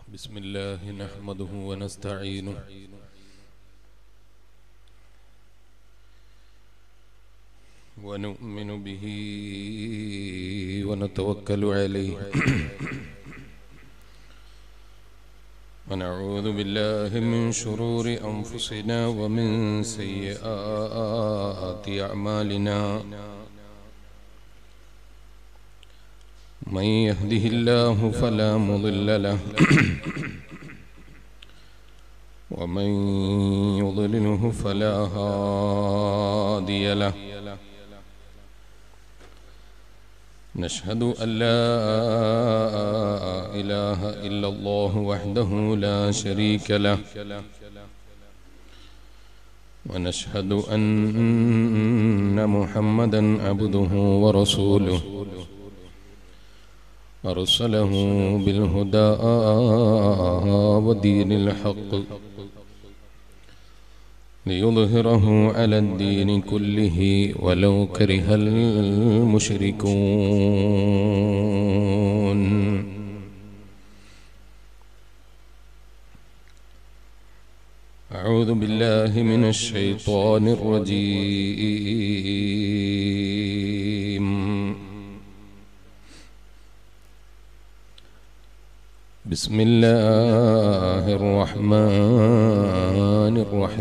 بسم الله نحمده ونستعينه ونؤمن به ونتوكل عليه ونعوذ بالله من شرور أنفسنا ومن سيئات أعمالنا من يهده الله فلا مضل له ومن يضلله فلا هادي له نشهد أن لا إله إلا الله وحده لا شريك له ونشهد أن محمدا عبده ورسوله أرسله بالهدى ودين الحق ليظهره على الدين كله ولو كره المشركون أعوذ بالله من الشيطان الرجيم بسم الله الرحمن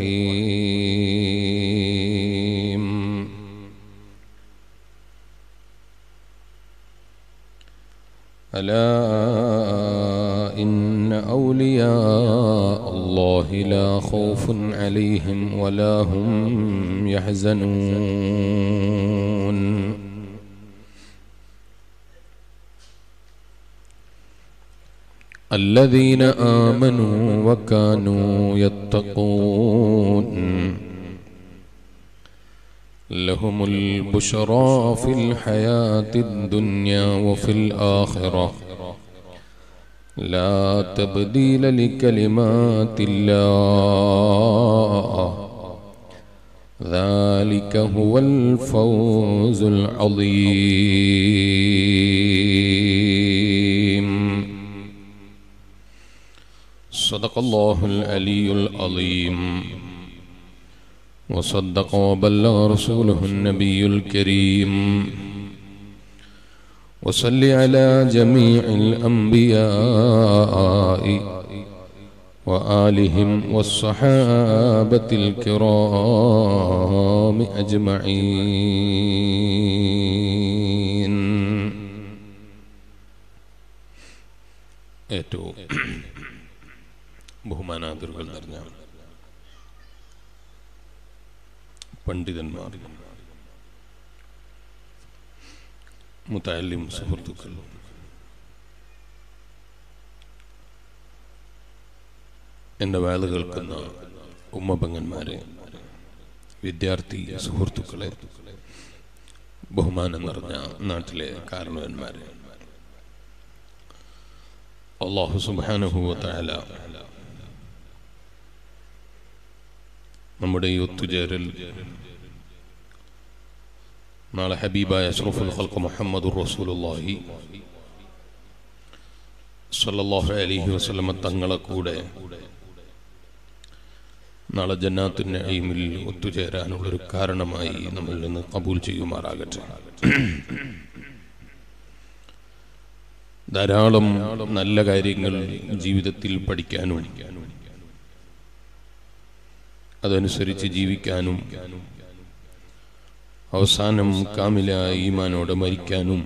الرحيم ألا إن أولياء الله لا خوف عليهم ولا هم يحزنون الذين آمنوا وكانوا يتقون لهم البشرى في الحياة الدنيا وفي الآخرة لا تبديل لكلمات الله ذلك هو الفوز العظيم صدق الله العلي العظيم وصدق وبلغ رسوله النبي الكريم وصل على جميع الأنبياء وآلهم والصحابة الكرام أجمعين. ബഹുമാനാദരവുകൾ നിറഞ്ഞ പണ്ഡിതന്മാർ, മുതഅല്ലിം സുഹൃത്തുക്കൾ, എൻ്റെ വാള് കേൾക്കുന്ന ഉമ്മപെങ്ങന്മാരെ, വിദ്യാർത്ഥി സുഹൃത്തുക്കളെ, ബഹുമാനം നിറഞ്ഞ നാട്ടിലെ കാരണവന്മാരെ, അല്ലാഹു സുബ്ഹാനഹു വ തആല നമ്മുടെ ഈ ഒത്തുചേരൽ നാളെ ഹബീബായ അഷ്റഫുൽ ഖൽഖ് മുഹമ്മദുർ റസൂലുള്ളാഹി സ്വല്ലല്ലാഹു അലൈഹി വസല്ലം തങ്ങളെ കൂടെ നാളെ ജന്നാത്തുൻ നഈമിൽ ഒത്തുചേരാനുള്ളൊരു കാരണമായി നമ്മിൽ നിന്ന് കബൂൽ ചെയ്യുമാറാകട്ടെ. ധാരാളം നല്ല കാര്യങ്ങൾ ജീവിതത്തിൽ പഠിക്കാനും അതനുസരിച്ച് ജീവിക്കാനും അവസാനം കാമിലായ ഈമാനോടെ മരിക്കാനും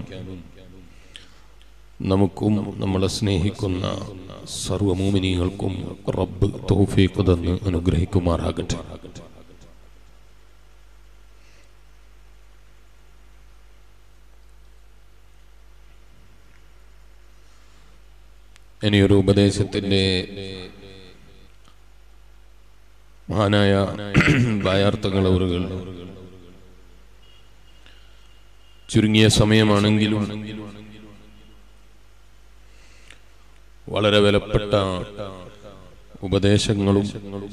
നമുക്കും നമ്മളെ സ്നേഹിക്കുന്ന സർവ്വ മുഅ്മിനീങ്ങൾക്കും റബ്ബ് തൗഫീഖ് തന്ന് അനുഗ്രഹിക്കുമാറാകട്ടെ. ഇനിയൊരു ഉപദേശത്തിന്റെ മഹാനായ ബായാർത്ഥങ്ങളവറുകൾ ചുരുങ്ങിയ സമയമാണെങ്കിലും വളരെ വിലപ്പെട്ട ഉപദേശങ്ങളും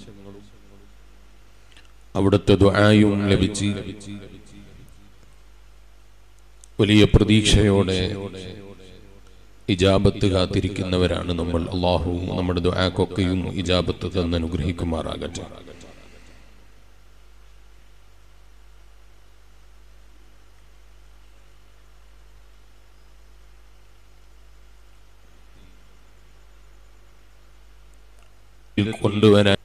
അവിടുത്തെ ദുആയും ലഭിച്ച് വലിയ പ്രതീക്ഷയോടെ ഇജാബത്ത് കാത്തിരിക്കുന്നവരാണ് നമ്മൾ. അല്ലാഹു നമ്മുടെ ദുആക്കൊക്കെയും ഇജാബത്ത് തന്ന് അനുഗ്രഹിക്കുമാറാകട്ടെ. കൊണ്ടുവരാൻ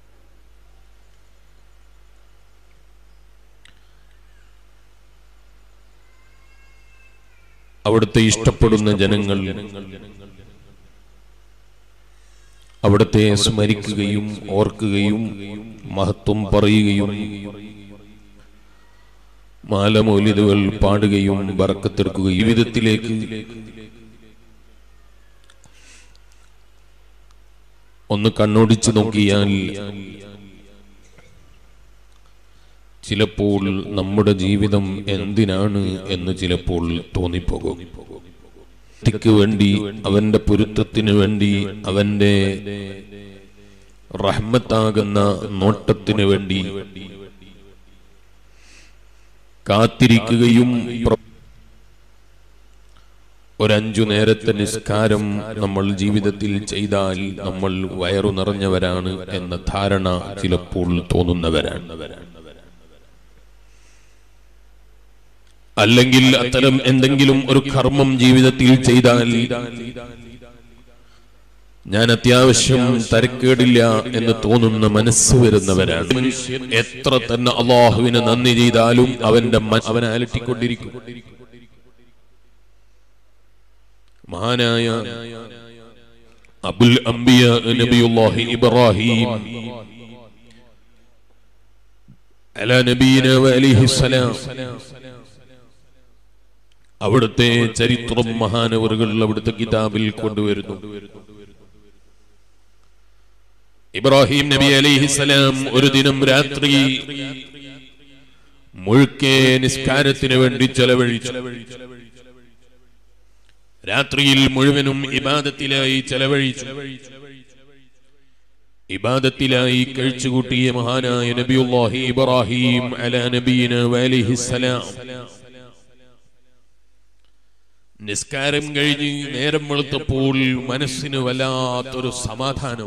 അവിടുത്തെ ഇഷ്ടപ്പെടുന്ന ജനങ്ങൾ അവിടുത്തെ സ്മരിക്കുകയും ഓർക്കുകയും മഹത്വം പറയുകയും മാലമൗലിദുകൾ പാടുകയും ബറക്കത്തെടുക്കുകയും ഈ വിധത്തിലേക്ക് ഒന്ന് കണ്ണോടിച്ചു നോക്കിയാൽ ചിലപ്പോൾ നമ്മുടെ ജീവിതം എന്തിനാണ് എന്ന് ചിലപ്പോൾ തോന്നിപ്പോകും. വേണ്ടി, അവന്റെ പൊരുത്തത്തിന് വേണ്ടി, അവന്റെ റഹ്മത്താകുന്ന നോട്ടത്തിന് വേണ്ടി കാത്തിരിക്കുകയും ഒരഞ്ചു നേരത്തെ നിസ്കാരം നമ്മൾ ജീവിതത്തിൽ ചെയ്താൽ നമ്മൾ വയറു നിറഞ്ഞവരാണ് എന്ന ധാരണ ചിലപ്പോൾ തോന്നുന്നവരാണ്. അല്ലെങ്കിൽ അത്തരം എന്തെങ്കിലും ഒരു കർമ്മം ജീവിതത്തിൽ ചെയ്താൽ ഞാൻ അത്യാവശ്യം തരക്കേടില്ല എന്ന് തോന്നുന്ന മനസ്സ് വരുന്നവരാണ്. മനുഷ്യൻ എത്ര തന്നെ അല്ലാഹുവിന് നന്ദി ചെയ്താലും അവനെ അലട്ടിക്കൊണ്ടിരിക്കും. മഹാനായ അബുൽ അംബിയ നബിയുല്ലാഹി ഇബ്രാഹിം അലാ നബിയിന വഅലൈഹിസ്സലാം, അവിടുത്തെ ചരിത്രം മഹാനവറുകൾ അവിടുത്തെ കിതാബിൽ കൊണ്ടുവരുന്നു. ഇബ്രാഹിം നബി അലൈഹിസ്സലാം ഒരു ദിനം രാത്രി മുഴുക്കെ നിസ്കാരത്തിന് വേണ്ടി ചെലവഴിച്ചു. രാത്രിയിൽ മുഴുവനും ഇബാദത്തിലായി ചെലവഴിച്ചു. ഇബാദത്തിലായി കഴിച്ചുകൂട്ടിയ മഹാനായ നബിയുല്ലാഹി ഇബ്രാഹിം അലാ നബിയിന വഅലൈഹിസ്സലാം നിസ്കാരം കഴിഞ്ഞ് നേരം വെളുത്തപ്പോൾ മനസ്സിന് വല്ലാത്തൊരു സമാധാനം.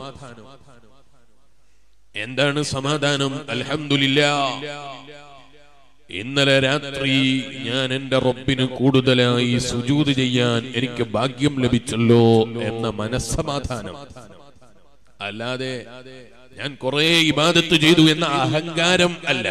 എന്താണ് സമാധാനം? അൽഹംദുലില്ലാഹ്, ഇന്നലെ രാത്രി ഞാൻ എന്റെ റബ്ബിന് കൂടുതലായി സുജൂദ് ചെയ്യാൻ എനിക്ക് ഭാഗ്യം ലഭിച്ചല്ലോ എന്ന മനസ്സമാധാനം. അല്ലാതെ ഞാൻ കുറെ ഇബാദത്ത് ചെയ്തു എന്ന അഹങ്കാരം അല്ല.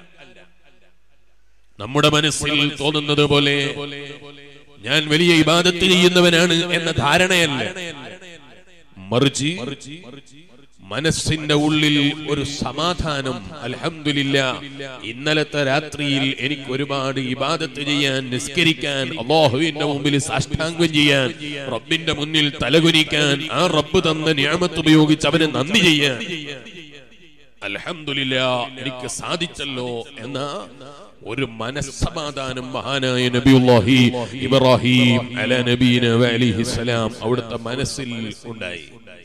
നമ്മുടെ മനസ്സിൽ തോന്നുന്നത് പോലെ ഞാൻ വലിയ ഇബാദത്ത് ചെയ്യുന്നവനാണ് എന്ന ധാരണയല്ല. മറിച്ച് മനസ്സിന്റെ ഉള്ളിൽ ഒരു സമാധാനം. അൽഹംദുലില്ലാഹ്, ഇന്നലത്തെ രാത്രിയിൽ എനിക്ക് ഒരുപാട് ഇബാദത്ത് ചെയ്യാൻ, നിസ്കരിക്കാൻ, അല്ലാഹുവിന്റെ മുമ്പിൽ സാഷ്ടാംഗം ചെയ്യാൻ, റബ്ബിന്റെ മുന്നിൽ തലകുനിക്കാൻ, ആ റബ്ബ് തന്ന നിഅമത്ത് ഉപയോഗിച്ച് അവനെ നന്ദി ചെയ്യാൻ അൽഹംദുലില്ലാഹ് എനിക്ക് സാധിച്ചല്ലോ എന്ന ഒരു മനസ്സമാധാനം മഹാനായ നബിയുല്ലാഹി ഇബ്രാഹിം അലാ നബിയിന വഅലൈഹിസ്സലാം അവിടുത്തെ മനസ്സിൽ ഉണ്ടായി.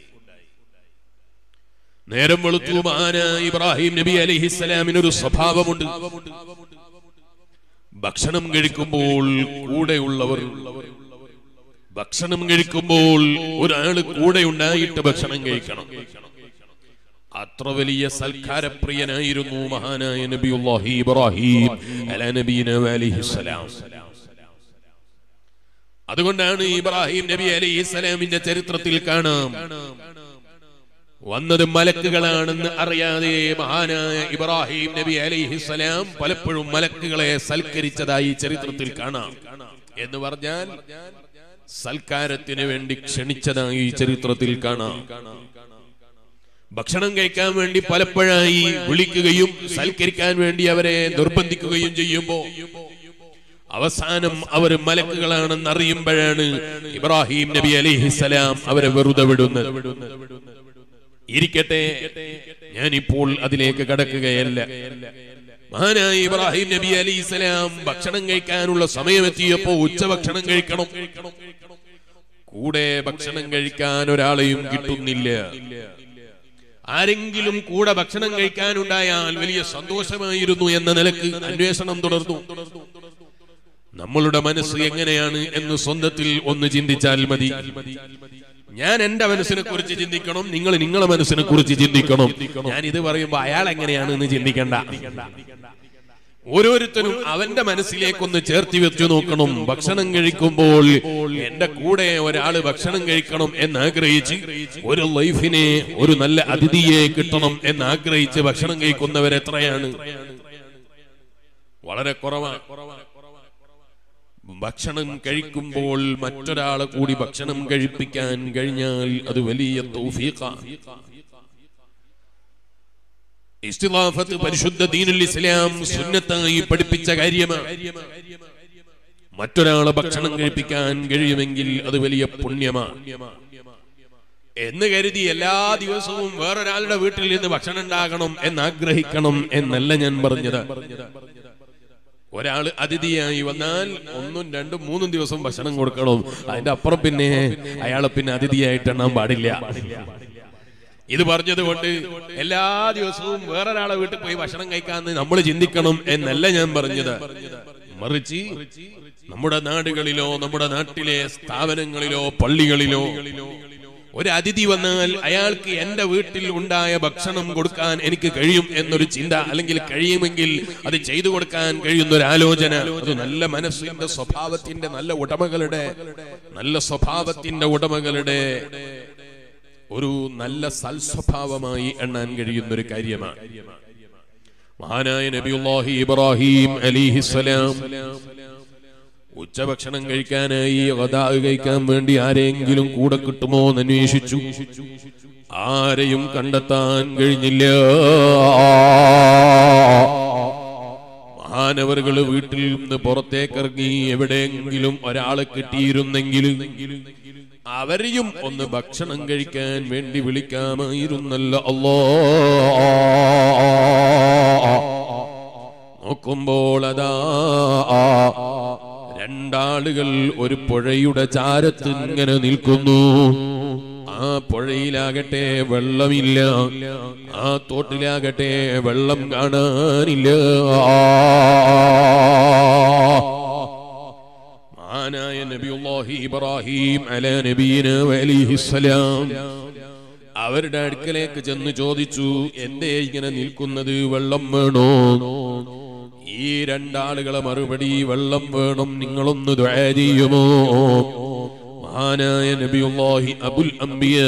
നേരം വെളുത്തു മഹാനായ ഇബ്രാഹിം നബി അലൈഹിസ്സലാമിന് ഒരു സ്വഭാവമുണ്ട്. ഭക്ഷണം കഴിക്കുമ്പോൾ കൂടെയുള്ളവർ, ഭക്ഷണം കഴിക്കുമ്പോൾ ഒരാള് കൂടെ ഉണ്ടായിട്ട് ഭക്ഷണം കഴിക്കണം. അത്ര വലിയ സൽക്കാരപ്രിയനായിരുന്നു മഹാനായ നബിയുല്ലാഹി ഇബ്രാഹിം അലാ നബിയിന വഅലൈഹിസ്സലാം. അതുകൊണ്ടാണ് ഇബ്രാഹിം നബി അലൈഹിസ്സലാമിന്റെ ചരിത്രത്തിൽ കാണാം, വന്നത് മലക്കുകളാണെന്ന് അറിയാതെ മഹാനായ ഇബ്രാഹിം നബി അലൈഹിസ്സലാം പലപ്പോഴും മലക്കുകളെ സൽക്കരിച്ചതായി ചരിത്രത്തിൽ കാണാം. എന്ന് പറഞ്ഞാൽ സൽക്കാരത്തിന് വേണ്ടി ക്ഷണിച്ചതായി ചരിത്രത്തിൽ കാണാം. ഭക്ഷണം കഴിക്കാൻ വേണ്ടി പലപ്പോഴായി വിളിക്കുകയും സൽക്കരിക്കാൻ വേണ്ടി അവരെ നിർബന്ധിക്കുകയും ചെയ്യുമ്പോ അവസാനം അവർ മലക്കുകളാണെന്ന് അറിയുമ്പോഴാണ് ഇബ്രാഹിം നബി അലൈഹിസ്സലാം അവരെ വെറുതെ വിടുന്നത്. ഇരിക്കട്ടെ, ഞാനിപ്പോൾ അതിലേക്ക് കടക്കുകയല്ല. മഹാനായ ഇബ്രാഹിം നബി അലൈഹിസ്സലാം ഭക്ഷണം കഴിക്കാനുള്ള സമയമെത്തിയപ്പോ ഉച്ചഭക്ഷണം കഴിക്കണം. കൂടെ ഭക്ഷണം കഴിക്കാൻ ഒരാളെയും കിട്ടുന്നില്ല. ആരെങ്കിലും കൂടെ ഭക്ഷണം കഴിക്കാനുണ്ടായാൽ വലിയ സന്തോഷമായിരുന്നു എന്ന നിലക്ക് അന്വേഷണം തുടർന്നു. നമ്മളുടെ മനസ്സ് എങ്ങനെയാണ് എന്ന് സ്വന്തത്തിൽ ഒന്ന് ചിന്തിച്ചാൽ മതി. ഞാൻ എന്റെ മനസ്സിനെ കുറിച്ച് ചിന്തിക്കണം, നിങ്ങൾ നിങ്ങളെ മനസ്സിനെ കുറിച്ച് ചിന്തിക്കണം. ഞാൻ ഇത് പറയുമ്പോ അയാൾ എങ്ങനെയാണ് എന്ന് ചിന്തിക്കണ്ട. ഓരോരുത്തരും അവന്റെ മനസ്സിലേക്കൊന്ന് ചേർത്തി വെച്ചു നോക്കണം. ഭക്ഷണം കഴിക്കുമ്പോൾ എന്റെ കൂടെ ഒരാള് ഭക്ഷണം കഴിക്കണം എന്നാഗ്രഹിച്ച്, ഒരു ലൈഫിനെ, ഒരു നല്ല അതിഥിയെ കിട്ടണം എന്നാഗ്രഹിച്ച് ഭക്ഷണം കഴിക്കുന്നവരെത്രയാണ്? വളരെ കുറവാണ്. ഭക്ഷണം കഴിക്കുമ്പോൾ മറ്റൊരാളെ കൂടി ഭക്ഷണം കഴിപ്പിക്കാൻ കഴിഞ്ഞാൽ അത് വലിയ തൗഫീഖാണ്. ഇസ്തിളാഫത്ത് പരിശുദ്ധ ദീനുൽ ഇസ്ലാം സുന്നത്തായി പഠിപ്പിച്ച കാര്യമാണ്. മറ്റൊരാളെ ഭക്ഷണം കഴിപ്പിക്കാൻ കഴിയുമെങ്കിൽ അത് വലിയ പുണ്യമാണ് എന്ന് കരുതി എല്ലാ ദിവസവും വേറൊരാളുടെ വീട്ടിൽ നിന്ന് ഭക്ഷണം ഉണ്ടാകണം എന്നാഗ്രഹിക്കണം എന്നല്ല ഞാൻ പറഞ്ഞത്. ഒരാൾ അതിഥിയായി വന്നാൽ 1, 2, 3 ദിവസം ഭക്ഷണം കൊടുക്കണം. അതിന്റെ അപ്പുറം പിന്നെ അയാളെ പിന്നെ അതിഥിയായിട്ട് എണ്ണാൻ പാടില്ല. ഇത് പറഞ്ഞത് കൊണ്ട് എല്ലാ ദിവസവും വേറൊരാളെ വീട്ടിൽ പോയി ഭക്ഷണം കഴിക്കാന്ന് നമ്മൾ ചിന്തിക്കണം എന്നല്ല ഞാൻ പറഞ്ഞത്. മറിച്ച് നമ്മുടെ നാടുകളിലോ നമ്മുടെ നാട്ടിലെ സ്ഥാപനങ്ങളിലോ പള്ളികളിലോ ഒരു അതിഥി വന്നാൽ അയാൾക്ക് എന്റെ വീട്ടിൽ ഉണ്ടായ ഭക്ഷണം കൊടുക്കാൻ എനിക്ക് കഴിയും എന്നൊരു ചിന്ത, അല്ലെങ്കിൽ കഴിയുമെങ്കിൽ അത് ചെയ്തു കൊടുക്കാൻ കഴിയുന്ന ഒരു ആലോചന, അത് നല്ല മനസ്സിന്റെ സ്വഭാവത്തിന്റെ നല്ല സ്വഭാവത്തിന്റെ ഉടമകളുടെ ഒരു നല്ല സൽസ്വഭാവമായി എണ്ണാൻ കഴിയുന്ന ഒരു കാര്യമാണ്. മഹാനായ നബിയുല്ലാഹി ഇബ്രാഹിം അലൈഹിസ്സലാം ഉച്ചഭക്ഷണം കഴിക്കാനായി ഗദാ കഴിക്കാൻ വേണ്ടി ആരെങ്കിലും കൂടെ കിട്ടുമോ എന്ന് അന്വേഷിച്ചു. ആരെയും കണ്ടെത്താൻ കഴിഞ്ഞില്ല. മഹാനവറുകൾ വീട്ടിൽ നിന്ന് പുറത്തേക്കിറങ്ങി എവിടെയെങ്കിലും ഒരാളെ കിട്ടിയിരുന്നെങ്കിൽ അവരെയും ഒന്ന് ഭക്ഷണം കഴിക്കാൻ വേണ്ടി വിളിക്കാമായിരുന്നല്ലോ. നോക്കുമ്പോൾ അതാ 2 ആളുകൾ ഒരു പുഴയുടെ ചാരത്ത് ഇങ്ങനെ നിൽക്കുന്നു. ആ പുഴയിലാകട്ടെ വെള്ളമില്ല, ആ തോട്ടിലാകട്ടെ വെള്ളം കാണാനില്ല. മഹാനായ നബിയുല്ലാഹി ഇബ്രാഹിം അലാ നബിയിനാ അലൈഹിസ്സലാം അവരുടെ അടുക്കലേക്ക് ചെന്ന് ചോദിച്ചു, എന്തേ ഇങ്ങനെ നിൽക്കുന്നത്, വെള്ളം വേണോ? ഈ 2 ആളുകളെ മറുപടി, വെള്ളം വേണം, നിങ്ങളൊന്ന് ദുആ ചെയ്യുമോ? മഹാനായ നബിയുല്ലാഹി അബുൽ അംബിയാ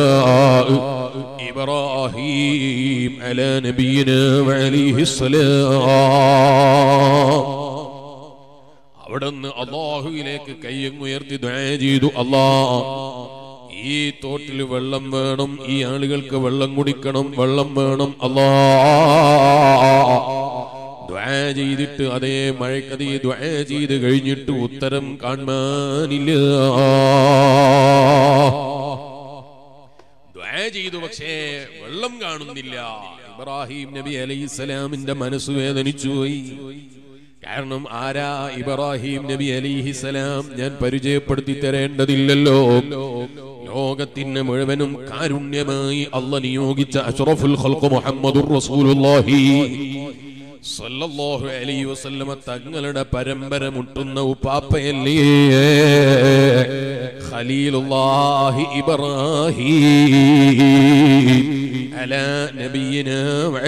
ഇബ്രാഹിം അലാ നബിയിനാ അലൈഹിസ്സലാം അവിടുന്ന് അല്ലാഹുവിലേക്ക് കൈയുയർത്തി ദുആ ചെയ്തു, അല്ലാഹ് ഈ തോട്ടിൽ വെള്ളം വേണം, ഈ ആളുകൾക്ക് വെള്ളം കുടിക്കണം, വെള്ളം വേണം അല്ലാഹ്. ദുആ ചെയ്തിട്ട് അതേ മഴക്കതി ദുആ ചെയ്ത് കഴിഞ്ഞിട്ട് ഉത്തരം കാണാനില്ല. ദുആ ചെയ്തു, പക്ഷേ വെള്ളം കാണുന്നില്ല. ഇബ്രാഹിം നബി അലൈഹിസ്സലാമിന്റെ മനസ്സ് വേദനിച്ചു പോയി. കാരണം ആരാ ഇബ്രാഹിം നബി അലൈഹിസ്സലാം? ഞാൻ പരിചയപ്പെടുത്തി തരേണ്ടതില്ലല്ലോ. ലോകത്തിന് മുഴുവനും കാരുണ്യമായി അല്ലാഹ് നിയോഗിച്ച അഷ്റഫുൽ ഖൽഖ് മുഹമ്മദുർ റസൂലുള്ളാഹി സല്ലല്ലാഹു അലൈഹി വസല്ലമ തങ്ങളുടെ പരമ്പര മുട്ടുന്ന ഉപ്പാപ്പയല്ലേ ഖലീലുല്ലാഹി ഇബ്രാഹിം അലാ നബിയിനാ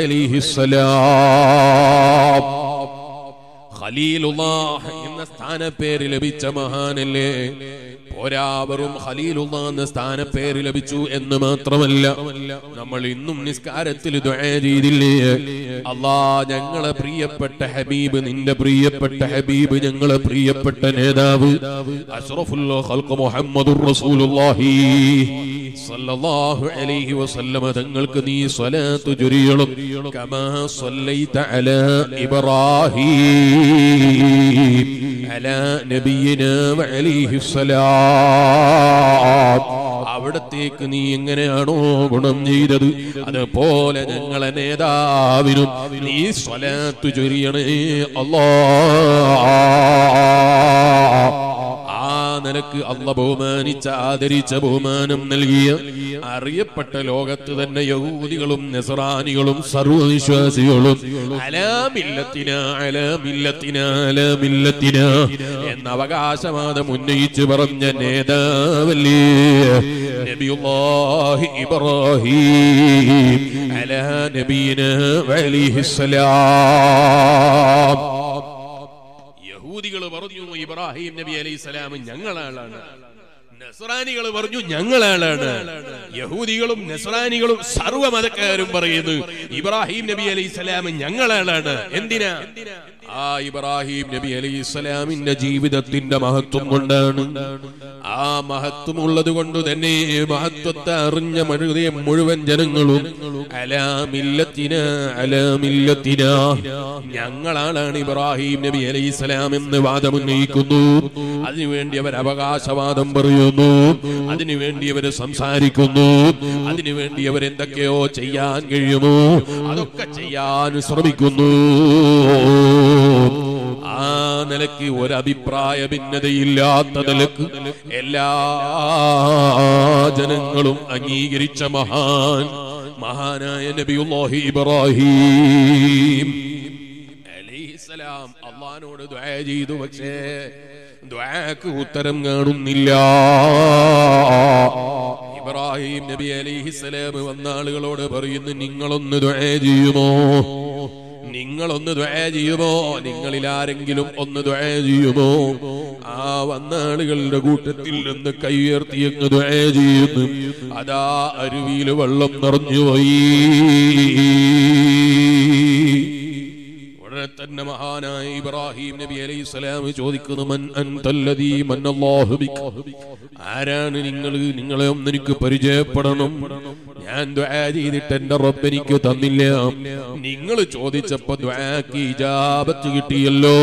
അലൈഹിസ്സലാം. ഖലീലുല്ലാഹ് എന്ന സ്ഥാനപ്പേര് ലഭിച്ച മഹാനല്ലേ. പോരാവറും ഖലീലുല്ലാഹ് എന്ന സ്ഥാനപ്പേര് ലഭിച്ചു എന്ന് മാത്രമല്ല, നമ്മൾ ഇന്നും നിസ്കാരത്തിൽ ദുആ ചെയ്തില്ലേ, അല്ലാഹ് ഞങ്ങളെ പ്രിയപ്പെട്ട ഹബീബ്, നിന്റെ പ്രിയപ്പെട്ട ഹബീബ്, ഞങ്ങളെ പ്രിയപ്പെട്ട നേതാവ് അഷ്റഫുൽ ഖൽഖ് മുഹമ്മദുർ റസൂലുള്ളാഹി സല്ലല്ലാഹു അലൈഹി വസല്ലമ തങ്ങൾക്ക് നീ സ്വലാത്ത് ചൊരിയണം. കമാ സ്വല്ലൈത അലാ ഇബ്രാഹിം അലാ നബിയിനാ അലൈഹിസ്സലാം. അവിടത്തേക്ക് നീ എങ്ങനെയാണോ ഗുണം ചെയ്തത്, അതുപോലെ ഞങ്ങളെ നേതാവിനും നീ സ്വലാത്ത് ചൊരിയണേ അല്ലാഹ്. ആ നിലക്ക് അല്ലാഹു ബഹുമാനിച്ച ആദരിച്ച ബഹുമാനം നൽകിയ അറിയപ്പെട്ട ലോകത്ത് തന്നെ യഹൂദികളും നസ്രാനികളും സർവ്വവിശ്വാസികളും അലാ മില്ലത്തിനാ അലാ മില്ലത്തിനാ അലാ മില്ലത്തിനാ എന്ന അവകാശവാദം ഉന്നയിച്ചു പറഞ്ഞ നേതാവല്ലേ നബിയുല്ലാഹി ഇബ്രാഹിം അലാ നബിയിനാ അലൈഹിസ്സലാം. യഹൂദികൾ പറഞ്ഞു ഇബ്രാഹിം നബി അലൈഹിസ്സലാം ഞങ്ങളാളാണ്. നസ്രാനികൾ പറഞ്ഞു ഞങ്ങളാളാണ്. യഹൂദികളും നസ്രാനികളും സർവ്വമതക്കാരും പറയുന്നു ഇബ്രാഹിം നബി അലൈഹിസ്സലാം ഞങ്ങളാളാണ്. എന്തിനാ? ആ ഇബ്രാഹിം നബി അലൈഹിസ്സലാമിന്റെ ജീവിതത്തിന്റെ മഹത്വം കൊണ്ടാണ്. ആ മഹത്വം ഉള്ളത് കൊണ്ട് തന്നെ മഹത്വത്തെ അറിഞ്ഞ മുഴുവൻ ജനങ്ങളും അലാ മില്ലത്തിനാ അലാ മില്ലത്തിനാ ഞങ്ങളാണ് ഇബ്രാഹിം നബി അലൈഹിസ്സലാം എന്ന് വാദമുന്നയിക്കുന്നു. അതിനുവേണ്ടി അവർ അവകാശവാദം പറയുന്നു, അതിനുവേണ്ടി അവർ സംസാരിക്കുന്നു, അതിനുവേണ്ടി അവർ എന്തൊക്കെയോ ചെയ്യാൻ കഴിയുമോ അതൊക്കെ ചെയ്യാൻ ശ്രമിക്കുന്നു. ആ നിലയ്ക്ക് ഒരഭിപ്രായ ഭിന്നതയില്ലാത്ത നിലക്ക് എല്ലാ ജനങ്ങളും അംഗീകരിച്ച മഹാനായ നബിയുല്ലാഹി ഇബ്രാഹിം അലൈഹിസ്സലാം അല്ലാഹുവോട് ദുആ ചെയ്തു. പക്ഷേ ദുആക്ക് ഉത്തരം കാണുന്നില്ല. ഇബ്രാഹിം നബി അലൈഹിസ്സലാം വന്ന ആളുകളോട് പറയുന്നു, നിങ്ങളൊന്ന് ദുആ ചെയ്യുമോ? നിങ്ങളൊന്ന് ദുആ ചെയ്യുമോ? നിങ്ങളിൽ ആരെങ്കിലും ഒന്ന് ദുആ ചെയ്യുമോ? ആ വന്ന ആളുകളുടെ കൂട്ടത്തിൽ നിന്ന് കൈ ഉയർത്തി അങ്ങ് ദുആ ചെയ്യുന്നു. അതാ അരുവിയിൽ വെള്ളം നിറഞ്ഞുപോയി. ഉടനെ തന്നെ മഹാനായ ഇബ്രാഹിം നബി അലൈഹിസ്സലാം ചോദിക്കുന്നു, മൻ അൻതല്ലദീ മന്നല്ലാഹു ബിക, ആരാണ് നിങ്ങൾ? നിങ്ങളെ ഒന്ന് എനിക്ക് പരിചയപ്പെടണം. ഞാൻ ദുആ ചെയ്തിട്ട് എന്റെ റബ്ബ് എനിക്ക് തന്നില്ല. നിങ്ങൾ ചോദിച്ചപ്പോ ദുആക്ക് ഇജാബത്ത് കിട്ടിയല്ലോ.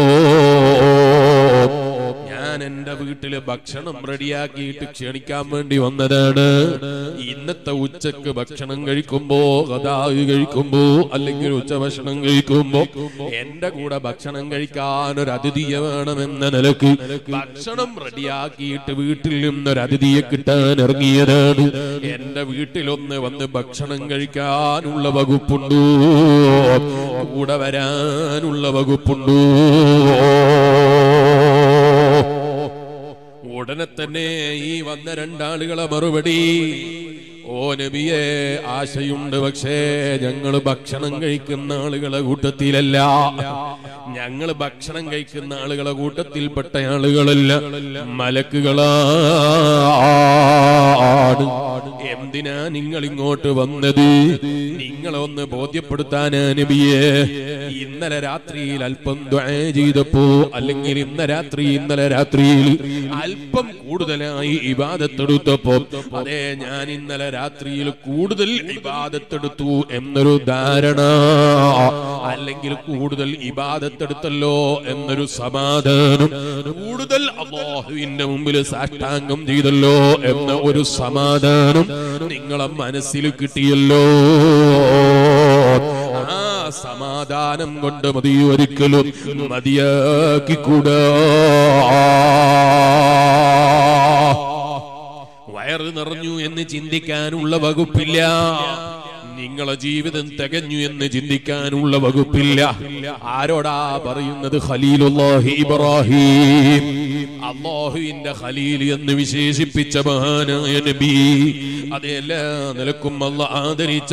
ഞാൻ എന്റെ വീട്ടില് ഭക്ഷണം റെഡിയാക്കിയിട്ട് ക്ഷണിക്കാൻ വേണ്ടി വന്നതാണ്. ഇന്നത്തെ ഉച്ചക്ക് ഭക്ഷണം കഴിക്കുമ്പോ, ഗദാഹ് കഴിക്കുമ്പോ, അല്ലെങ്കിൽ ഉച്ചഭക്ഷണം കഴിക്കുമ്പോ എന്റെ കൂടെ ഭക്ഷണം കഴിക്കാൻ ഒരു അതിഥിയെ വേണമെന്ന നിലക്ക് ഭക്ഷണം റെഡിയാക്കിയിട്ട് വീട്ടിൽ നിന്നൊരു അതിഥിയെ കിട്ടാൻ ഇറങ്ങിയതാണ്. എന്റെ വീട്ടിലൊന്ന് വന്ന് ഭക്ഷണം കഴിക്കാനുള്ള വകുപ്പുണ്ടോ? കൂടെ വരാനുള്ള വകുപ്പുണ്ടോ? ഉടനെ തന്നെ ഈ വന്ന രണ്ടാളുകളെ മറുപടി, ഓ നബിയെ ആശയുണ്ട്, പക്ഷേ ഞങ്ങൾ ഭക്ഷണം കഴിക്കുന്ന ആളുകളെ കൂട്ടത്തിലല്ല. ഞങ്ങൾ ഭക്ഷണം കഴിക്കുന്ന ആളുകളെ കൂട്ടത്തിൽപ്പെട്ട ആളുകളല്ല, മലക്കുകളാണ്. എന്തിനാ നിങ്ങൾ ഇങ്ങോട്ട് വന്നത്? നിങ്ങളൊന്ന് ബോധ്യപ്പെടുത്താനാ നബിയെ. ഇന്നലെ രാത്രിയിൽ അല്പം ദുആ ചെയ്തപ്പോ, അല്ലെങ്കിൽ ഇന്നലെ രാത്രിയിൽ അല്പം കൂടുതലായി ഇബാദത്തെടുത്തപ്പോ, അതെ ഞാൻ ഇന്നലെ രാത്രിയിൽ കൂടുതൽ ഇബാദത്തെടുത്തു എന്നൊരു ധാരണ, അല്ലെങ്കിൽ കൂടുതൽ ഇബാദത്തെടുത്തല്ലോ എന്നൊരു സമാധാനം, കൂടുതൽ അല്ലാഹുവിന്റെ മുമ്പിൽ സാഷ്ടാംഗം ചെയ്തല്ലോ എന്ന ഒരു സമാധാനം നിങ്ങളെ മനസ്സിൽ കിട്ടിയല്ലോ. ആ സമാധാനം കൊണ്ട് മതി, ഒരിക്കലും മതിയാക്കിക്കൂടാ. വയറ് നിറഞ്ഞു എന്ന് ചിന്തിക്കാനുള്ള വകുപ്പില്ല. നിങ്ങളെ ജീവിതം തികഞ്ഞു എന്ന് ചിന്തിക്കാനുള്ള വകുപ്പില്ല. ആരോടാ പറയുന്നത്? ഖലീലുല്ലാഹി ഇബ്രാഹിം, അല്ലാഹുവിന്റെ ഖലീൽ എന്ന് വിശേഷിപ്പിച്ച മഹാനായ നബി. അതെല്ലാ നിലക്കും അല്ലാഹു ആദരിച്ച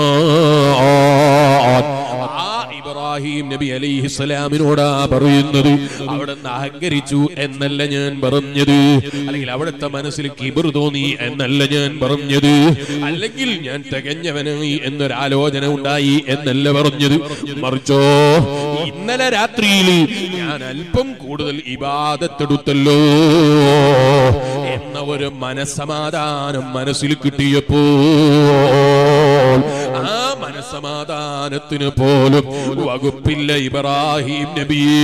മഹാൻ ആ ഇബ്രാഹിം നബി അലൈഹിസ്സലാമിനോടാ പറയുന്നത്. അവിടെ നിന്ന് അഹങ്കരിച്ചു എന്നല്ല ഞാൻ പറഞ്ഞത്, അല്ലെങ്കിൽ അവിടുത്തെ മനസ്സിൽ കിബർ തോന്നി എന്നല്ല ഞാൻ പറഞ്ഞത്, അല്ലെങ്കിൽ ഞാൻ തികഞ്ഞവനായി എന്നൊരാലോചന ഉണ്ടായി എന്നല്ല പറഞ്ഞത്. മറിച്ചോ, ഇന്നലെ രാത്രിയിൽ ഞാൻ അല്പം കൂടുതൽ ഇബാദത്തെടുത്തല്ലോ എന്ന ഒരു മനസ്സമാധാനം മനസ്സിൽ കിട്ടിയപ്പോൾ, ആ മനസ്സ് മനസ്സമാധാനത്തിന് പോലും വകുപ്പില്ല ഇബ്രാഹിം നബിയേ.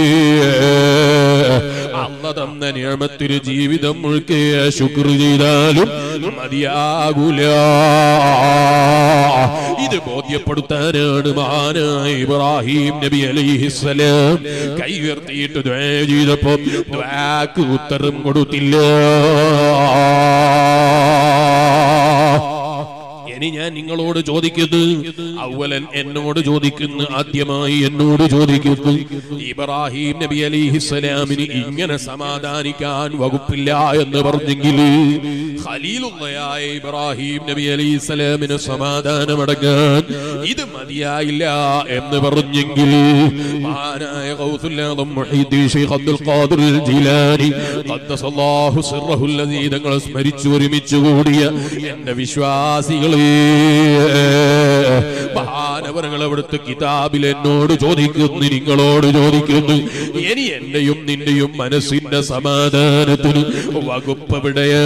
അല്ലാഹു തന്ന നിഅമത്തിന് ജീവിതം മുഴുക്കെ ശുക്ർ ചെയ്താലും മതിയാകൂല. ഇത് ബോധ്യപ്പെടുത്താനാണ് മഹാനായ ഇബ്രാഹിം നബി അലൈഹിസ്സലാം കൈ ഉയർത്തിയിട്ട് ദുആ ചെയ്തപ്പോൾ ദുആക്ക് ഉത്തരം കൊടുത്തില്ല. ഇനി ഞാൻ നിങ്ങളോട് ചോദിക്കുന്നു, അവലൻ എന്നോട് ചോദിക്കുന്നു, ആദ്യമായി എന്നോട് ചോദിക്കുന്നു, ഇബ്രാഹിം നബി അലൈഹിസ്സലാമിന് ഇങ്ങനെ സമാധാനിക്കാൻ വകുപ്പില്ല എന്ന് പറഞ്ഞെങ്കിൽ ഖലീലുള്ളായ ഇബ്രാഹിം നബി അലൈഹിസ്സലാമിന് സമാധാനമടങ്ങാൻ ഇത് മതിയായില്ല എന്ന് പറഞ്ഞെങ്കിൽ മഹാനായ ഗൗസുൽ ആദം Muhyiddin Sheikh Abdul Qadir Jilani ഖദ്ദസല്ലാഹു സിർറഹു അല്ലദീ തങ്ങളെ സ്മരിച്ചു ഒരുമിച്ച് കൂടിയ എന്റെ വിശ്വാസികളെ, മഹാനവറുകൾ അവിടുത്തെ കിതാബിൽ എന്നോട് ചോദിക്കുന്നു, നിങ്ങളോട് ചോദിക്കുന്നു, ഇനി എന്റെയും നിന്റെയും മനസ്സിന്റെ സമാധാനത്തിന് വകുപ്പ്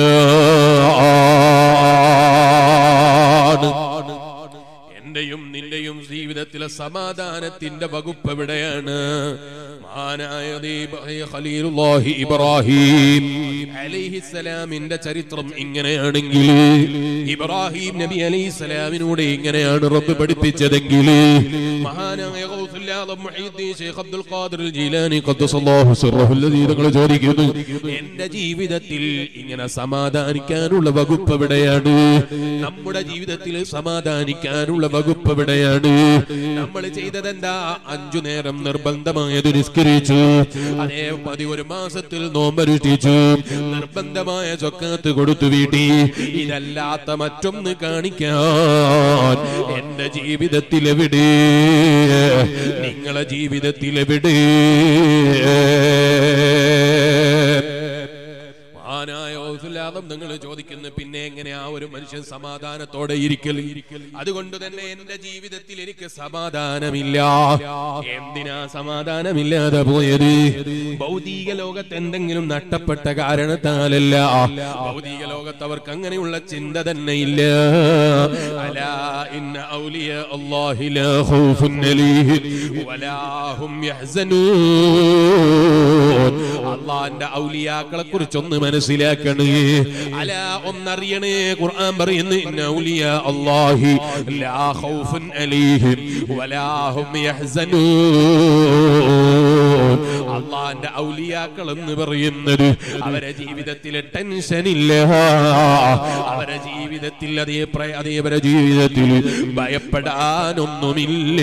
എവിടെയാണ്? എന്റെയും നിന്റെയും ജീവിതത്തിലെ സമാധാനത്തിന്റെ വകുപ്പ് എവിടെയാണ്? മഹാനായ ഖലീലുല്ലാഹി ഇബ്രാഹിം അലൈഹിസ്സലാമിന്റെ ചരിത്രം ഇങ്ങനെയാണെങ്കിൽ, ഇബ്രാഹിം നബി അലൈഹിസ്സലാമിനൂടെ ഇങ്ങനെയാണ് റബ്ബ് പഠിപ്പിച്ചതെങ്കിൽ, മഹാനായ ഗൗസുൽ ആദം Muhyiddin Sheikh Abdul Qadir Jilani ഖദ്ദസല്ലാഹു സിർറഹു അല്ലദീ തങ്ങൾ ചോദിക്കുന്നു, എന്റെ ജീവിതത്തിൽ ഇങ്ങനെ സമാധാനിക്കാനുള്ള വകുപ്പ് എവിടെയാണ്? നമ്മുടെ ജീവിതത്തിൽ സമാധാനിക്കാനുള്ള വകുപ്പ് എവിടെയാണ്? നമ്മൾ ചെയ്തതെന്താ? 5 നേരം നിർബന്ധമായത് നിസ്കരിച്ചു, അതേ 11 മാസത്തിൽ നോമ്പനുഷ്ഠിച്ചു, നിർബന്ധമായ സക്കാത്ത് കൊടുത്തു വീട്ടി. ഇതല്ലാത്ത മറ്റൊന്ന് കാണിക്കാൻ എന്റെ ജീവിതത്തിൽ എവിടെ? നിങ്ങളെ ജീവിതത്തിൽ എവിടെ? നിങ്ങൾ ചോദിക്കുന്നു, പിന്നെ എങ്ങനെയാ ഒരു മനുഷ്യൻ സമാധാനത്തോടെ ഇരിക്കൽ? അതുകൊണ്ട് തന്നെ എന്റെ ജീവിതത്തിൽ എനിക്ക് സമാധാനമില്ല. എന്തിനാ സമാധാനമില്ലാതെ പോയത്? ഭൗതിക ലോകത്ത് എന്തെങ്കിലും നഷ്ടപ്പെട്ട കാരണത്താലല്ല. ഭൗതിക ലോകത്ത് അവർക്ക് അങ്ങനെയുള്ള ചിന്ത തന്നെ ഇല്ല. അലാ ഇന്ന ഔലിയാ അല്ലാഹി ലാ ഖൗഫുൻ അലൈഹിം വലാ ഹും യഹ്സനൂൻ. അല്ലാഹുവിന്റെ ഔലിയാക്കളെ കുറിച്ചൊന്ന് മനസ്സിലാക്കണേ. അലാ ഒന്നറിയണേ, ഖുർആൻ പറയുന്നു, ഇന്ന ഔലിയാ അല്ലാഹി ലാ ഖൗഫുൻ അലൈഹിം വലാ ഹും യഹ്സനൂൻ. അല്ലാഹുവിന്റെ ഔലിയാക്കൾ എന്ന് പറയുന്നത് അവരുടെ ജീവിതത്തിൽ ടെൻഷൻ ഇല്ല, അവരുടെ ജീവിതത്തിൽ അവരുടെ ജീവിതത്തിൽ ഭയപ്പെടാനൊന്നുമില്ല.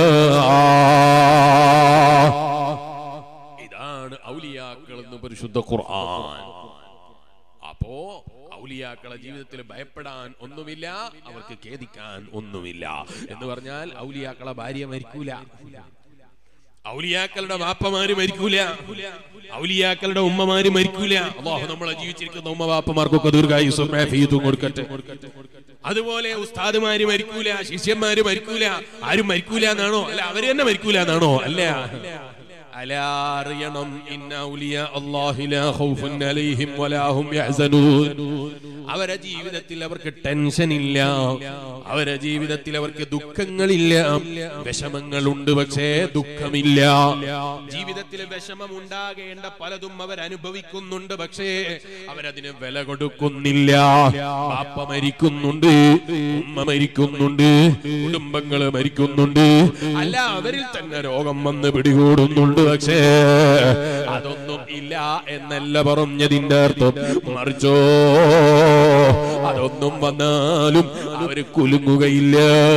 ഇതാണ് ഔലിയാക്കൾ എന്ന് പരിശുദ്ധ ഖുർആൻ. അപ്പോ ഔലിയാക്കളെ ജീവിതത്തിൽ ഭയപ്പെടാൻ ഒന്നുമില്ല, അവർക്ക് ഖേദിക്കാൻ ഒന്നുമില്ല. എന്ന് പറഞ്ഞാൽ ഔലിയാക്കളെ ഭാര്യ മരിക്കൂല, ഔലിയാക്കളുടെ വാപ്പമാര് മരിക്കൂല, ഔലിയാക്കളുടെ ഉമ്മമാര് മരിക്കൂല. അല്ലാഹു നമ്മളെ ജീവിച്ചിരിക്കുന്ന ഉമ്മ വാപ്പമാർക്കൊക്കെ ദീർഘായുസ്സും ആഫിയത്തും കൊടുക്കട്ടെ. അതുപോലെ ഉസ്താദുമാര് മരിക്കൂല, ശിഷ്യന്മാര് മരിക്കൂല. ആരും മരിക്കൂല എന്നാണോ? അല്ല, അവര് തന്നെ മരിക്കൂല എന്നാണോ? അല്ല. അലാ അറിയണം, ഇന്ന ഔലിയാ അല്ലാഹി ലാ ഖൗഫുൻ അലൈഹിം വലാ ഹും യഹ്സനൂൻ. അവരുടെ ജീവിതത്തിൽ അവർക്ക് ടെൻഷൻ ഇല്ല, അവരുടെ ജീവിതത്തിൽ അവർക്ക് ദുഃഖങ്ങളില്ല. വിഷമങ്ങളുണ്ട്, പക്ഷേ ദുഃഖമില്ല. ജീവിതത്തിൽ വിഷമം ഉണ്ടാകേണ്ട പലതും അവരനുഭവിക്കുന്നുണ്ട്, പക്ഷേ അവരതിന് വില കൊടുക്കുന്നില്ല. പാപ്പ മരിക്കുന്നുണ്ട്, ഉമ്മ മരിക്കുന്നുണ്ട്, കുടുംബങ്ങള് മരിക്കുന്നുണ്ട്, അല്ല അവരിൽ തന്നെ രോഗം വന്ന് പിടികൂടുന്നുണ്ട്, പക്ഷേ അതൊന്നും ഇല്ല എന്നല്ല പറഞ്ഞതിന്റെ അർത്ഥം. മറിച്ചോ, അതൊന്നും വന്നാലും അവര് കുലുങ്ങുകയില്ല.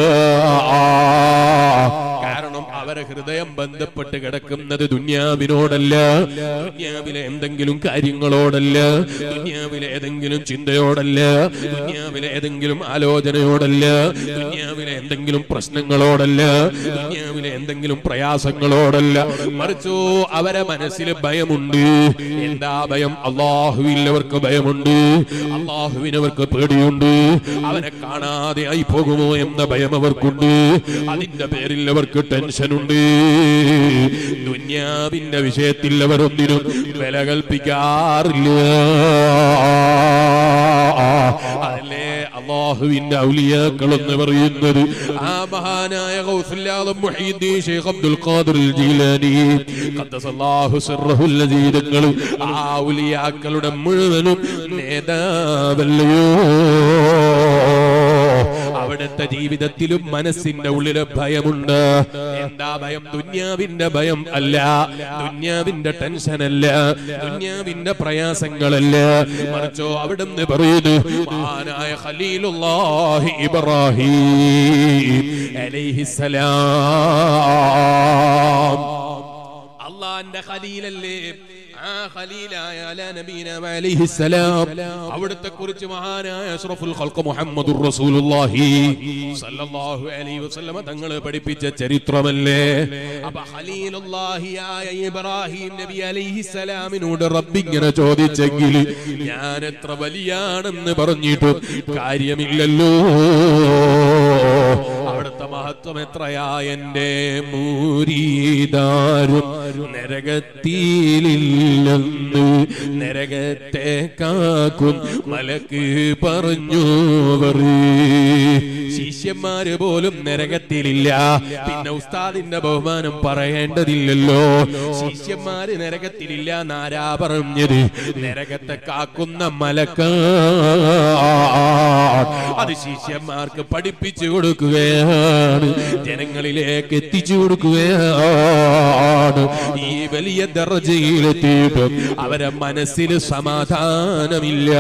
കാരണം അവരെ ഹൃദയം ബന്ധപ്പെട്ട് കിടക്കുന്നത് ദുനിയാവിനോടല്ല, ദുനിയാവിലെ എന്തെങ്കിലും കാര്യങ്ങളോടല്ല, ദുനിയാവിലെ ഏതെങ്കിലും ചിന്തയോടല്ല, ദുനിയാവിലെ ഏതെങ്കിലും ആലോചനയോടല്ല, ദുനിയാവിലെ എന്തെങ്കിലും പ്രശ്നങ്ങളോടല്ല, ദുനിയാവിലെ എന്തെങ്കിലും പ്രയാസങ്ങളോടല്ല. മറിച്ചോ അവരെ മനസ്സിൽ ഭയമുണ്ട്. എന്താ ഭയം? അല്ലാഹുവിൽ അവർക്ക് ഭയമുണ്ട്, അല്ലാഹുവിനവർക്ക് പേടിയുണ്ട്. അവനെ കാണാതെ ആയി പോകുമോ എന്ന ഭയം അവർക്കുണ്ട്. അതിന്റെ പേരിൽ അവർക്ക് ടെൻഷനുണ്ട്. ദുനിയാവിന്റെ വിഷയത്തിൽ അവർ ഒന്നിനും വില കൽപ്പിക്കാറില്ല. അതല്ലേ അല്ലാഹു അല്ലാഹുവിന്റെ ഔലിയാക്കൾ എന്ന് പറയുന്നത് ആ മഹാനായ ഗൗസുൽ ആലം Muhyiddin Sheikh Abdul Qadir Jilani ഖദ്ദസല്ലാഹു സിർറഹുൽ ലദീദങ്ങൾ ആ ഔലിയാക്കളുടെ മുഴുവനും നേതാവല്ലയോ. അവിടുത്തെ ജീവിതത്തിലും മനസ്സിന്റെ ഉള്ളില് ഭയമുണ്ട്. എന്താ ഭയം? ദുന്യാവിന്റെ ഭയം അല്ല, ദുന്യാവിന്റെ ടെൻഷൻ അല്ല, ദുന്യാവിന്റെ പ്രയാസങ്ങളല്ല. മറിച്ചോ അവിടുന്ന് പറയുന്നു മഹാനായ ഖലീലുല്ലാഹി ഇബ്രാഹിം അലൈഹിസ്സലാം അല്ലാഹുവിന്റെ ഖലീലല്ലേ. ആ ഖലീലായ അലാ നബീന അലൈഹിസ്സലാം അവിടുത്തെ കുറിച്ച് മഹാനായ അഷ്റഫുൽ ഖൽഖ് മുഹമ്മദുർ റസൂലുള്ളാഹി സ്വല്ലല്ലാഹു അലൈഹി വസല്ലം തങ്ങൾ പഠിപ്പിച്ച ചരിത്രമല്ലേ. അപ്പോൾ ഖലീലുള്ളാഹിയായ ഇബ്രാഹിം നബി അലൈഹിസ്സലാമിനോട് റബ്ബ് ഇങ്ങനെ ചോദിച്ചെങ്കിൽ ഞാൻ എത്ര വലിയാണെന്ന് പറഞ്ഞിട്ട് കാര്യമില്ലല്ലോ. അവിടുത്തെ മഹത്വം എത്രയാ. എന്റെ മുരീദാരും നരകത്തിലില്ലെന്ന് നരകത്തെ കാക്കും മലക്ക് പറഞ്ഞു. ശിഷ്യന്മാര് പോലും നരകത്തിലില്ല, പിന്നെ ഉസ്താദിന്റെ ബഹുമാനം പറയേണ്ടതില്ലല്ലോ. ശിഷ്യന്മാര് നരകത്തിലില്ല എന്നാരാ പറഞ്ഞത്? നരകത്തെ കാക്കുന്ന മലക്ക. അത് ശിഷ്യന്മാർക്ക് പഠിപ്പിച്ചു കൊടുക്കുകയാണ്, ജനങ്ങളിലേക്ക് എത്തിച്ചു കൊടുക്കുകയാണ്. ഈ വലിയ ദർജയിലെത്തിയിട്ട് അവരെ മനസ്സിൽ സമാധാനമില്ല,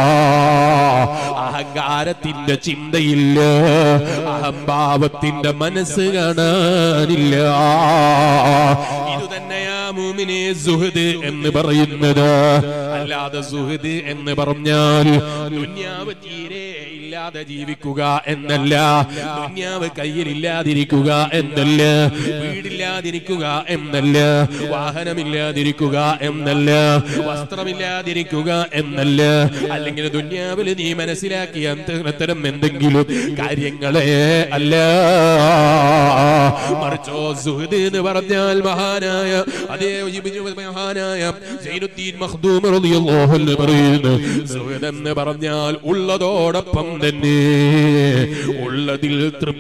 അഹങ്കാരത്തിന്റെ ചിന്തയില്ല, അഹംഭാവത്തിന്റെ മനസ്സ് കാണാനില്ല. ഇത് തന്നെയാ മുഅ്മിനെ സുഹദ് എന്ന് പറയുന്നത്. അല്ലാതെ സുഹദ് എന്ന് പറഞ്ഞാൽ ദുനിയാവ് തീരെ ഇല്ലാതെ ജീവിക്കുക എന്നല്ല, ദുനിയാവ് കയ്യിലില്ലാതിരിക്കുക എന്നല്ല, വീടില്ലാതിരിക്കുക എന്നല്ല, വാഹനമില്ലാതിരിക്കുക എന്നല്ല, വസ്ത്രമില്ലാതിരിക്കുക എന്നല്ല, അല്ലെങ്കിൽ ദുനിയാവിൽ നീ മനസ്സിലാക്കിയ അത്തരം എന്തെങ്കിലും കാര്യങ്ങളെ അല്ല. മറിച്ചോ സുഹദ് എന്ന് പറഞ്ഞാൽ മഹാനായ മഹാനായ സൈനുദ്ദീൻ മഖ്ദൂം റളിയല്ലാഹു അൻഹു പറയുന്നു, സുഹദ് എന്ന് പറഞ്ഞാൽ ഉള്ളതോടൊപ്പം തന്നെ ഉള്ളതിൽ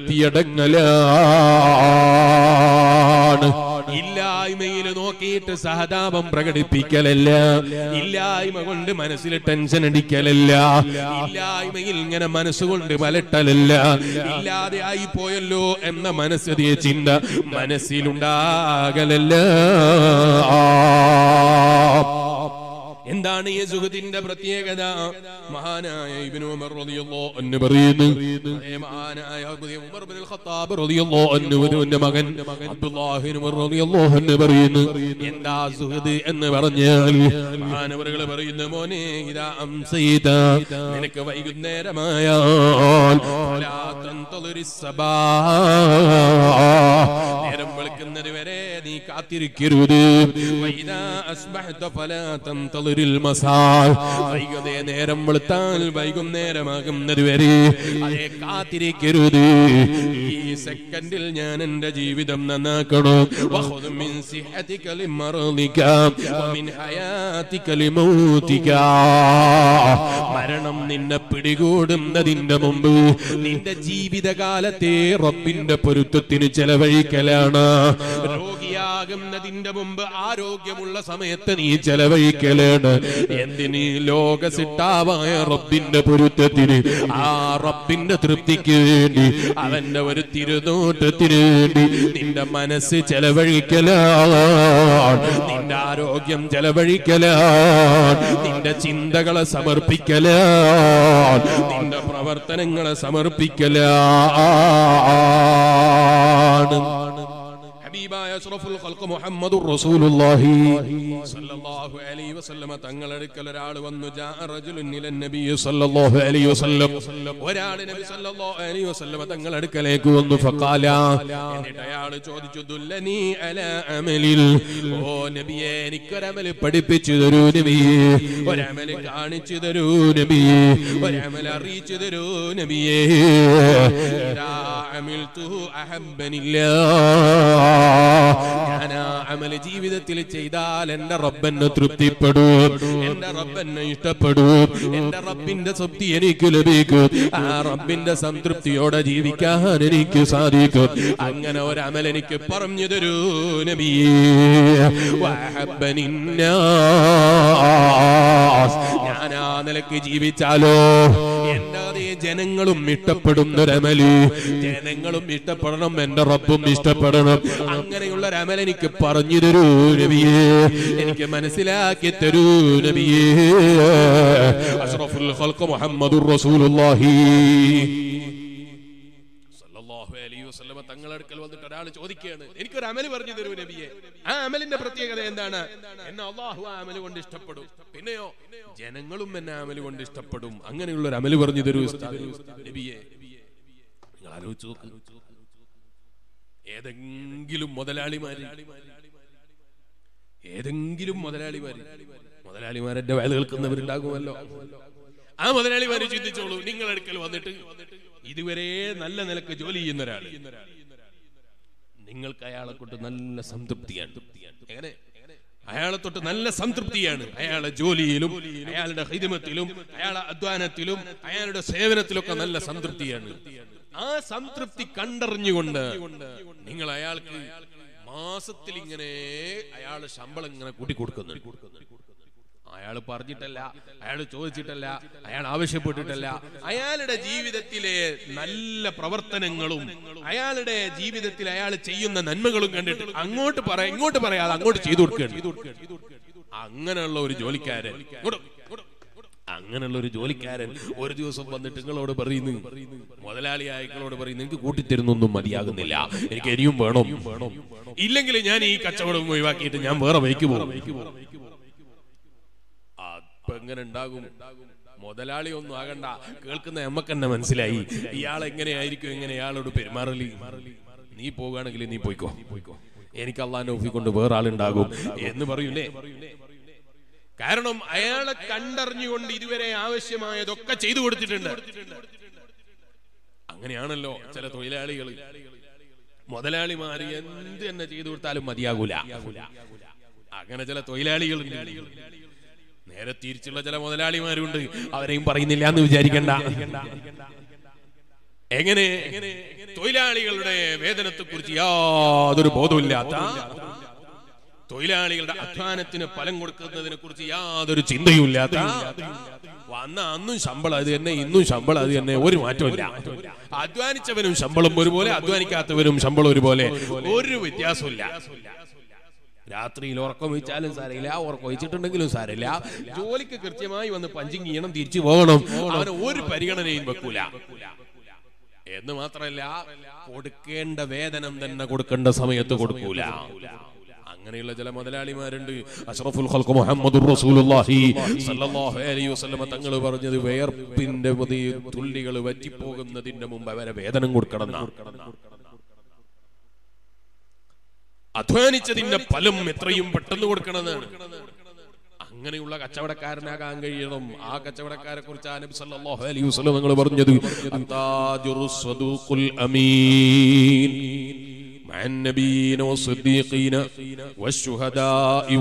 തൃപ്തിയടങ്ങലാണ്. ഇല്ലായ്മയിൽ നോക്കിയിട്ട് സഹതാപം പ്രകടിപ്പിക്കലല്ല, ഇല്ലായ്മ കൊണ്ട് മനസ്സിൽ ടെൻഷൻ അടിക്കലല്ല, ഇല്ലായ്മയിൽ ഇങ്ങനെ മനസ്സുകൊണ്ട് വലട്ടലല്ല, ഇല്ലാതെ ആയി പോയല്ലോ എന്ന മനസ്സിലെ ചിന്ത മനസ്സിലുണ്ടാകലല്ല. എന്താണ് ഈ സുഹദിന്റെ പ്രത്യേകത? മഹാനായ ഇബ്നു ഉമർ റളിയല്ലാഹു അൻഹു പറയുന്നു, മഹാനായ ഉമർ ഇബ്നുൽ ഖത്താബ് റളിയല്ലാഹു അൻഹുവിന്റെ മകൻ അബ്ദുല്ലാഹി ഇബ്നു ഉമർ റളിയല്ലാഹു അൻഹു പറയുന്നു, എന്താ സുഹദ് എന്ന് പറഞ്ഞാൽ മഹാനവറുകൾ പറയുന്നു, മോനെ ഇദാ അംസൈത, നിനക്ക് വൈകുന്നേരമായാൽ ഫലാ തൻതളിരിസ് സബാഹ്, നേരം വെളുക്കുന്നത് വരെ നീ കാത്തിരിക്കരുത്. വഇദാ അസ്ബഹത ഫലാ തൻതളിർ നേരം വെളുത്താൽ വൈകുന്നേരമാകുന്നത് വരെ അതേ കാത്തിരിക്കരുത്. ഈ സെക്കൻഡിൽ ഞാൻ എന്റെ ജീവിതം നന്നാക്കണോ. മരണം നിന്നെ പിടികൂടുന്നതിന്റെ മുമ്പ് നിന്റെ ജീവിതകാലത്തെ റബ്ബിന്റെ പൊരുത്തത്തിന് ചെലവഴിക്കലാണ്. രോഗിയാകുന്നതിന്റെ മുമ്പ് ആരോഗ്യമുള്ള സമയത്ത് നീ ചെലവഴിക്കലാണ്. എന്തിന്? ലോകസിട്ടാവായ റബ്ബിന്റെ പൊരുത്തത്തിന്, ആ റബ്ബിന്റെ തൃപ്തിക്ക് വേണ്ടി, അവന്റെ ഒരു തിരുനോട്ടത്തിന് വേണ്ടി നിന്റെ മനസ്സ് ചെലവഴിക്കലാണ്, നിന്റെ ആരോഗ്യം ചെലവഴിക്കലാണ്, നിന്റെ ചിന്തകളെ സമർപ്പിക്കലാണ്, നിന്റെ പ്രവർത്തനങ്ങളെ സമർപ്പിക്കലാണ്. ഹബീബായ അഷ്റഫുൽ ഖൽഖ് മുഹമ്മദുർ റസൂലുള്ളാഹി സ്വല്ലല്ലാഹു അലൈഹി വസല്ലം തങ്ങളുടെ അടുക്കൽ ഒരാൾ വന്നു. ജാഅ റജുലുൻ ഇലൻ നബി സ്വല്ലല്ലാഹു അലൈഹി വസല്ലം, ഒരാൾ നബി സ്വല്ലല്ലാഹു അലൈഹി വസല്ലം തങ്ങളുടെ അടുക്കലേക്ക് വന്നു. ഫഖാല, എന്നിട്ട് അയാൾ ചോദിച്ചു, ദുല്ലനി അലാ അമലിൽ, ഓ നബിയേ എനിക്കൊരു അമൽ പഠിപ്പിച്ചു തരൂ നബിയേ, ഒരു അമൽ കാണിച്ചു തരൂ നബിയേ, ഒരു അമൽ അറിയിച്ചു തരൂ നബിയേ. ഇദാ അമിൽതു അഹബ്ബനില്ലാഹ്, ഞാൻ ആ അമല് ജീവിതത്തിൽ ചെയ്താൽ എന്റെ റബ്ബെന്നെ തൃപ്തിപ്പെടും, എന്റെ റബ്ബെന്നെ ഇഷ്ടപ്പെടും, എന്റെ റബ്ബിന്റെ തൃപ്തി എനിക്ക് ലഭിക്കും, ആ റബ്ബിന്റെ സംതൃപ്തിയോടെ ജീവിക്കാൻ എനിക്ക് സാധിക്കും. അങ്ങനെ ഒരു അമൽ എനിക്ക് പറഞ്ഞു തരൂ നബിയേ. ഞാൻ ആ നിലക്ക് ജീവിച്ചാലോ എന്റെ അതേ ജനങ്ങളും ഇഷ്ടപ്പെടുന്നൊരമല്, ജനങ്ങളും ഇഷ്ടപ്പെടണം, എന്റെ റബ്ബും ഇഷ്ടപ്പെടണം. അങ്ങനെയുള്ള ഒരമൽ എനിക്ക് പറഞ്ഞു തരൂ നബിയേ, എനിക്ക് മനസ്സിലാക്കി തരൂ നബിയേ. അഷ്റഫുൽ ഖൽഖ് മുഹമ്മദുർ റസൂലുള്ളാഹി സല്ലല്ലാഹു അലൈഹി വസല്ലം തങ്ങളുടെ അടുക്കൽ വന്നിട്ട് ഒരാൾ ചോദിക്കുകയാണ്, എനിക്കൊരു അമൽ പറഞ്ഞു തരൂ നബിയേ. ആ അമലിന്റെ പ്രത്യേകത എന്താണ്? എന്നെ അല്ലാഹു ആ അമൽ കൊണ്ട് ഇഷ്ടപ്പെടും, പിന്നെയോ ജനങ്ങളും എന്നെ അമൽ കൊണ്ട് ഇഷ്ടപ്പെടും. അങ്ങനെയുള്ള ഒരു അമൽ പറഞ്ഞു തരൂ നബിയേ. നിങ്ങൾ ആലോചിച്ച് നോക്ക്, ഏതെങ്കിലും മുതലാളിമാരുടെ വയൽ കേൾക്കുന്നവരുണ്ടാകുമല്ലോ. ആ മുതലാളിമാര് ചിന്തിച്ചോളൂ, നിങ്ങളടുക്കൽ വന്നിട്ട് ഇതുവരെ നല്ല നിലക്ക് ജോലി ചെയ്യുന്ന ഒരാൾ, നിങ്ങൾക്ക് അയാളെ കൊണ്ട് നല്ല സംതൃപ്തിയാണ്. എങ്ങനെ? അയാളെ തൊട്ട് നല്ല സംതൃപ്തിയാണ്. അയാളുടെ ജോലിയിലും അയാളുടെ ഹിദ്മത്തിലും അയാളുടെ അധ്വാനത്തിലും അയാളുടെ സേവനത്തിലൊക്കെ നല്ല സംതൃപ്തിയാണ്. ആ സംതൃപ്തി കണ്ടറിഞ്ഞുകൊണ്ട് നിങ്ങൾ അയാൾക്ക് മാസത്തിൽ ഇങ്ങനെ അയാളുടെ ശമ്പളം ഇങ്ങനെ കൂട്ടിക്കൊടുക്കുന്നുണ്ട്. അയാൾ പറഞ്ഞിട്ടല്ല, അയാൾ ചോദിച്ചിട്ടല്ല, അയാൾ ആവശ്യപ്പെട്ടിട്ടല്ല. അയാളുടെ ജീവിതത്തിലെ നല്ല പ്രവർത്തനങ്ങളും അയാളുടെ ജീവിതത്തിൽ അയാൾ ചെയ്യുന്ന നന്മകളും കണ്ടിട്ട് ഇങ്ങോട്ട് പറയാതെ അങ്ങോട്ട് ചെയ്തു കൊടുക്കുകയാണ്. അങ്ങനെയുള്ള ഒരു ജോലിക്കാരൻ ഒരു ദിവസം വന്നിട്ട് നിങ്ങളോട് പറയുന്നു, മുതലാളിയായ നിങ്ങളോട് പറയുന്നു, എനിക്ക് കൂട്ടിത്തരുന്നൊന്നും മതിയാകുന്നില്ല, എനിക്ക് ഇനിയും വേണം, ഇല്ലെങ്കിൽ ഞാൻ ഈ കച്ചവടം ഒഴിവാക്കിയിട്ട് ഞാൻ വേറെ വഴിക്ക് പോകും. അപ്പൊ എങ്ങനെ ഉണ്ടാകും? മുതലാളി ഒന്നും ആകണ്ട, കേൾക്കുന്ന നമ്മക്ക് തന്നെ മനസ്സിലായി ഇയാൾ എങ്ങനെയായിരിക്കും, എങ്ങനെ ഇയാളോട് പെരുമാറലി. നീ പോകുകയാണെങ്കിൽ നീ പോയിക്കോ, എനിക്ക് അള്ളാന്റെ ഓഫീസ് കൊണ്ട് വേറെ ആളുണ്ടാകും എന്ന് പറയൂലേ. കാരണം അയാളെ കണ്ടറിഞ്ഞുകൊണ്ട് ഇതുവരെ ആവശ്യമായതൊക്കെ ചെയ്തു കൊടുത്തിട്ടുണ്ട്. അങ്ങനെയാണല്ലോ ചില തൊഴിലാളികൾ. മുതലാളിമാര് എന്ത് തന്നെ ചെയ്തു കൊടുത്താലും മതിയാകൂല. അങ്ങനെ ചില തൊഴിലാളികളുണ്ട്. നേരെ തിരിച്ചുള്ള ചില മുതലാളിമാരുണ്ട്, അവരെയും പറയുന്നില്ല എന്ന് വിചാരിക്കണ്ട. എങ്ങനെ? തൊഴിലാളികളുടെ വേതനത്തെ കുറിച്ച് യാതൊരു ബോധമില്ലാത്ത, തൊഴിലാളികളുടെ അധ്വാനത്തിന് ഫലം കൊടുക്കുന്നതിനെ കുറിച്ച് യാതൊരു ചിന്തയുമില്ലാത്ത, വന്ന അന്നും ശമ്പളം അത് തന്നെ, ഇന്നും ശമ്പളം അത് തന്നെ, ഒരു മാറ്റമില്ല. അധ്വാനിച്ചവനും ശമ്പളം ഒരുപോലെ, അധ്വാനിക്കാത്തവനും ശമ്പളം ഒരുപോലെ, ഒരു വ്യത്യാസമില്ല. രാത്രിയിൽ ഉറക്കം വെച്ചാലും സാരമില്ല, ഉറക്കം വെച്ചിട്ടുണ്ടെങ്കിലും സാരമില്ല, ജോലിക്ക് കൃത്യമായി വന്ന് പഞ്ചിങ് ചെയ്യണം, തിരിച്ചു പോകണം, അവന് ഒരു പരിഗണനയും വെക്കൂല. എന്ന് മാത്രമല്ല, കൊടുക്കേണ്ട വേതനം തന്നെ കൊടുക്കേണ്ട സമയത്ത് കൊടുക്കൂല. അങ്ങനെയുള്ള ചില മുതലാളിമാരുണ്ട്. അഷ്റഫുൽ ഖൽഖ് മുഹമ്മദുർ റസൂലുള്ളാഹി സ്വല്ലല്ലാഹു അലൈഹി വസല്ലം തങ്ങൾ പറഞ്ഞത്, വിയർപ്പിന്റെ തുള്ളികൾ വറ്റിപ്പോകുന്നതിന്റെ മുമ്പ് അവരെ വേതനം കൊടുക്കണം. അധ്വാനിച്ചതിന്റെ ഫലം എത്രയും പെട്ടെന്ന് കൊടുക്കണമെന്നാണ്. അങ്ങനെയുള്ള കച്ചവടക്കാരനാകാൻ കഴിയണം. ആ കച്ചവടക്കാരെ കുറിച്ച് നബി സല്ലല്ലാഹു അലൈഹി വസല്ലം തങ്ങൾ പറഞ്ഞത്, അത്താജുറുസ് സദൂഖുൽ അമീൻ മഅൻ നബിയ്യിന വസ്സദീഖീന വശുഹദാഇ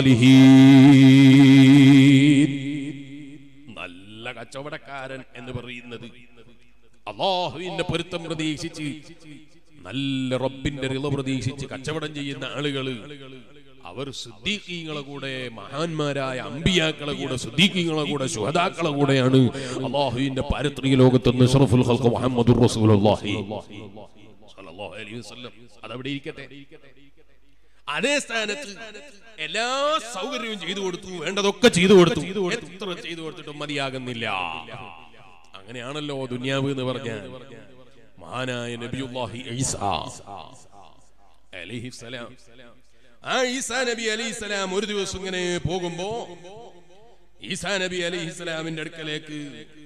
വസ്സാലിഹീൻ. നല്ല കച്ചവടക്കാരൻ എന്ന് പറയുന്നത് അല്ലാഹുവിന്റെ പൊരുത്തം പ്രതീക്ഷിച്ച്, നല്ല റബ്ബിന്റെ റിള പ്രതീക്ഷിച്ച് കച്ചവടം ചെയ്യുന്ന ആളുകൾ, അവർ സിദ്ദീഖീങ്ങളെ കൂടെ, മഹാന്മാരായ അമ്പിയാക്കളെ കൂടെ, സിദ്ദീഖീങ്ങളെ കൂടെ, ശുഹദാക്കളെ കൂടെയാണ് അല്ലാഹുവിന്റെ പാരത്രിക ലോകത്ത് അഷ്റഫുൽ ഖൽഖ് മുഹമ്മദുർ റസൂലുള്ളാഹി സ്വല്ലല്ലാഹു അലൈഹി വസല്ലം. അതവിടെ ഇരിക്കട്ടെ. അതേ സ്ഥാനത്ത് എല്ലാ സൗകര്യവും ചെയ്തു കൊടുത്തു, വേണ്ടതൊക്കെ ചെയ്തു കൊടുത്തു, എത്ര ചെയ്തു കൊടുത്തിട്ടും മതിയാകുന്നില്ല. അങ്ങനെയാണല്ലോ ദുനിയാവ് എന്ന് പറഞ്ഞാൽ. മഹാനായ നബിയുല്ലാഹി ഈസാ അലൈഹിസ്സലാം, ആ ഈസാ നബി അലൈഹിസ്സലാം ഒരു ദിവസം ഇങ്ങനെ പോകുമ്പോ ഈസാ നബി അലൈഹിസ്സലാമിന്റെ അടുക്കലേക്ക്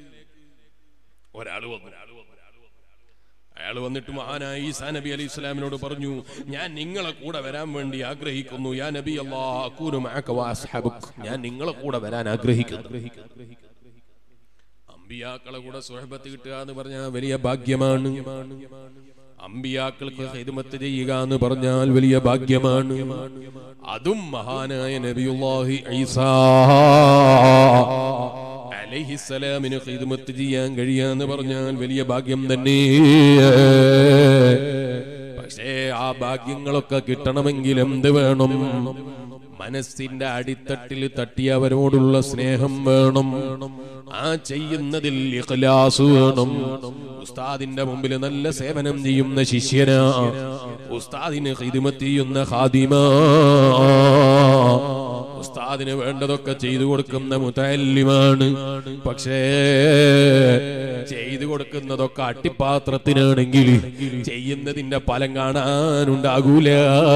ഒരാൾ വന്നു. അയാൾ വന്നിട്ട് മഹാനായ ഈസാ നബി അലൈഹിസ്സലാമിനോട് പറഞ്ഞു, ഞാൻ നിങ്ങളെ കൂടെ വരാൻ വേണ്ടി ആഗ്രഹിക്കുന്നു. യാ നബി അല്ലാഹ് അകൂനു മഅക വഅസ്ഹബുക്, ഞാൻ നിങ്ങളെ കൂടെ വരാൻ ആഗ്രഹിക്കുന്നു. അമ്പിയാക്കളെ കൂടെ സുഹബത്ത് കിട്ടുക എന്ന് പറഞ്ഞാൽ വലിയ ഭാഗ്യമാണ്. അമ്പിയാക്കൾക്ക് ഖിദ്മത്ത് ചെയ്യുക എന്ന് പറഞ്ഞാൽ വലിയ ഭാഗ്യമാണ്. അതും മഹാനായ നബിയുല്ലാഹി ഈസാ അലൈഹിസ്സലാമിന് ഖിദ്മത്ത് ചെയ്യാൻ കഴിയാന്ന് പറഞ്ഞാൽ വലിയ ഭാഗ്യം തന്നെ. പക്ഷേ ആ ഭാഗ്യങ്ങളൊക്കെ കിട്ടണമെങ്കിൽ എന്ത് വേണം? മനസ്സിന്റെ അടിത്തട്ടിൽ തട്ടിയവരോടുള്ള സ്നേഹം വേണം. ആ ചെയ്യുന്നതിൽ ഇഖ്ലാസ് വേണം. ഉസ്താദിന്റെ മുമ്പിൽ നല്ല സേവനം ചെയ്യുന്ന ശിഷ്യനാ, ഉസ്താദിന് ഖിദ്മത്ത് ചെയ്യുന്ന ഖാദിമാ, ഉസ്താദിന് വേണ്ടതൊക്കെ ചെയ്തു കൊടുക്കുന്ന മുതഅല്ലിമാണ്. പക്ഷേ ചെയ്തു കൊടുക്കുന്നതൊക്കെ അട്ടിപ്പാത്രത്തിനാണെങ്കിൽ ചെയ്യുന്നതിന്റെ ഫലം കാണാനുണ്ടാകൂല.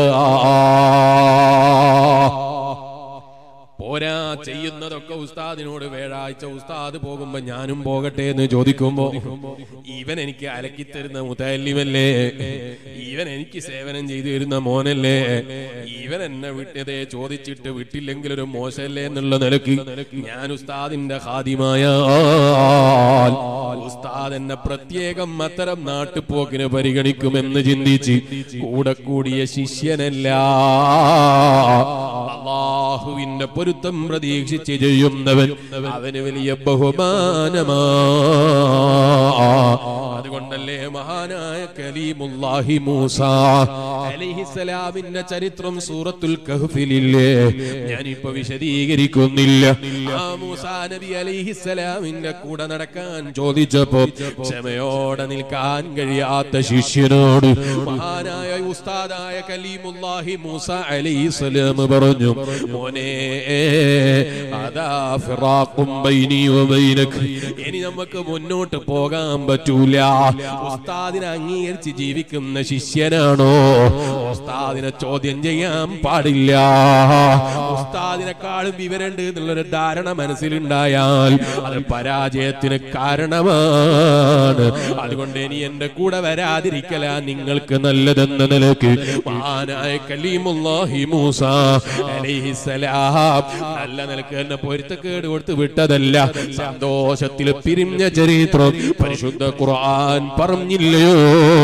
പോരാ, ചെയ്യുന്നതൊക്കെ ഉസ്താദിനോട് വ്യാഴാഴ്ച ഉസ്താദ് പോകുമ്പോ ഞാനും പോകട്ടെ എന്ന് ചോദിക്കുമ്പോ ഇവൻ എനിക്ക് അലക്കി തരുന്ന മുതഅല്ലിമല്ലേ, ഇവൻ എനിക്ക് സേവനം ചെയ്തു തരുന്ന മോനല്ലേ, ഇവൻ എന്നെ വിട്ടതേ ചോദിച്ചിട്ട് വിട്ടില്ലെങ്കിൽ ഒരു മോശമല്ലേ എന്നുള്ള നിലക്ക് ഞാൻ ഉസ്താദിന്റെ ഖാദിമായാൽ ഉസ്താദ് എന്നെ പ്രത്യേകം അത്തരം നാട്ടുപോക്കിന് പരിഗണിക്കുമെന്ന് ചിന്തിച്ച് കൂടെ കൂടിയ ശിഷ്യനല്ല, അല്ലാഹുവിന്റെ പൊരുത്തം പ്രതീക്ഷിച്ച് ചെയ്യുന്നവൻ അവന് വലിയ ബഹുമാനമാ. അതുകൊണ്ടല്ലേ മഹാനായ കലീമുല്ലാഹി മൂസ അലൈഹിസ്സലാമിന്റെ ചരിത്രം സൂറത്തുൽ കഹ്ഫിലില്ലേ, ഞാനിപ്പോ വിശദീകരിക്കുന്നില്ല. ആ മൂസാ നബി അലൈഹിസ്സലാമിന്റെ കൂടെ നടക്കാൻ ചോദിച്ചപ്പോ ക്ഷമയോടെ നിൽക്കാൻ കഴിയാത്ത ശിഷ്യനോട് മഹാനായ ഉസ്താദായ കലീമുല്ലാഹി മൂസ അലൈഹിസ്സലാം പറഞ്ഞു, മോനെ അദാ ഫിറാഖും ബൈനി വബൈനക, ഇനി നമുക്ക് മുന്നോട്ട് പോകാൻ പറ്റൂല. ഉസ്താദിനെ അംഗീകരിച്ച് ജീവിക്കുന്ന ശിഷ്യനാണോ? ഉസ്താദിനെ ചോദ്യം ചെയ്യാൻ പാടില്ല. ഉസ്താദിനെക്കാളും വിവരമുണ്ട് എന്നുള്ളൊരു ധാരണ മനസ്സിലുണ്ടായാൽ അത് പരാജയത്തിന് കാരണമാണ്. അതുകൊണ്ട് ഇനി എന്റെ കൂടെ വരാതിരിക്കലാ നിങ്ങൾക്ക് നല്ലതെന്ന നിലക്ക് മഹാനായ കലീമുല്ലാഹി മൂസ അലൈഹിസ്സലാം നല്ല നിലക്ക് തന്നെ പൊരുത്തക്കേട് കൊടുത്ത് വിട്ടതല്ല. സന്തോഷത്തിൽ പിരിഞ്ഞ ചരിത്രം പരിശുദ്ധ ഖുർആൻ പറഞ്ഞില്ലയോ?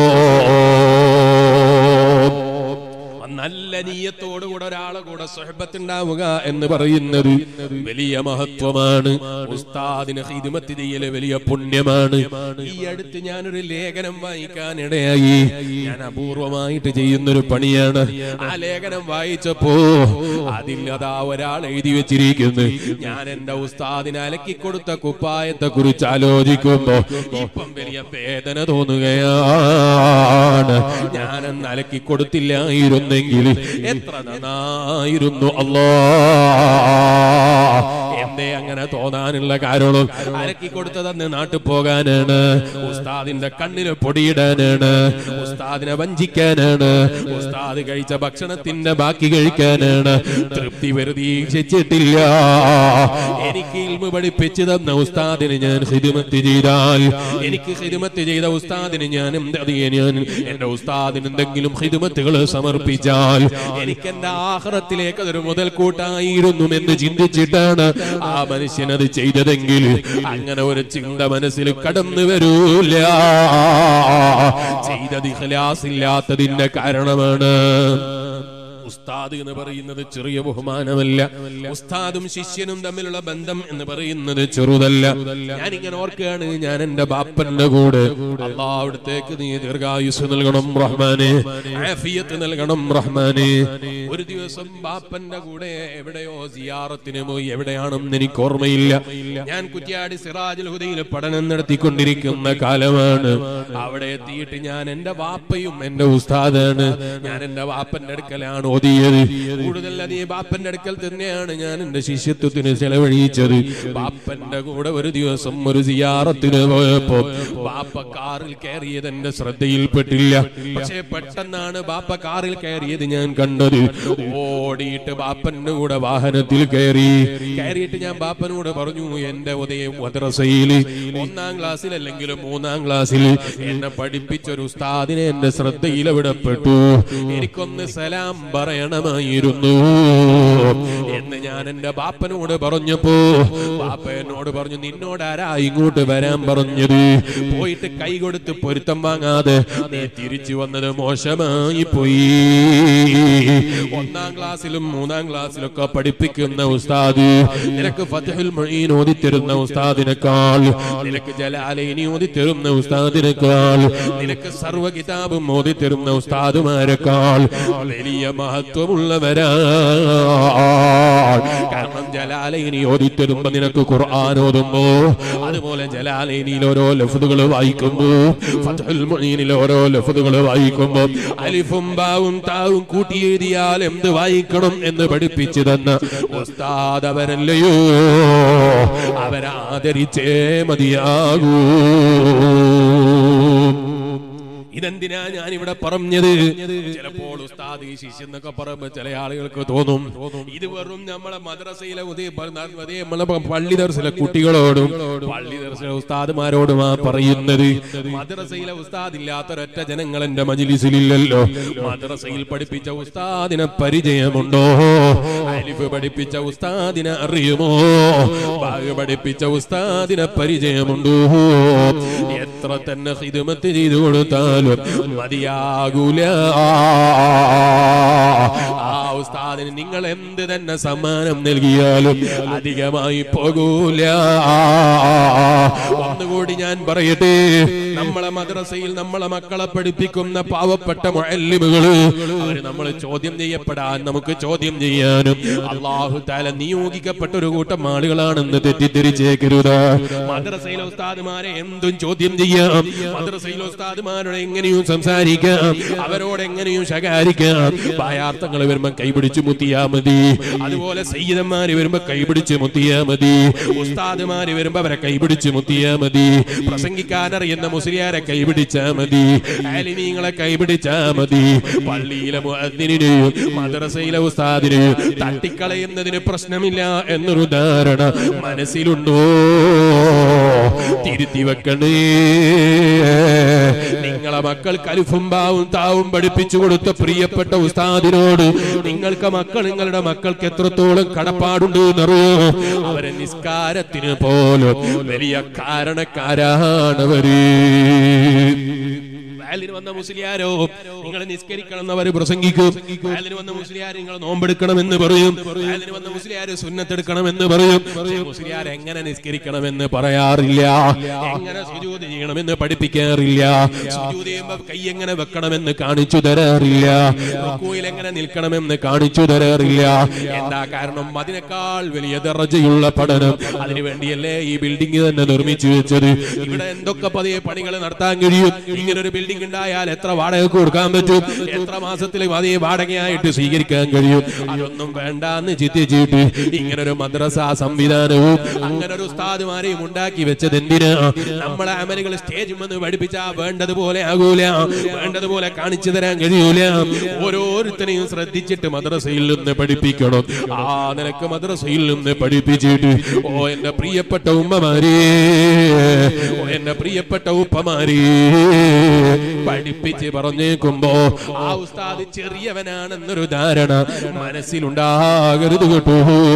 നല്ല നീയത്തോടുകൂടെ ഒരാളെ കൂടെ സുഹബത്ത് ഉണ്ടാവുക എന്ന് പറയുന്നത് വലിയ മഹത്വമാണ്. ഉസ്താദിന് ഖിദ്മത്ത് ചെയ്യല് വലിയ പുണ്യമാണ്. ഈ അടുത്ത് ഞാനൊരു ലേഖനം വായിക്കാനിടയായി. ഞാൻ അപൂർവമായിട്ട് ചെയ്യുന്നൊരു പണിയാണ്. ആ ലേഖനം വായിച്ചപ്പോ അതിൽ അതാ ഒരാൾ എഴുതി വെച്ചിരിക്കുന്നു, ഞാൻ എന്റെ ഉസ്താദിന് അലക്കിക്കൊടുത്ത കുപ്പായത്തെ കുറിച്ച് ആലോചിക്കുമ്പോ ഇപ്പം വലിയ വേദന തോന്നുകയാണ്. ഞാനെന്ന് അലക്കിക്കൊടുത്തില്ലായിരുന്നെങ്കിൽ എത്ര നന്നായിരുന്നു. എന്തേ അങ്ങനെ തോന്നാനുള്ള കാരണം? അലക്കി കൊടുത്തതെന്ന് നാട്ടിൽ പോകാനാണ്, ഉസ്താദിന്റെ കണ്ണില് പൊടിയിടാനാണ്, ഉസ്താദിനെ വഞ്ചിക്കാനാണ്, ഉസ്താദ് കഴിച്ച ഭക്ഷണത്തിന്റെ ബാക്കി കഴിക്കാനാണ്. തൃപ്തി പ്രതീക്ഷിച്ചിട്ടില്ല. എനിക്ക് ഇൽമു പഠിപ്പിച്ചു തന്ന ഉസ്താദിന് ഞാൻ ഖിദ്മത്ത് ചെയ്താൽ, എനിക്ക് ഖിദ്മത്ത് ചെയ്ത ഉസ്താദിന് ഞാൻ എന്റെ ഉസ്താദിന് എന്തെങ്കിലും ഖിദ്മത്തുകൾ സമർപ്പിച്ചാൽ എനിക്ക് എന്റെ ആഖിറത്തിലേക്ക് അതൊരു മുതൽക്കൂട്ടായിരുന്നു എന്ന് ചിന്തിച്ചിട്ടാണ് ആ മനുഷ്യനത് ചെയ്തതെങ്കിൽ അങ്ങനെ ഒരു ചിന്ത മനസ്സിൽ കടന്നു വരൂല. ചെയ്തത് ഇഖ്ലാസ് ഇല്ലാത്തതിന്റെ കാരണമാണ്. ഉസ്താദ് എന്ന് പറയുന്നത് ചെറിയ ബഹുമാനമല്ല. ഉസ്താദും ശിഷ്യനും തമ്മിലുള്ള ബന്ധം എന്ന് പറയുന്നത് ചെറുതല്ല. ഞാനിങ്ങനെ ഓർക്കുകയാണ്, ഞാൻ എന്റെ ബാപ്പന്റെ കൂടെ, അല്ലാഹ് അവിടത്തേക്ക് നീ ദീർഘായുസ് നൽകണം റഹ്മാനെ, ആഫിയത്ത് നൽകണം റഹ്മാനെ. ഒരു ദിവസം ബാപ്പന്റെ കൂടെ എവിടെയോ സിയാറത്തിന് പോയി, എവിടെയാണെന്ന് എനിക്ക് ഓർമ്മയില്ല. ഞാൻ കുറ്റ്യാടി സിറാജുൽ ഹുദയിൽ പഠനം നടത്തിക്കൊണ്ടിരിക്കുന്ന കാലമാണ്. അവിടെ എത്തിയിട്ട് ഞാൻ എന്റെ വാപ്പയും എന്റെ ഉസ്താദാണ്. ഞാൻ എന്റെ വാപ്പന്റെ അടുക്കലാണ് ഓതിയത്. കൂടുതൽ അതേ ബാപ്പന്റെ അടുക്കൽ തന്നെയാണ് ഞാൻ എന്റെ ശിഷ്യത്വത്തിന് ചെലവഴിച്ചത്. ബാപ്പന്റെ കൂടെ ഒരു ദിവസം ഒരു സിയാറത്തിന് പോയപ്പോ ബാപ്പ കാറിൽ കയറിയത് എന്റെ ശ്രദ്ധയിൽപ്പെട്ടില്ല. പക്ഷേ പെട്ടെന്നാണ് ബാപ്പ കാറിൽ കയറിയത് ഞാൻ കണ്ടത്. ഓടിയിട്ട് ബാപ്പന്റെ കൂടെ വാഹനത്തിൽ കയറിയിട്ട് ഞാൻ ബാപ്പനോട് പറഞ്ഞു, എന്റെ ഉദയം മദ്രസയിൽ 1-ാം ക്ലാസ്സിൽ അല്ലെങ്കിൽ 3-ാം ക്ലാസ്സിൽ എന്നെ പഠിപ്പിച്ചൊരു ഉസ്താദിനെ എന്റെ ശ്രദ്ധയിൽ എവിടെ പെട്ടു, എനിക്കൊന്ന് സലാം പറയണമായിരുന്നു. എന്ന് ഞാൻ എന്റെ ബാപ്പനോട് പറഞ്ഞപ്പോ ബാപ്പ എന്നോട് പറഞ്ഞു, നിന്നോടാരാ ഇങ്ങോട്ട് വരാൻ പറഞ്ഞത്? പോയിട്ട് കൈ കൊടുത്ത് പൊരുത്തം വാങ്ങാതെ നീ തിരിച്ചു വന്നത് മോശമായി പോയി. 1ാം ക്ലാസ്സിലും 3ാം ക്ലാസ്സിലൊക്കെ പഠിപ്പിക്കുന്ന ഉസ്താദ് നിനക്ക് ഫത്ഹുൽ മുഈൻ ഓതിത്തരുന്ന ഉസ്താദിനേക്കാൾ, നിനക്ക് ജലാലൈനി ഓതിത്തരുന്ന ഉസ്താദിനേക്കാൾ, നിനക്ക് സർവ്വ കിതാബും ഓതിത്തരുന്ന ഉസ്താദുമാരെക്കാൾ വലിയ മഹത്വമുള്ളവരാ. കാരണം ജലാലൈനി ഓതിത്തരുമ്പോ നിനക്ക് ഖുർആൻ ഓതുമ്പോ, അതുപോലെ ജലാലൈനിയിൽ ഓരോ ലഫ്ദുകൾ വായിക്കുമ്പോ, ഫത്ഹുൽ മുഈനിൽ ഓരോ ലഫ്ദുകൾ വായിക്കുമ്പോ അലിഫും ബാവും താവും കൂട്ടി എഴുതിയാൽ എന്ത് വായിക്കണം എന്ന് പഠിപ്പിച്ചു തന്ന ഉസ്താദ് അവരല്ലയോ? അവരാദരിച്ചേ മതിയാകൂ. ഇതെന്തിനാ ഞാൻ ഇവിടെ പറഞ്ഞത്? ചിലപ്പോൾ ഉസ്താദ് ഈ ശിഷ്യ എന്നൊക്കെ പറയുമ്പോ ചില ആളുകൾക്ക് തോന്നും ഇത് വെറും നമ്മളെ മദ്രസയിലെ നമ്മളെ പള്ളി ദർസിലെ കുട്ടികളോടും പള്ളി ദർസിലെ ഉസ്താദുമാരോടുമാ പറയുന്നത്. മദ്രസയിലെ ഉസ്താദ് ഇല്ലാത്തൊരൊറ്റ ജനങ്ങൾ എന്റെ മജ്ലിസിലില്ലല്ലോ. മദ്രസയിൽ പഠിപ്പിച്ച ഉസ്താദിനെ പരിചയമുണ്ടോ? അലിഫ് പഠിപ്പിച്ച ഉസ്താദിനെ അറിയുമോ? ബാഗ് പഠിപ്പിച്ച ഉസ്താദിനെ പരിചയമുണ്ടോ? എത്ര തന്നെ ഖിദ്മത്ത് ചെയ്തു കൊടുത്താൽ മതിയാകൂല. ആ ഉസ്താദിന് നിങ്ങൾ എന്ത് തന്നെ സമ്മാനം നൽകിയാലും അധികമായി പോകൂല. ഒന്നുകൂടി ഞാൻ പറയട്ടെ, നമ്മളെ മദ്രസയിൽ നമ്മളെ മക്കളെ പഠിപ്പിക്കുന്ന പാവപ്പെട്ട മുഅല്ലിമുകള് അവര് നമ്മൾ ചോദ്യം ചെയ്യപ്പെടാൻ, നമുക്ക് ചോദ്യം ചെയ്യാനും അല്ലാഹു തആല നിയോഗിക്കപ്പെട്ട ഒരു കൂട്ടം ആളുകളാണെന്ന് തെറ്റിദ്ധരിച്ചേക്കരുത്. മദ്രസയിലെ ഉസ്താദുമാരെ എന്തും ചോദ്യം ചെയ്യാം, മദ്രസയിലെ ഉസ്താദുമാരോട് എങ്ങനെയും സംസാരിക്കാം, അവരോട് എങ്ങനെയും ശകാരിക്കാം. പായാർത്ഥങ്ങൾ വരുമ്പോ കൈപിടിച്ച് മുത്തിയാ മതി. അതുപോലെ സയ്യിദന്മാര് വരുമ്പോ കൈപിടിച്ച് മുത്തിയാ മതി. ഉസ്താദുമാര് വരുമ്പോ അവരെ കൈപിടിച്ച് മുത്തിയാ മതി. പ്രസംഗിക്കാനറിയുന്ന മുസ്ലിയാരെ കൈപിടിച്ചാ മതി. ആലിമീങ്ങളെ കൈപിടിച്ചാ മതി. പള്ളിയിലെ മുഅദ്ദിനെയും മദ്രസയിലെ ഉസ്താദിനെയും തട്ടിക്കളയുന്നതിന് പ്രശ്നമില്ല എന്നൊരു ധാരണ മനസ്സിലുണ്ടോ? തിരുത്തി വെക്കണേ. നിങ്ങളെ മക്കൾക്ക് അലിഫും ബാവും താവും പഠിപ്പിച്ചു കൊടുത്ത പ്രിയപ്പെട്ട ഉസ്താദിനോട് നിങ്ങളുടെ മക്കൾക്ക് എത്രത്തോളം കടപ്പാടുണ്ട് എന്നറിയോ? അവരെ നിസ്കാരത്തിന് പോലും വലിയ കാരണക്കാരാണവര്. വയലിന് വന്ന മുസ്ലിയാരോ നിങ്ങൾ നിസ്കരിക്കണം എന്നവർ പ്രസംഗിക്കും. വയലിന് വന്ന മുസ്ലിയാർ നിങ്ങൾ നോമ്പെടുക്കണമെന്ന് പറയും. വയലിന് വന്ന മുസ്ലിയാർ സുന്നത്തെടുക്കണമെന്ന് പറയും. മുസ്ലിയാർ എങ്ങനെ നിസ്കരിക്കണമെന്ന് പറയാറില്ല, എങ്ങനെ സുജൂദ് ചെയ്യണമെന്ന് പഠിപ്പിക്കാറില്ല, സുജൂദ് ചെയ്യുമ്പോൾ കൈ എങ്ങനെ വെക്കണമെന്ന് കാണിച്ചു തരാറില്ല, റുക്കൂയിൽ എങ്ങനെ നിൽക്കണമെന്ന് കാണിച്ചു തരാറില്ല. എന്താ കാരണം? അതിനേക്കാൾ വലിയ ദറജയുള്ള പഠനം അതിനുവേണ്ടിയല്ലേ ഈ ബിൽഡിംഗ് തന്നെ നിർമ്മിച്ചു വെച്ചത്. ഇവിടെ എന്തൊക്കെ പതിയെ പണികൾ നടത്താൻ കഴിയും. ഇങ്ങനൊരു ബിൽഡിംഗ് ഉണ്ടായാൽ എത്ര വാടക കൊടുക്കാൻ പറ്റും, എത്ര മാസത്തിൽ അതേ വാടകയായിട്ട് സ്വീകരിക്കാൻ കഴിയും. അതൊന്നും വേണ്ടാന്ന് ചിന്തിച്ചിട്ട് ഇങ്ങനൊരു മദ്രസ സംവിധാനവും അങ്ങനൊരു ഉസ്താദുമാരെയും ഉണ്ടാക്കി വെച്ചത് എന്തിനാ? നമ്മളെ അമലുകൾ സ്റ്റേജിൽ വന്ന് പഠിപ്പിച്ചാ വേണ്ടതുപോലെ ആകൂല, വേണ്ടതുപോലെ കാണിച്ചു തരാൻ കഴിയൂല. ഓരോരുത്തരെയും ശ്രദ്ധിച്ചിട്ട് മദ്രസയിൽ നിന്ന് പഠിപ്പിക്കണം. ആ നിനക്ക് മദ്രസയിൽ നിന്ന് പഠിപ്പിച്ചിട്ട് ഓ എന്റെ പ്രിയപ്പെട്ട ഉമ്മമാരെ, ഓ എന്റെ പ്രിയപ്പെട്ട ഉപ്പമാരെ പഠിപ്പിച്ച് പറഞ്ഞേക്കുമ്പോ ആ ഉസ്താദ് ചെറിയവനാണെന്നൊരു ധാരണ മനസ്സിലുണ്ടാകരുത് കേട്ടോ.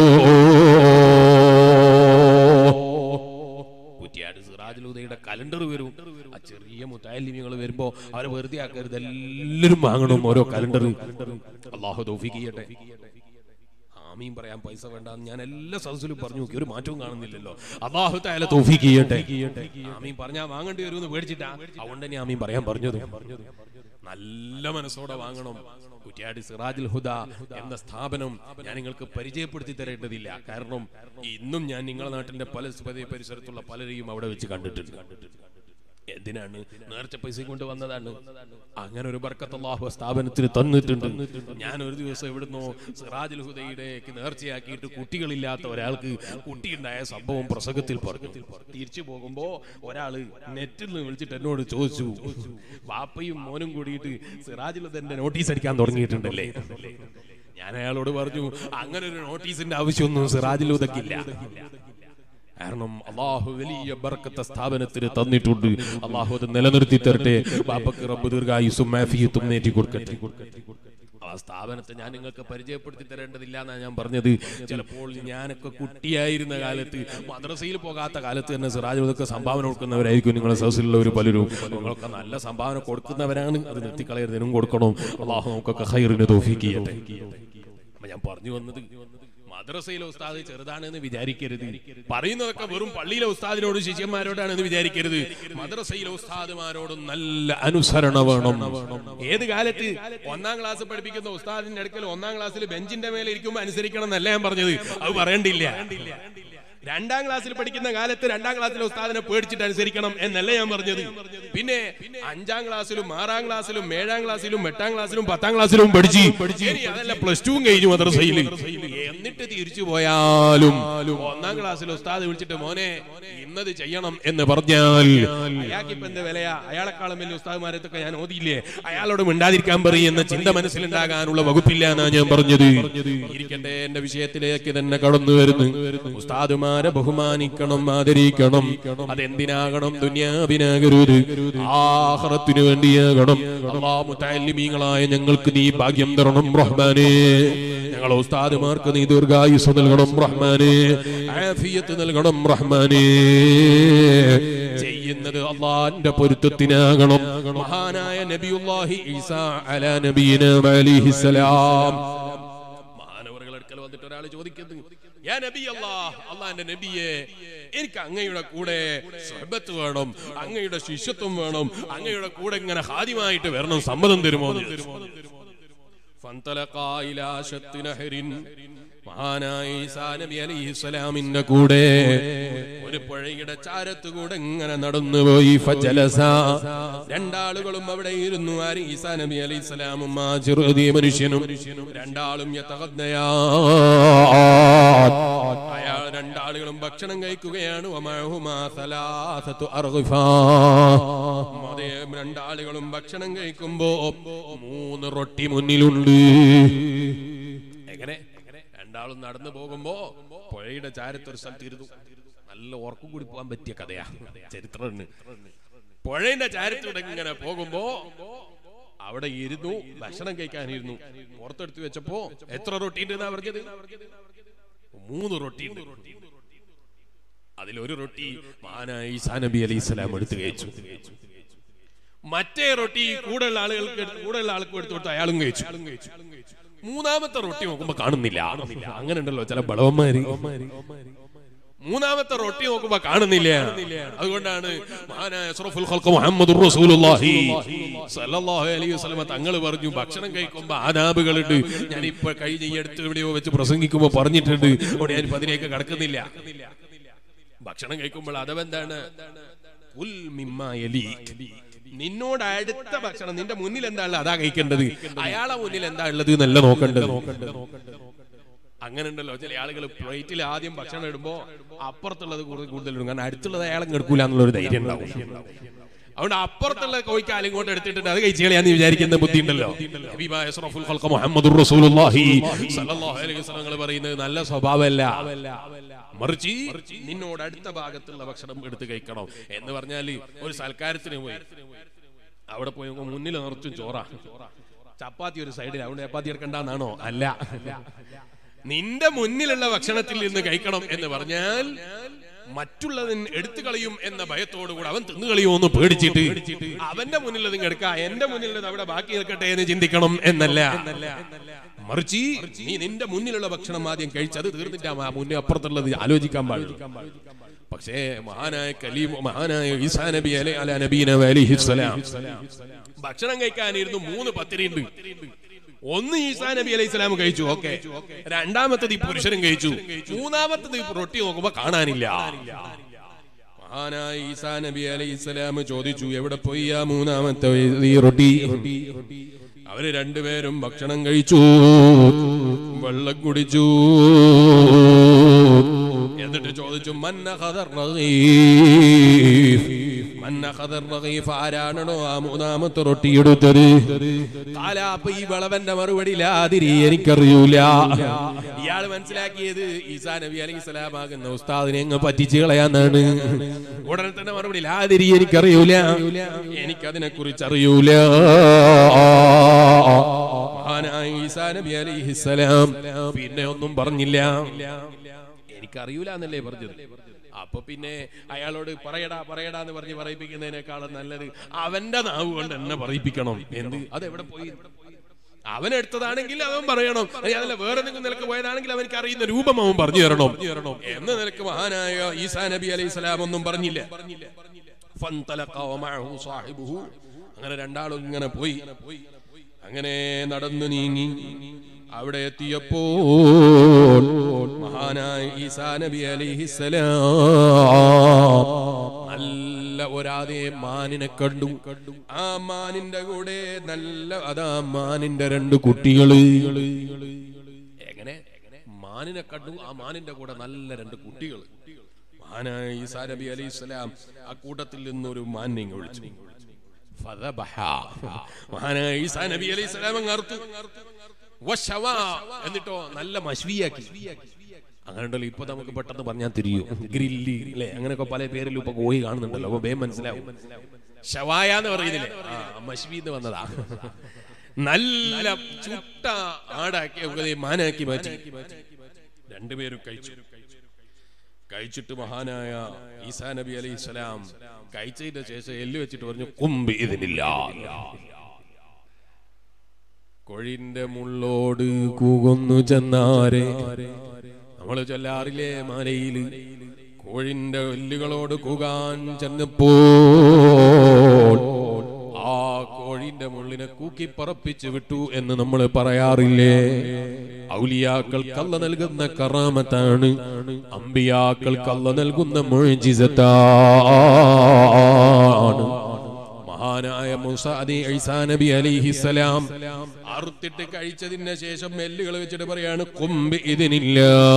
കുറ്റിയാട് സിറാജുൽ ഹുദയുടെ കലണ്ടർ വരും. ആ ചെറിയ മുതഅല്ലിമീങ്ങൾ വരുമ്പോ അവരെ വെറുതെ ആക്കരുത്, എല്ലാവരും വാങ്ങണം ഓരോ കലണ്ടർ. അല്ലാഹു തൗഫീഖ് ചെയ്യട്ടെ. ആമീൻ പറയാൻ പൈസ വേണ്ടെന്ന് ഞാൻ എല്ലാ സദസ്സിലും പറഞ്ഞു നോക്കി, ഒരു മാറ്റവും കാണുന്നില്ലല്ലോ. അല്ലാഹു തആല തൗഫീഖ് ചെയ്യട്ടെ. ആമീൻ പറഞ്ഞാൽ വാങ്ങേണ്ടി വരുമെന്ന് പേടിച്ചിട്ടാ, അതുകൊണ്ട് തന്നെ ആമീൻ പറയാൻ പറഞ്ഞത്. നല്ല മനസ്സോടെ വാങ്ങണം. കുറ്റ്യാടി സിറാജുൽ ഹുദ എന്ന സ്ഥാപനം ഞാൻ നിങ്ങൾക്ക് പരിചയപ്പെടുത്തി തരേണ്ടതില്ല. കാരണം ഇന്നും ഞാൻ നിങ്ങളുടെ നാട്ടിന്റെ പല പരിസരത്തുള്ള പലരെയും അവിടെ വെച്ച് കണ്ടിട്ടുണ്ട്. എന്തിനാണ്? നേർച്ച പൈസ കൊണ്ട് വന്നതാണ്. അങ്ങനെ ഒരു ബർക്കത്ത് അല്ലാഹു സ്ഥാപനത്തിന് തന്നിട്ടുണ്ട്. ഞാൻ ഒരു ദിവസം എവിടുന്നോ സിറാജുൽ ഹുദയുടെ നേർച്ചയാക്കിയിട്ട് കുട്ടികളില്ലാത്ത ഒരാൾക്ക് കുട്ടിയുണ്ടായ സംഭവം പ്രസംഗത്തിൽ പറഞ്ഞു. തിരിച്ചു പോകുമ്പോ ഒരാള് നെറ്റിൽ നിന്ന് വിളിച്ചിട്ട് എന്നോട് ചോദിച്ചു, വാപ്പയും മോനും കൂടിയിട്ട് സിറാജുൽ ഹുദന്റെ നോട്ടീസ് അടിക്കാൻ തുടങ്ങിയിട്ടുണ്ടല്ലേ? ഞാൻ അയാളോട് പറഞ്ഞു, അങ്ങനെ ഒരു നോട്ടീസിന്റെ ആവശ്യമൊന്നും സിറാജുൽ ഹുദക്കില്ല. കാരണം അല്ലാഹു വലിയ ബർക്കത്ത് സ്ഥാപനത്തിന് തന്നിട്ടുണ്ട്. അല്ലാഹു അത് നിലനിർത്തി തരട്ടെ. ബാപ്പക്ക് റബ്ബ് ദീർഘായുസ്സും ആഫിയത്തും നേടി കൊടുക്കട്ടെ. ആ സ്ഥാപനത്തെ ഞാൻ നിങ്ങൾക്ക് പരിചയപ്പെടുത്തി തരേണ്ടതില്ല എന്നാണ് ഞാൻ പറഞ്ഞത്. ചിലപ്പോൾ ഞാനൊക്കെ കുട്ടിയായിരുന്ന കാലത്ത് മദ്രസയിൽ പോകാത്ത കാലത്ത് തന്നെ സിറാജുലൊക്കെ സംഭാവന കൊടുക്കുന്നവരായിരിക്കും നിങ്ങളുടെ സദസ്സിലുള്ള ഒരു പലരും. നിങ്ങളൊക്കെ നല്ല സംഭാവന കൊടുക്കുന്നവരാണ്, അത് നിർത്തിക്കളയരുത്, ഇതിനും കൊടുക്കണം. അല്ലാഹു നമുക്കൊക്കെ ഖൈറിന് തൗഫീഖ് ചെയ്യട്ടെ. അപ്പൊ ഞാൻ പറഞ്ഞു വന്നത്, മദ്രസയിലെ ഉസ്താദ് ചെറുതാണെന്ന് വിചാരിക്കരുത്. പറയുന്നതൊക്കെ വെറും പള്ളിയിലെ ഉസ്താദിനോട് ശിഷ്യന്മാരോടാണെന്ന് വിചാരിക്കരുത്. മദ്രസയിലെ ഉസ്താദുമാരോടും നല്ല അനുസരണ വേണം. ഏത് കാലത്ത് 1ാം ക്ലാസ് പഠിപ്പിക്കുന്ന ഉസ്താദിന്റെ അടുക്കൽ 1ാം ക്ലാസ്സിൽ ബെഞ്ചിന്റെ മേലെ ഇരിക്കുമ്പോൾ അനുസരിക്കണം എന്നല്ല ഞാൻ പറഞ്ഞത്, അത് പറയണ്ടില്ല. 2ാം ക്ലാസ്സിൽ പഠിക്കുന്ന കാലത്ത് 2ാം ക്ലാസ്സിലെ ഉസ്താദിനെ പേടിച്ചിട്ട് അനുസരിക്കണം എന്നല്ല ഞാൻ പറഞ്ഞത്. പിന്നെ 5ാം ക്ലാസ്സിലും 6ാം ക്ലാസ്സിലും 7ാം ക്ലാസ്സിലും 8ാം ക്ലാസ്സിലും 10ാം ക്ലാസ്സിലും പഠിച്ച് അതല്ല +2 കഴിഞ്ഞു മദ്രസയിൽ. എന്നിട്ട് തിരിച്ചു പോയാലും 1ാം ക്ലാസ്സിൽ ഉസ്താദ് വിളിച്ചിട്ട് മോനെ ഇന്നത് ചെയ്യണം എന്ന് പറഞ്ഞാൽ അയാൾക്കിപ്പോ എന്ത് വിലയാ? അയാളെക്കാളും വലിയ ഉസ്താദ്മാരത്തൊക്കെ ഞാൻ ഓതിയില്ലേ, അയാളോട് മിണ്ടാതിരിക്കാൻ പറയും എന്ന ചിന്ത മനസ്സിലുണ്ടാകാനുള്ള വകുപ്പില്ല എന്നാ ഞാൻ പറഞ്ഞത്. ഇരിക്കട്ടെ, എന്റെ വിഷയത്തിലേക്ക് തന്നെ കടന്നു വരുന്നു. ഉസ്താദുമാരെ ബഹുമാനിക്കണം, ആദരിക്കണം. അതെന്തിനാകണം? ദുനിയാവിനാകരുത്, ആഖിറത്തിനു വേണ്ടിയാകണം. അല്ലാഹു മുതഅല്ലിമീങ്ങളായ ഞങ്ങൾക്ക് നീ ഭാഗ്യം തരണം റഹ്മാനേ. ഞങ്ങളെ ഉസ്താദുമാർക്ക് നീ ദീർഘായുസ് നൽകണം റഹ്മാനേ, ആഫിയത്ത് നൽകണം റഹ്മാനേ. ചെയ്യുന്നത് അല്ലാഹുവിന്റെ പൊരുത്തത്തിനാകണം. മഹാനായ നബിയുല്ലാഹി ഈസാ അലാ നബിയിനാ അലൈഹിസ്സലാം മാനവരുടെ അടുക്കൽ വന്നിട്ട് ഒരാൾ ചോദിക്കുന്നു, യാ നബി അല്ലാഹ്, അല്ലാഹുവിന്റെ നബിയെ, എനിക്ക് അങ്ങയുടെ കൂടെ സുഹബത്ത് വേണം, അങ്ങയുടെ ശിഷ്യത്വം വേണം, അങ്ങയുടെ കൂടെ ഇങ്ങനെ ഹാദിമായിട്ട് വരണം, സമ്മതം തരുമോ? ഫന്തലഖാ ഇലാ ശത്തി നഹരിൻ, മഹാനായ ഈസാ നബി അലൈഹിസ്സലാമിന്റെ കൂടെ ഒരു പുഴയുടെ ചാരത്തുകൂടെ ഇങ്ങനെ നടന്നുപോയി. ഫജലസ, രണ്ടാളുകളും അവിടെ ഇരുന്നു. ആര്? ഈസാ നബി അലൈഹിസ്സലാമും ആ ചെറുതീ മനുഷ്യനും. രണ്ടാളും യതഗദ്ദയാ, അയാൾ രണ്ടാളുകളും ഭക്ഷണം കഴിക്കുകയാണ്. വമഅഹുമാ സലാസതു അർഗിഫാ, രണ്ടാളുകളും ഭക്ഷണം കഴിക്കുമ്പോ 3 റൊട്ടി മുന്നിലുണ്ട്. എങ്ങനെ? രണ്ടാളും നടന്നു പോകുമ്പോ പുഴയുടെ ചാരത്തൊരു സ്ഥലത്ത് ഇരുന്നു. നല്ല ഉറക്കം കൂടി പോകാൻ പറ്റിയ കഥയാ, ചരിത്രമാണ്. പുഴയുടെ ചാരത്തൂടെ ഇങ്ങനെ പോകുമ്പോ അവിടെ ഇരുന്നു, ഭക്ഷണം കഴിക്കാനിരുന്നു. പുറത്തെടുത്ത് വെച്ചപ്പോ എത്ര റൊട്ടി ഉണ്ട് എന്നാ പറഞ്ഞത്? 3 റൊട്ടി ഉണ്ട്. അതിലൊരു റൊട്ടി മഹാനായ ഈസാ നബി അലൈഹിസ്സലാം എടുത്ത് കഴിച്ചു. മറ്റേ റൊട്ടി കൂടെയുള്ള ആൾക്ക് എടുത്തു കൊടുത്ത് അയാളും കഴിച്ചു. 3ാമത്തെ റൊട്ടി നോക്കുമ്പോ കാണുന്നില്ല. അങ്ങനെ ഉണ്ടല്ലോ ചില ബളവന്മാര്. 3ാമത്തെ റൊട്ടി നോക്കുമ്പോ കാണുന്നില്ല. അതുകൊണ്ടാണ് മഹാനായ അഷ്റഫുൽ ഖൽഖ് മുഹമ്മദുർ റസൂലുള്ളാഹി സ്വല്ലല്ലാഹു അലൈഹി വസല്ലം തങ്ങൾ പറഞ്ഞു, ഭക്ഷണം കഴിക്കുമ്പോ ആദാബുകളുണ്ട്. ഞാൻ ഇപ്പൊ കഴിഞ്ഞ ഈ അടുത്ത് എവിടെയോ വെച്ച് പ്രസംഗിക്കുമ്പോ പറഞ്ഞിട്ടുണ്ട്. അവിടെ ഞാൻ അതിലേക്ക് കടക്കുന്നില്ല. ഭക്ഷണം കഴിക്കുമ്പോൾ അതെന്താണ്? കുൽ മിമ്മാ യലീക്, നിന്നോട് അടുത്ത ഭക്ഷണം, നിന്റെ മുന്നിൽ എന്താ ഉള്ളത് അതാ കഴിക്കേണ്ടത്. അയാളെ മുന്നിൽ എന്താ ഉള്ളത് എന്നല്ല നോക്കേണ്ടത്. അങ്ങനെ ഉണ്ടല്ലോ ചില ആളുകൾ പ്ലേറ്റിൽ ആദ്യം ഭക്ഷണം ഇടുമ്പോ അപ്പുറത്തുള്ളത് കൂടുതലിടും. കാരണം അടുത്തുള്ളത് അയാളെ എടുക്കൂല എന്നുള്ളൊരു ധൈര്യം ഉണ്ടാവും. അതുകൊണ്ട് അപ്പുറത്തുള്ള കോഴിക്കാലും ഇങ്ങോട്ട് എടുത്തിട്ടുണ്ട് അത് കഴിച്ചു കളയാന്ന് വിചാരിക്കുന്ന ബുദ്ധി ഉണ്ടല്ലോ. അഷ്റഫുൽ ഖൽഖ് മുഹമ്മദുർ റസൂലുള്ളാഹി സ്വല്ലല്ലാഹു അലൈഹി വസല്ലം പറയുന്നത് നല്ല സ്വഭാവമല്ല. മറിച്ച് നിന്നോട് അടുത്ത ഭാഗത്തുള്ള ഭക്ഷണം എടുത്ത് കഴിക്കണം എന്ന് പറഞ്ഞാല് ഒരു സൽക്കാരത്തിന് പോയി അവിടെ പോയി മുന്നിൽ നിറച്ചും ചോറാ, ചപ്പാത്തി ഒരു സൈഡിൽ, അവിടെ ചപ്പാത്തി എടുക്കണ്ടെന്നാണോ? അല്ല, നിന്റെ മുന്നിലുള്ള ഭക്ഷണത്തിൽ നിന്ന് കഴിക്കണം എന്ന് പറഞ്ഞാൽ മറ്റുള്ളതിന് എടുത്തു കളയും എന്ന ഭയത്തോടുകൂടി അവൻ തിന്നു കളയുമോ എന്ന് പേടിച്ചിട്ട് അവന്റെ മുന്നിൽ എടുക്കാം, എന്റെ മുന്നിൽ അവിടെ ബാക്കി നിൽക്കട്ടെ എന്ന് ചിന്തിക്കണം എന്നല്ല. മറിച്ച് നീ നിന്റെ മുന്നിലുള്ള ഭക്ഷണം ആദ്യം കഴിച്ചത് തീർന്നിട്ടാ മുന്നേ അപ്പുറത്തുള്ളത് ആലോചിക്കാൻ പാടില്ല. പക്ഷേ മഹാനായ ഈസാ നബി അലാ നബീനാ അലൈഹിസ്സലാം ഭക്ഷണം കഴിക്കാനിരുന്നു. 3 പത്തിരിയുണ്ട്. ഒന്ന് ഈസാ നബി അലൈഹിസ്സലാം കഴിച്ചു, ഓക്കെ. രണ്ടാമത്തത് ഈ പുരുഷനും കഴിച്ചു. 3ാമത്തത് റൊട്ടി നോക്കുമ്പോ കാണാനില്ല. മഹാനായ ഈസാ നബി അലൈഹിസ്സലാം ചോദിച്ചു, എവിടെ പോയി ആ 3ാമത്തെ ഈ റൊട്ടി? അവര് രണ്ടുപേരും ഭക്ഷണം കഴിച്ചു, വെള്ളം കുടിച്ചു. എന്നിട്ട് ചോദിച്ചു, ആരാണോ ആ 3ാമത്തെ റൊട്ടി എടുത്തത്? കാലാപ്പ് ഈ വിളവന്റെ മറുപടി ലാതിരി എനിക്കറിയൂല. ഇയാൾ മനസ്സിലാക്കിയത് ഈസാ നബി അലൈഹിസ്സലാം ആകുന്ന ഉസ്താദിനെ അങ്ങ് പറ്റിച്ചു കളയാന്നാണ്. ഉടനെ തന്നെ മറുപടി, ലാതിരി എനിക്കറിയൂല, എനിക്കതിനെ കുറിച്ച് അറിയൂല. മഹാനായ മഹാനായ ഈസാ നബി അലൈഹിസ്സലാം പിന്നെ ഒന്നും പറഞ്ഞില്ല. എനിക്കറിയൂല എന്നല്ലേ പറഞ്ഞത്. അപ്പൊ പിന്നെ അയാളോട് പറയടാ എന്ന് പറഞ്ഞ് പറയിപ്പിക്കുന്നതിനേക്കാളും നല്ലത് അവന്റെ നാവ് കൊണ്ട് എന്നെ പറയിപ്പിക്കണം. എന്ത് അതെവിടെ പോയി? അവനെടുത്തതാണെങ്കിൽ അവൻ പറയണം. അതല്ല വേറെ എന്തെങ്കിലും നിലക്ക് പോയതാണെങ്കിൽ അവനക്ക് അറിയുന്ന രൂപം അവൻ പറഞ്ഞു തരണം എന്ന നിലക്ക് മഹാനായ ഈസാ നബി അലൈഹിസ്സലാം ഒന്നും പറഞ്ഞില്ല. അങ്ങനെ രണ്ടാളും ഇങ്ങനെ പോയി. അങ്ങനെ നടന്നു നീങ്ങി അവിടെ എത്തിയപ്പോൾ മഹാനായ ഈസാ നബി അലൈഹിസ്സലാം നല്ല ഒരാതെ മാനിനെ കണ്ടു. ആ മാനിന്റെ കൂടെ മാനിന്റെ 2 കുട്ടികള്. എങ്ങനെ മാനിനെ കണ്ടു? ആ മാനിന്റെ കൂടെ നല്ല 2 കുട്ടികൾ. മഹാനായ ഈസാ നബി അലൈഹിസ്സലാം ആ കൂട്ടത്തിൽ നിന്നൊരു മാനിനെ വിളിച്ചു. മഹാനായ ഈസാ നബി അലൈഹിസ്സലാം അറുത്തു. എന്നിട്ടോ നല്ല മശ്വിയാക്കി. അങ്ങനെ ഉണ്ടല്ലോ ഇപ്പൊ നമുക്ക് പെട്ടെന്ന് പറഞ്ഞാൽ തിരിയും. ഗ്രില്ലി അല്ലെ, അങ്ങനെയൊക്കെ പല പേരിലും ഇപ്പൊ കോഴി കാണുന്നുണ്ടല്ലോ. അപ്പൊ വേഗം മനസ്സിലാവും. ഷവായ എന്ന് പറയുന്നില്ലേ, മശ്വി എന്ന് വന്നതാ. നല്ല ചുട്ട ആടാക്കി മാനാക്കി മാറ്റി. 2 പേരും കഴിച്ചിട്ട് മഹാനായ ഈസാ നബി അലൈഹിസ്സലാം കഴിച്ചതിന്റെ ശേഷം എല്ല് വെച്ചിട്ട് പറഞ്ഞു, കുമ്പി ഇതിനില്ല. കോഴിന്റെ മുള്ളോട് കൂകുന്നു ചെന്നാരെ. നമ്മള് ചൊല്ലാറില്ലേ മലയില്, കോഴിന്റെ എല്ലുകളോട് കൂകാൻ ചെന്നപ്പോൾ ആ കോഴിന്റെ മുള്ളിനെ കൂക്കി പറപ്പിച്ചു വിട്ടു എന്ന് നമ്മൾ പറയാറില്ലേ. ഔലിയാക്കൾക്ക് അല്ലാഹ് നൽകുന്ന കറാമത്താണ്, അമ്പിയാക്കൾക്ക് അല്ലാഹ് നൽകുന്ന മുഅ്ജിസത്താണ്. മഹാനായ ഈസാ നബി അലൈഹിസ്സലാം അറുത്തിട്ട് കഴിച്ചതിന് ശേഷം എല്ലുകൾ വെച്ചിട്ട് പറയാണ്, കുമ്പി ഇതിനില്ല.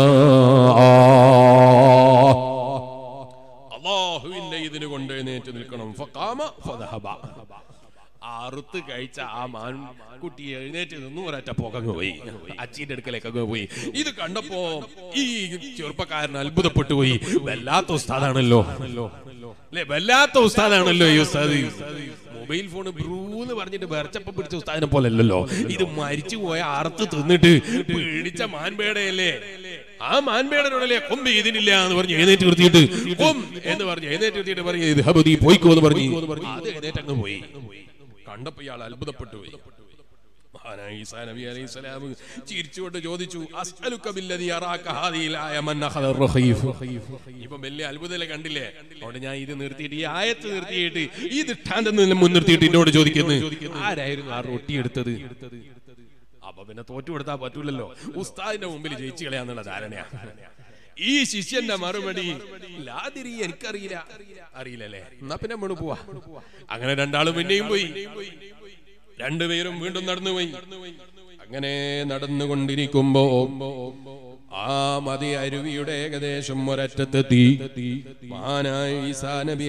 അല്ലാഹുവിന്റെ ഇതിന് കൊണ്ട് എഴുന്നേറ്റ് നിൽക്കണം. ഫഖാമ ഫദഹബ. അറുത്ത് കഴിച്ച ആ മാൻ കുട്ടി എഴുന്നേറ്റ് നിന്നു. ഒരൊറ്റ പോകങ്ങ് പോയി, അച്ചീന്റെ അടുക്കലേക്കങ്ങ് പോയി. ഇത് കണ്ടപ്പോ ഈ ചെറുപ്പക്കാരൻ അത്ഭുതപ്പെട്ടു പോയി. വല്ലാത്ത ഉസ്താദാണല്ലോ അല്ലെ, വല്ലാത്ത ഉസ്താദാണല്ലോ ഈ ഉസ്താദ്. മൊബൈൽ ഫോൺ ബ്രൂന്ന് പറഞ്ഞിട്ട് വെറച്ചപ്പം പിടിച്ച ഉസ്താദിനെ പോലല്ലോ ഇത്. മരിച്ചു പോയ അറുത്ത് തിന്നിട്ട് പിടിച്ച മാൻപേടയല്ലേ. ആ മാൻപേടനോടല്ലേ കൊമ്പ് ഇതിനില്ല എന്ന് പറഞ്ഞ് എഴുന്നേറ്റ് നിർത്തിയിട്ട് കൊം എന്ന് പറഞ്ഞ് എഴുന്നേറ്റ് നിർത്തിയിട്ട് പറഞ്ഞു, ഇത് ഹബദി പോയിക്കോ എന്ന് പറഞ്ഞു. അത് എഴുന്നേറ്റ് അങ്ങ് പോയി. കണ്ടപ്പോ ഇയാൾ അത്ഭുതപ്പെട്ടു പോയി. മഹാനായ ഈസാ നബി അലൈഹിസ്സലാം ചിരിച്ചുകൊണ്ട് ചോദിച്ചു, അസ്അലുക ബില്ലദി യറാക ഹാദിഹിൽ ആയ മൻ അഖദ റഖീഫ്. ഇപ്പൊ വലിയ അത്ഭുതമല്ലേ കണ്ടില്ലേ. അതുകൊണ്ട് ഞാൻ ഇത് നിർത്തിയിട്ട്, ഈ ആയത്ത് നിർത്തിയിട്ട്, ഈ ദൃഷ്ടാന്തം മുൻനിർത്തിയിട്ട് എന്നോട് ചോദിക്കുന്നു, ആരായിരുന്നു ആ റൊട്ടി എടുത്തത്? അപ്പൊ പിന്നെ തോറ്റു കൊടുത്താൽ പറ്റൂലല്ലോ. ഉസ്താദിന്റെ മുമ്പിൽ ജയിച്ചു കളയാന്നുള്ള ധാരണയാ. ഈ ശിഷ്യന്റെ മറുപടി, ലാദിരി, അറിയില്ലല്ലേ. എന്നാ പിന്നെ നമ്മൾ പോവാ. അങ്ങനെ രണ്ടാളും പിന്നെയും പോയി. 2 പേരും വീണ്ടും നടന്നുപോയി. അങ്ങനെ നടന്നുകൊണ്ടിരിക്കുമ്പോ ആ മതി അരുവിയുടെ ഏകദേശം ഒരറ്റത്തെത്തി. മഹാനായ ഈസാ നബി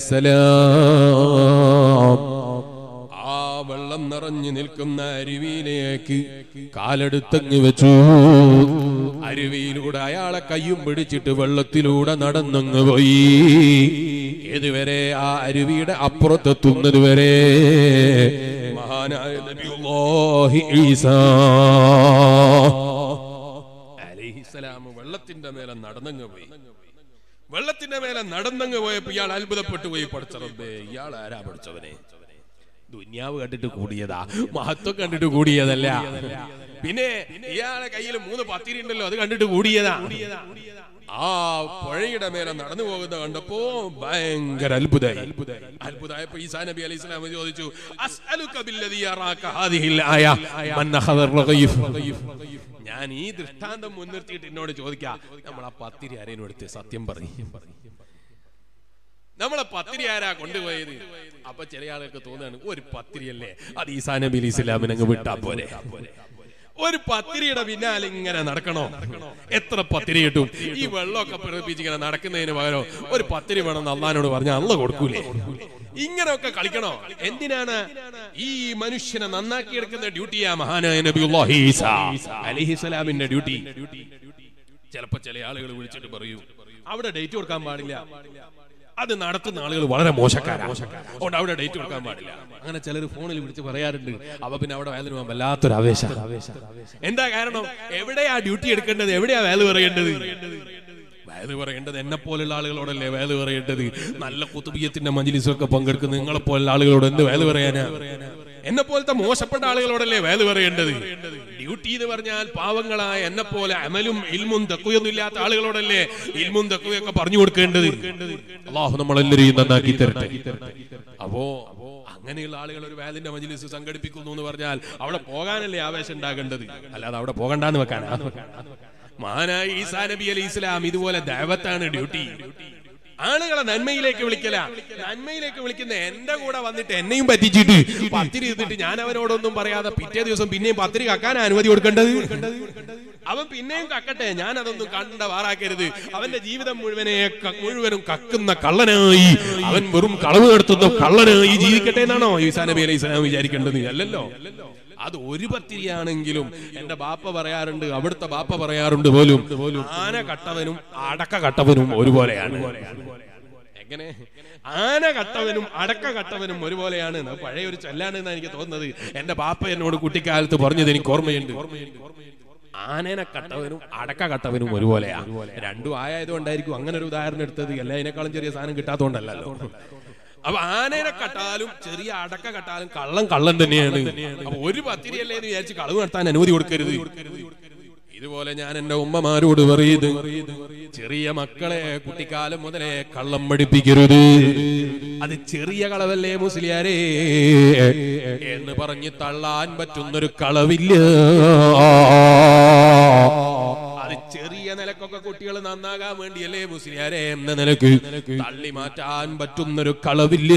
അലൈഹിസ്സലാം ആ വെള്ളം നിറഞ്ഞു നിൽക്കുന്ന അരുവിയിലേക്ക് കാലെടുത്തങ്ങ് വെച്ചു. അരുവിയിലൂടെ അയാളെ കയ്യും പിടിച്ചിട്ട് വെള്ളത്തിലൂടെ നടന്നങ്ങ് പോയി. ഏതുവരെ? ആ അരുവിയുടെ അപ്പുറത്തെത്തുന്നത് വരെ മഹാനായ നബിയുല്ലാഹി ഈസാ അലൈഹിസ്സലാം വെള്ളത്തിന്റെ മേലെ നടന്നങ്ങ് പോയി. വെള്ളത്തിന്റെ മേലെ നടന്നങ്ങ് പോയപ്പോ ഇയാൾ അത്ഭുതപ്പെട്ടു പോയി. പഠിച്ച റബ്ബേ, ഇയാൾ ആരാ പഠിച്ചവനെ? ദുനിയാവ് കണ്ടിട്ട് കൂടിയതാ, മഹത്വം കണ്ടിട്ട് കൂടിയതല്ല. പിന്നെ ഇയാളെ കയ്യിൽ 3 പത്തിരി ഉണ്ടല്ലോ, അത് കണ്ടിട്ട് കൂടിയതാ. ആ പുഴയുടെ മേലെ നടന്നു പോകുന്ന കണ്ടപ്പോ ഭയങ്കര അത്ഭുതമായപ്പോ ഈസാ നബി അലൈഹിസ്സലാം ചോദിച്ചു, അസ്അലുക ബില്ലദി യറാക ഹാദിഹിൽ ആയ മൻ അഖദ റഖീഫ്. ഞാൻ ഈ ദൃഷ്ടാന്തം മുൻനിർത്തിയിട്ട് എന്നോട് ചോദിക്കാം, നമ്മളെ പത്തിരി ആരേനും എടുത്ത് സത്യം പറഞ്ഞു. നമ്മളെ പത്തിരി ആരാ കൊണ്ടുപോയത്? അപ്പൊ ചില ആളുകൾക്ക് തോന്നുകയാണ്, ഒരു പത്തിരിയല്ലേ, അത് ഈസാ നബി അലൈഹിസ്സലാമിനെ അങ്ങ് വിട്ടാ പോരെ. ഒരു പത്തിരിയുടെ പിന്നാലെ ഇങ്ങനെ നടക്കണോ? എത്ര പത്തിരി കിട്ടും? ഈ വെള്ളമൊക്കെ പിടിപ്പിച്ചിങ്ങനെ നടക്കുന്നതിന് പകരം ഒരു പത്തിരി വേണമെന്ന് അള്ളാഹിനോട് പറഞ്ഞാൽ അള്ളാഹ് കൊടുക്കൂലേ? ഇങ്ങനെയൊക്കെ കളിക്കണോ? എന്തിനാണ്? ഈ മനുഷ്യനെ നന്നാക്കിയെടുക്കുന്ന ഡ്യൂട്ടിയാ മഹാനായ നബിയുല്ലാഹി ഈസാ അലൈഹിസ്സലാമിന്റെ ഡ്യൂട്ടി. ചിലപ്പോ ചില ആളുകൾ വിളിച്ചിട്ട് പറയൂ, അവിടെ ഡേറ്റ് കൊടുക്കാൻ പാടില്ല, അത് നടത്തുന്ന ആളുകൾ വളരെ മോശക്കാരാണ്. അതുകൊണ്ട് അവിടെ ഡേറ്റ് കൊടുക്കാൻ പാടില്ല. അങ്ങനെ ചിലർ ഫോണിൽ വിളിച്ച് പറയാറുണ്ട്. അപ്പൊ പിന്നെ അവിടെ വേദന പോകാൻ വല്ലാത്തൊരു ആവേശം. എന്താ കാരണം? എവിടെയാ ഡ്യൂട്ടി എടുക്കേണ്ടത്? എവിടെയാ വേല പറയേണ്ടത്? വേല പറയേണ്ടത് എന്നെ പോലുള്ള ആളുകളോടല്ലേ വേല പറയേണ്ടത്? നല്ല കുതുബിയത്തിന്റെ മജ്‌ലിസൊക്കെ പങ്കെടുക്കുന്ന നിങ്ങളെ പോലുള്ള ആളുകളോട് എന്ത് വേല പറയാനാ? എന്നെ പോലത്തെ മോശപ്പെട്ട ആളുകളോടല്ലേ വേല പറയേണ്ടത്? ഡ്യൂട്ടി എന്ന് പറഞ്ഞാൽ പാവങ്ങളായ എന്നെ പോലെ അമലും ഇൽമും തഖ്വയൊന്നും ഇല്ലാത്ത ആളുകളോടല്ലേ ഇൽമും തഖ്വയൊക്കെ പറഞ്ഞു കൊടുക്കേണ്ടത്. അല്ലാഹു നമ്മളെല്ലാരെയും നന്നാക്കി തരട്ടെ. അപ്പോ അങ്ങനെയുള്ള ആളുകൾ ഒരു വേലിന്റെ മജ്‌ലിസ് സംഘടിപ്പിക്കുന്നു എന്ന് പറഞ്ഞാൽ അവിടെ പോകാനല്ലേ ആവേശം ഉണ്ടാകേണ്ടത്, അല്ലാതെ അവിടെ പോകണ്ടെന്ന് വെക്കാനാ? മഹാനായ ഈസാ നബി അലൈഹി ഇസ്ലാം ഇതുപോലെ ദഅവത്താണ് ഡ്യൂട്ടി. ആളുകളെ നന്മയിലേക്ക് വിളിക്കല. നന്മയിലേക്ക് വിളിക്കുന്ന എന്റെ കൂടെ വന്നിട്ട് എന്നെയും പറ്റിച്ചിട്ട് പത്തിരി ഇരുന്നിട്ട് ഞാൻ അവനോടൊന്നും പറയാതെ പിറ്റേ ദിവസം പിന്നെയും പത്തിരി കക്കാൻ അനുമതി കൊടുക്കേണ്ടത്? അവൻ പിന്നെയും കക്കട്ടെ, ഞാൻ അതൊന്നും കണ്ട വാറാക്കരുത്. അവന്റെ ജീവിതം മുഴുവനും കക്കുന്ന കള്ളനായി, അവൻ വെറും കളവ് നടത്തുന്ന കള്ളനായി ജീവിക്കട്ടെ എന്നാണോ ഈസാ നബി അലൈഹി സ്വലാം വിചാരിക്കേണ്ടത്? അല്ലല്ലോ. അത് ഒരു പത്തിരിയാണെങ്കിലും എന്റെ ബാപ്പ പറയാറുണ്ട്, അവിടുത്തെ ബാപ്പ പറയാറുണ്ട് പോലും, ആന കട്ടവനും അടക്ക കട്ടവനും ഒരുപോലെയാണ്. എങ്ങനെ? ആന കട്ടവനും അടക്ക കട്ടവനും ഒരുപോലെയാണ്. പഴയ ഒരു ചൊല്ലാണെന്നാണ് എനിക്ക് തോന്നുന്നത്. എന്റെ ബാപ്പ എന്നോട് കുട്ടിക്കാലത്ത് പറഞ്ഞത് എനിക്ക് ഓർമ്മയുണ്ട്. ആനേനെ കട്ടവനും അടക്ക കട്ടവനും ഒരുപോലെയാ. രണ്ടും ആയതുകൊണ്ടായിരിക്കും അങ്ങനെ ഒരു ഉദാഹരണം എടുത്തത്. അല്ല അതിനേക്കാളും ചെറിയ സാധനം കിട്ടാത്തതുകൊണ്ടല്ലോ. അപ്പൊ ആനേനെ കട്ടാലും ചെറിയ അടക്ക കട്ടാലും കള്ളൻ തന്നെയാണ്. അപ്പൊ ഒരു പത്തിരിയല്ലേ എന്ന് വിചാരിച്ച് കളവ് നടത്താൻ അനുമതി കൊടുക്കരുത്. ഇതുപോലെ ഞാൻ എന്റെ ഉമ്മമാരോട് പറയുന്നു, ചെറിയ മക്കളെ കുട്ടിക്കാലം മുതലേ കള്ളം പഠിപ്പിക്കരുത്. അത് ചെറിയ കളവല്ലേ മുസ്ലിയാരേ എന്ന് പറഞ്ഞ് തള്ളാൻ പറ്റുന്നൊരു കളവില്ല. അത് ചെറിയ നിലക്കൊക്കെ കുട്ടികൾ നന്നാകാൻ വേണ്ടിയല്ലേ മുസ്ലിയാരെ എന്ന നിലക്ക് തള്ളി മാറ്റാൻ പറ്റുന്നൊരു കളവില്ല.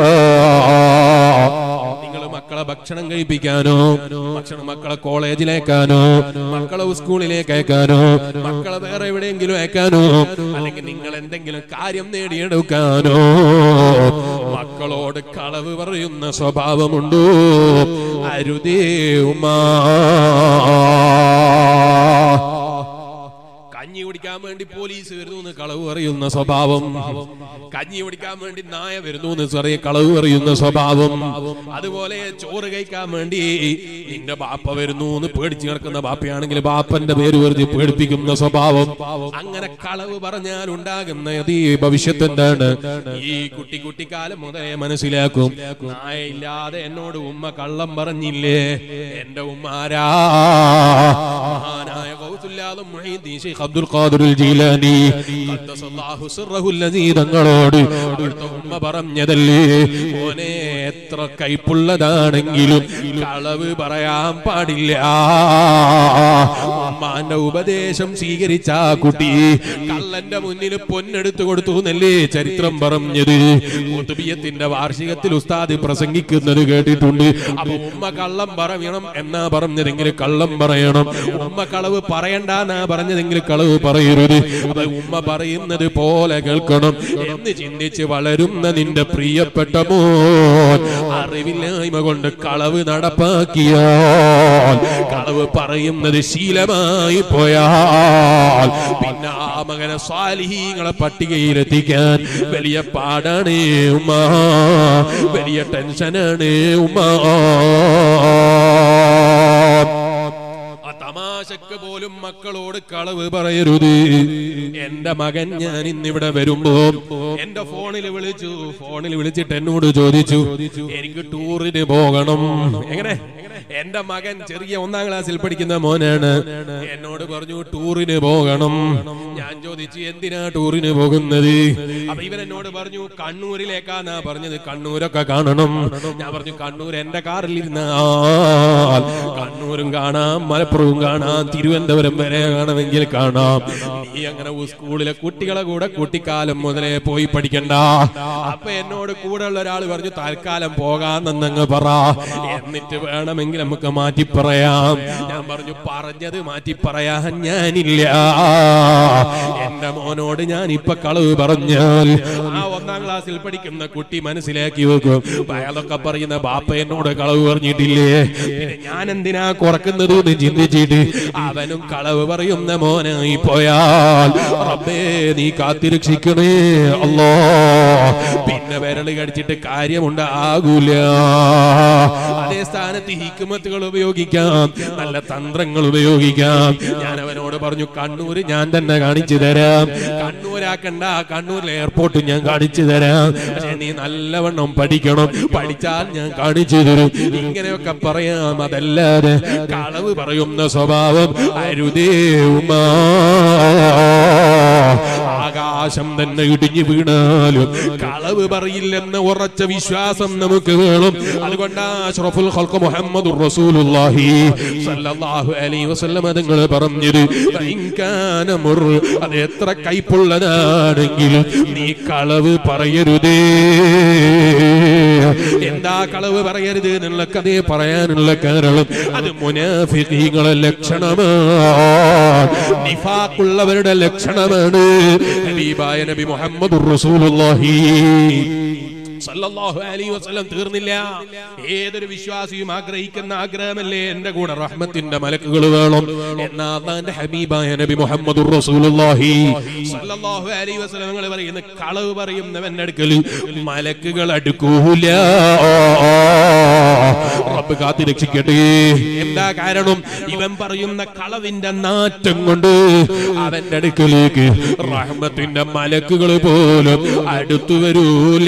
നിങ്ങൾ മക്കളെ ഭക്ഷണം കഴിപ്പിക്കാനോ, മക്കളെ കോളേജിലേക്കാനോ, മക്കളെ സ്കൂളിലേക്ക് അയക്കാനോ, മക്കളെ വേറെ എവിടെയെങ്കിലും അയക്കാനോ, അല്ലെങ്കിൽ നിങ്ങൾ എന്തെങ്കിലും കാര്യം നേടിയെടുക്കാനോ മക്കളോട് കളവ് പറയുന്ന സ്വഭാവമുണ്ടോ? അരുതേ ഉമ്മാ. കഞ്ഞി കുടിക്കാൻ വേണ്ടി പോലീസ് വരുന്നു എന്ന് കളവ് പറയുന്ന സ്വഭാവം, കഞ്ഞി കുടിക്കാൻ വേണ്ടി നായ വരുന്നു എന്ന് ചെറിയ കളവ് പറയുന്ന സ്വഭാവം, അതുപോലെ ചോറ് കഴിക്കാൻ വേണ്ടി നിന്റെ ബാപ്പ വരുന്നു എന്ന് പേടിച്ചു കിടക്കുന്ന ബാപ്പയാണെങ്കിൽ ബാപ്പന്റെ പേര് വെറുതെ പേടിപ്പിക്കുന്ന സ്വഭാവം. അങ്ങനെ കളവ് പറഞ്ഞാൽ ഉണ്ടാകുന്ന ഭവിഷ്യത്ത് എന്താണ്? ഈ കുട്ടിക്കാലം മുതലേ മനസ്സിലാക്കും, നായ ഇല്ലാതെ എന്നോട് ഉമ്മ കള്ളം പറഞ്ഞില്ലേ, എന്റെ ഉമ്മ ആരാ? മഹാനായ ഗൗസുല്ലാദും Muhyiddin Sheikh Abdul Qadir Jilani ഖദ്ദസല്ലാഹു സിർറഹു അല്ലദീ തങ്ങളോട് അവിടുത്തെ ഉമ്മ പറഞ്ഞതല്ലേ, മോനെ എത്ര കൈപ്പുള്ളതാണെങ്കിലും കളവ് പറയാൻ പാടില്ല. ഉമ്മാന്റെ ഉപദേശം സ്വീകരിച്ച കുട്ടി കള്ളന്റെ മുന്നിൽ പൊന്നെടുത്തു കൊടുത്തു എന്നല്ലേ ചരിത്രം പറഞ്ഞത്. ഖുതുബിയത്തിന്റെ വാർഷികത്തിൽ ഉസ്താദ് പ്രസംഗിക്കുന്നത് കേട്ടിട്ടുണ്ട്. അപ്പൊ ഉമ്മ കള്ളം പറയണം എന്നാ പറഞ്ഞതെങ്കിൽ കള്ളം പറയണം, ഉമ്മ കളവ് പറയണ്ടെന്നാ പറഞ്ഞതെങ്കിൽ കളവ് പറയരുത്. അപ്പൊ ഉമ്മ പറയുന്നത് പോലെ കേൾക്കണം എന്ന് ചിന്തിച്ച് വളരുന്ന നിന്റെ പ്രിയപ്പെട്ട മോൻ അറിവില്ലായ്മ കൊണ്ട് കളവ് നടപ്പാക്കിയാൽ, കളവ് പറയുന്നത് ശീലമായി പോയാൽ പിന്നെ ആ മകനെ സ്വാലിഹീങ്ങളെ പട്ടികയിലെത്തിക്കാൻ വലിയ പാടാണ് ഉമ്മ, വലിയ ടെൻഷനാണ് ഉമ്മ. തമാശക്ക് പോലും മക്കളോട് കളവ് പറയരുത്. എന്റെ മകൻ ഞാൻ ഇന്നിവിടെ വരുമ്പോ എന്റെ ഫോണിൽ വിളിച്ചിട്ട് എന്നോട് ചോദിച്ചു, എനിക്ക് ടൂറിന് പോകണം. എങ്ങനെ? എന്റെ മകൻ ചെറിയ 1ാം ക്ലാസ്സിൽ പഠിക്കുന്ന മോനാണ്. എന്നോട് പറഞ്ഞു ടൂറിന് പോകണം. ഞാൻ ചോദിച്ചു എന്തിനാ ടൂറിന് പോകുന്നത്? അപ്പൊ ഇവൻ എന്നോട് പറഞ്ഞു കണ്ണൂരിലേക്കാന്നാ പറഞ്ഞത്. കണ്ണൂരൊക്കെ കാണണം. ഞാൻ പറഞ്ഞു കണ്ണൂർ എന്റെ കാറിൽ ഇരുന്നാൽ കണ്ണൂരും കാണാം, മലപ്പുറവും കാണാം, തിരുവനന്തപുരം വരെ കാണുമെങ്കിൽ കാണാം. നീ അങ്ങനെ സ്കൂളിലെ കുട്ടികളെ കൂടെ കുട്ടിക്കാലം മുതലേ പോയി പഠിക്കണ്ട. അപ്പൊ എന്നോട് കൂടെ ഉള്ള ഒരാൾ പറഞ്ഞു തൽക്കാലം പോകാന്നങ്ങ് പറ, എന്നിട്ട് വേണമെങ്കിൽ നമുക്ക് മാറ്റി പറയാം. ഞാൻ പറഞ്ഞു പറഞ്ഞത് മാറ്റി പറയാൻ ഞാനില്ല. എന്റെ മോനോട് ഞാൻ ഇപ്പൊ കളവ് പറഞ്ഞാൽ ആ 1ാം ക്ലാസ്സിൽ പഠിക്കുന്ന കുട്ടി മനസ്സിലാക്കി വെക്കും, അയാളൊക്കെ പറയുന്ന ബാപ്പ എന്നോട് കളവ് പറഞ്ഞിട്ടില്ലേ, പിന്നെ ഞാൻ എന്തിനാ കുറക്കുന്നത് എന്ന് ചിന്തിച്ചിട്ട് അവനും കളവ് പറയുന്ന മോനായി പോയാൽ റബ്ബേ നീ കാത്തിരക്ഷിക്കണേ അല്ലാ. പിന്നെ വിരല് കടിച്ചിട്ട് കാര്യമുണ്ടാകൂല. അതേ സ്ഥാനത്ത് ഹിക്മത്തുകൾ ഉപയോഗിക്കാം, നല്ല തന്ത്രങ്ങൾ ഉപയോഗിക്കാം. ഞാൻ അവനോട് പറഞ്ഞു, കണ്ണൂര് ഞാൻ തന്നെ കാണിച്ചു തരാം. കണ്ണൂരാക്കണ്ട, കണ്ണൂരിലെ എയർപോർട്ട് ഞാൻ കാണിച്ചു തരാം. പക്ഷെ നീ നല്ലവണ്ണം പഠിക്കണം, പഠിച്ചാൽ ഞാൻ കാണിച്ചു തരും. ഇങ്ങനെയൊക്കെ പറയാം. അതല്ലാതെ കളവ് പറയുന്ന സ്വഭാവം അരുതേ ഉമ്മാ. ആകാശം തന്നെ ഇടിഞ്ഞു വീണാലും കളവ് പറയില്ലെന്ന ഉറച്ച വിശ്വാസം നമുക്ക് വേണം. അതുകൊണ്ടാ അഷ്റഫുൽ ഖൽഖ് മുഹമ്മദുർ റസൂലുള്ളാഹി സ്വല്ലല്ലാഹു അലൈഹി വസല്ലം തങ്ങൾ പറഞ്ഞത്, ഇൻകാന മുർ, അത് എത്ര കൈപ്പുള്ളതാണെങ്കിലും നീ കളവ് പറയരുതേ. എന്താ കളവ് പറയരുത് എന്നുള്ള കഥയെ പറയാനുള്ള കാരണം അത് മുനാഫിഖീങ്ങളുടെ ലക്ഷണമാണ്, നിഫാഖുള്ളവരുടെ ലക്ഷണമാണ്. ഹബീബായ നബി മുഹമ്മദുർ റസൂലുള്ളാഹി സല്ലല്ലാഹു അലൈഹി വസല്ലം തീർന്നില്ല. ഏതൊരു വിശ്വാസിയും ആഗ്രഹിക്കുന്ന ആഗ്രഹമല്ലേ എന്റെ കൂടെ റഹ്മത്തിന്റെ മലക്കുകൾ വേണം. എന്നാ അല്ലാഹുവിന്റെ ഹബീബായ നബി മുഹമ്മദുർ റസൂലുള്ളാഹി സല്ലല്ലാഹു അലൈഹി വസല്ലം തങ്ങൾ പറയുന്ന, കളവ് പറയുന്നവന്റെ അടുക്കൽ മലക്കുകൾ അടുക്കൂല. റബ്ബ് കാത്തിരക്ഷിക്കട്ടെ. എന്താ കാരണം? ഇവൻ പറയുന്ന കളവിന്റെ നാറ്റം കൊണ്ട് അവന്റെ അടുക്കലേക്ക് റഹ്മത്തിന്റെ മലക്കുകൾ പോലും അടുത്തു വരൂല.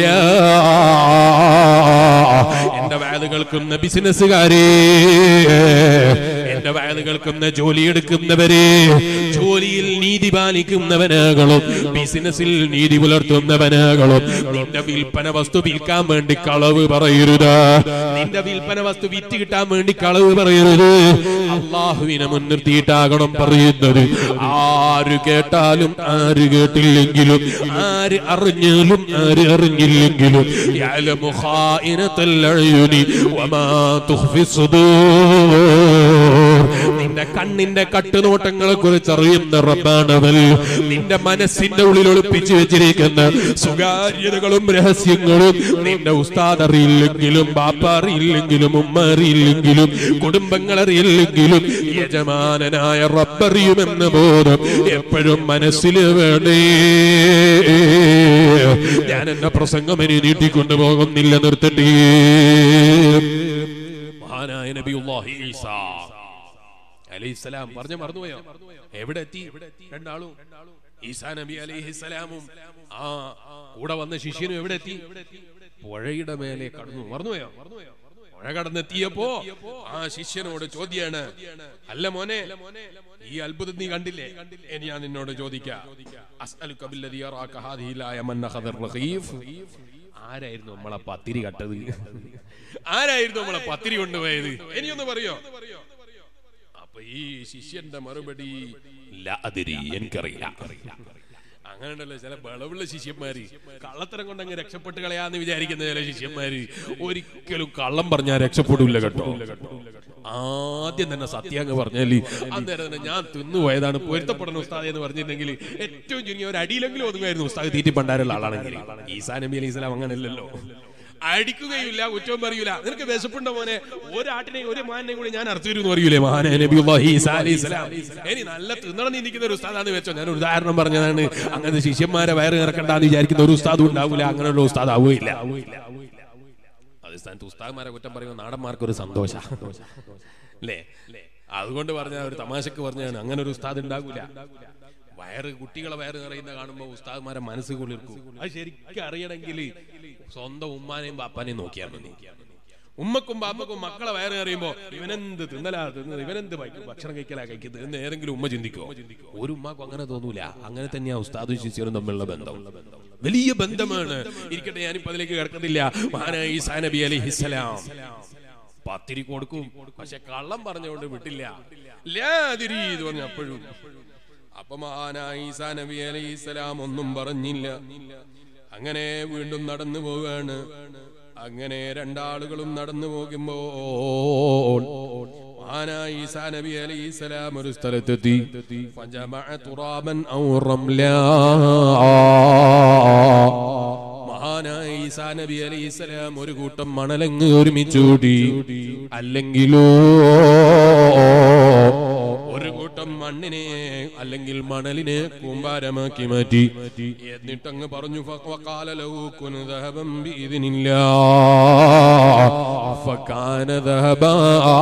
എന്റെ വയല് കേൾക്കുന്ന ബിസിനസ്സുകാരെ, എന്റെ വയല് കേൾക്കുന്ന ജോലിയെടുക്കുന്നവരെ, ജോലിയിൽ നീതി പാലിക്കുന്നവനാകളും ബിസിനസ്സിൽ നീതി പുലർത്തുന്നവനാകളും നിന്റെ വിൽപ്പന വസ്തു വിൽക്കാൻ വേണ്ടി കളവ് പറയരുത്. നിന്റെ വിൽപ്പന വസ്തു വിറ്റ് കിട്ടാൻ വേണ്ടി കളവ് പറയരുത്. അള്ളാഹുവിനെ മുൻനിർത്തിയിട്ടാകണം പറയുന്നത്. ആര് കേട്ടാലും ആര് കേട്ടില്ലെങ്കിലും, ആര് അറിഞ്ഞാലും ആര് അറിഞ്ഞില്ലെങ്കിലും, യഅലമു ഖായിനത്തുൽ അയുനി വമാ തുഖ്ഫി സുദൂർ. നിന്റെ കണ്ണിന്റെ കട്ടുനോട്ടങ്ങളെ കുറിച്ച് അറിയുന്ന റബ്ബാണവൻ. നിന്റെ മനസ്സിന്റെ ഉള്ളിൽ ഒളിപ്പിച്ചു വെച്ചിരിക്കുന്ന സ്വകാര്യതകളും രഹസ്യങ്ങളും നിന്റെ ഉസ്താദ് അറിയില്ലെങ്കിലും, ബാപ്പ അറിയില്ലെങ്കിലും, ഉമ്മ അറിയില്ലെങ്കിലും, കുടുംബങ്ങൾ അറിയില്ലെങ്കിലും, യജമാനനായ റബ്ബറിയുമെന്ന ബോധം എപ്പോഴും മനസ്സിൽ വേണേ. ഞാൻ എന്റെ പ്രസംഗം ഇനി നീട്ടിക്കൊണ്ടു പോകുന്നില്ല, നിർത്തട്ടെ. മഹാനായ നബിയുല്ലാഹി ഈസാ അലൈഹിസ്സലാം പറഞ്ഞു മറന്നുപോയോ? എവിടെ എത്തി രണ്ടാളും? ഈസാ നബി അലൈഹിസ്സലാമും ആ കൂടെ വന്ന ശിഷ്യനും എവിടെ എത്തി? പുഴയുടെ മേലെ കടന്നു. മറന്നുപോയോ? പുഴ കടന്നെത്തിയപ്പോ ആ ശിഷ്യനോട് ചോദ്യാണ്, അല്ല മോനെ, ഈ അത്ഭുതം നീ കണ്ടില്ലേ? ഇനി ഞാൻ നിന്നോട് ചോദിക്കാം, അസ്അലുക ബില്ലദീ യറാക ഹാദിഹിൽ ആയ മൻ അഖദർ റഖീഫ്. ആരായിരുന്നു നമ്മളെ പത്തിരി കട്ടത്? ആരായിരുന്നു നമ്മളെ പത്തിരി കൊണ്ടുപോയത്? ഇനിയൊന്ന് പറയോ? അപ്പൊ ഈ ശിഷ്യന്റെ മറുപടി, ലാ അദ്രി, എനിക്കറിയില്ല. അങ്ങനെയുണ്ടല്ലോ ചില ബളവുള്ള ശിഷ്യന്മാര്, കള്ളത്തരം കൊണ്ടങ്ങ് രക്ഷപ്പെട്ട് കളയാന്ന് വിചാരിക്കുന്ന ചില ശിഷ്യന്മാര് ഒരിക്കലും കള്ളം പറഞ്ഞാൽ രക്ഷപ്പെടില്ല കേട്ടോ. ആദ്യം തന്നെ സത്യാങ്ങ് പറഞ്ഞാല് അന്നേരം തന്നെ ഞാൻ തിന്നുപോയതാണ്, പൊരുത്തപ്പെടുന്ന ഉസ്താദ് എന്ന് പറഞ്ഞിരുന്നെങ്കിൽ ഏറ്റവും ചുരുങ്ങിയ ഒരു അടിയിലെങ്കിലും ഒതുങ്ങായിരുന്നു ഉസ്താദ് തീറ്റി പണ്ടാരുള്ള ആളാണെങ്കിൽ. ഈസാ നബി അലൈഹി സ്വലാം അങ്ങനെയല്ലല്ലോ, അടിക്കുകയില്ല, കുറ്റവും പറയൂല. നിനക്ക് വിശപ്പുണ്ടോ മോനെ, ഒരാട്ടിനെയും ഒരു മാനിനെയും കൂടി ഞാൻ അറുത്തു തരും പറയൂലേ മഹാനായ നബിയുല്ലാഹി ഈസാ അലൈഹിസ്സലാം. ഇനി നല്ല തിന്നണം നിൽക്കുന്ന ഒരു ഉസ്താദാന്ന് വെച്ചോ, ഞാൻ ഒരു ഉദാഹരണം പറഞ്ഞതാണ്. അങ്ങനത്തെ ശിഷ്യന്മാരെ വയറ് ഇറക്കണ്ടെന്ന് വിചാരിക്കുന്ന ഒരു ഉസ്താദും ഉണ്ടാവൂല, അങ്ങനെയുള്ള ഉസ്താദ് ആവുകയില്ല. അതേ സ്ഥാനത്ത് ഉസ്താദ്മാരെ കുറ്റം പറയുമ്പോൾ നാടന്മാർക്ക് ഒരു സന്തോഷ അല്ലേ? അതുകൊണ്ട് പറഞ്ഞ ഒരു തമാശക്ക് പറഞ്ഞാണ്, അങ്ങനെ ഒരു ഉസ്താദ് ഉണ്ടാകൂല. കുട്ടികളെ വയറ് നിറയുന്ന കാണുമ്പോ ഉസ്താദ്മാരെ മനസ്സ് കൊള്ളിർക്കും. അത് ശരിക്കും അറിയണമെങ്കിൽ സ്വന്തം ഉമ്മാനെയും ബാപ്പാനെയും നോക്കിയാൽ മതി. ഉമ്മക്കും ബാപ്പക്കും മക്കളെ വയറ് നിറയുമ്പോ ഇവനെന്ത് തിന്നലാ തിന്നത്, ഇവനെന്ത് ഭക്ഷണം കഴിക്കലാ കഴിക്കുന്നത് എന്ന് ഏതെങ്കിലും ഉമ്മ ചിന്തിക്കോ? ഒരു ഉമ്മാക്കും അങ്ങനെ തോന്നൂല. അങ്ങനെ തന്നെയാ ഉസ്താദും ശിഷ്യനും തമ്മിലുള്ള ബന്ധം, വലിയ ബന്ധമാണ്. ഇരിക്കട്ടെ, ഞാനിപ്പോ അതിലേക്ക് കിടക്കുന്നില്ല. മഹാനായ ഈസാ നബി അലൈഹിസ്സലാം പത്തിരി കൊടുക്കും, പക്ഷെ കള്ളം പറഞ്ഞുകൊണ്ട് വിട്ടില്ല. ലാതിരി എന്ന് പറഞ്ഞു അപ്പോഴും. അപ്പൊ മഹാനായ ഈസാ നബി അലൈഹിസ്സലാം ഒന്നും പറഞ്ഞില്ല. അങ്ങനെ വീണ്ടും നടന്നു പോവുകയാണ്. അങ്ങനെ രണ്ടാളുകളും നടന്നു പോകുമ്പോൾ മഹാനായ ഈസാ നബി അലൈഹിസ്സലാം ഒരു സ്ഥലത്തെത്തി. ഫജമഅ തുറാബൻ ഔ റംലാ. മഹാനായ ഈസാ നബി അലൈഹിസ്സലാം ഒരു കൂട്ടം മണലങ്ങ് ഒരുമിച്ചൂടി, അല്ലെങ്കിലോ ഒരു കൂട്ടം മണ്ണിനെ അല്ലെങ്കിൽ മണലിനെ കൂമ്പാരമാക്കി മാറ്റി. എന്നിട്ട് അങ്ങ് പറഞ്ഞു ഫഖാല ലഹു കുൻ ദഹബൻ ബിഇദ്നില്ലാഹ് ഫകാന ദഹബാ.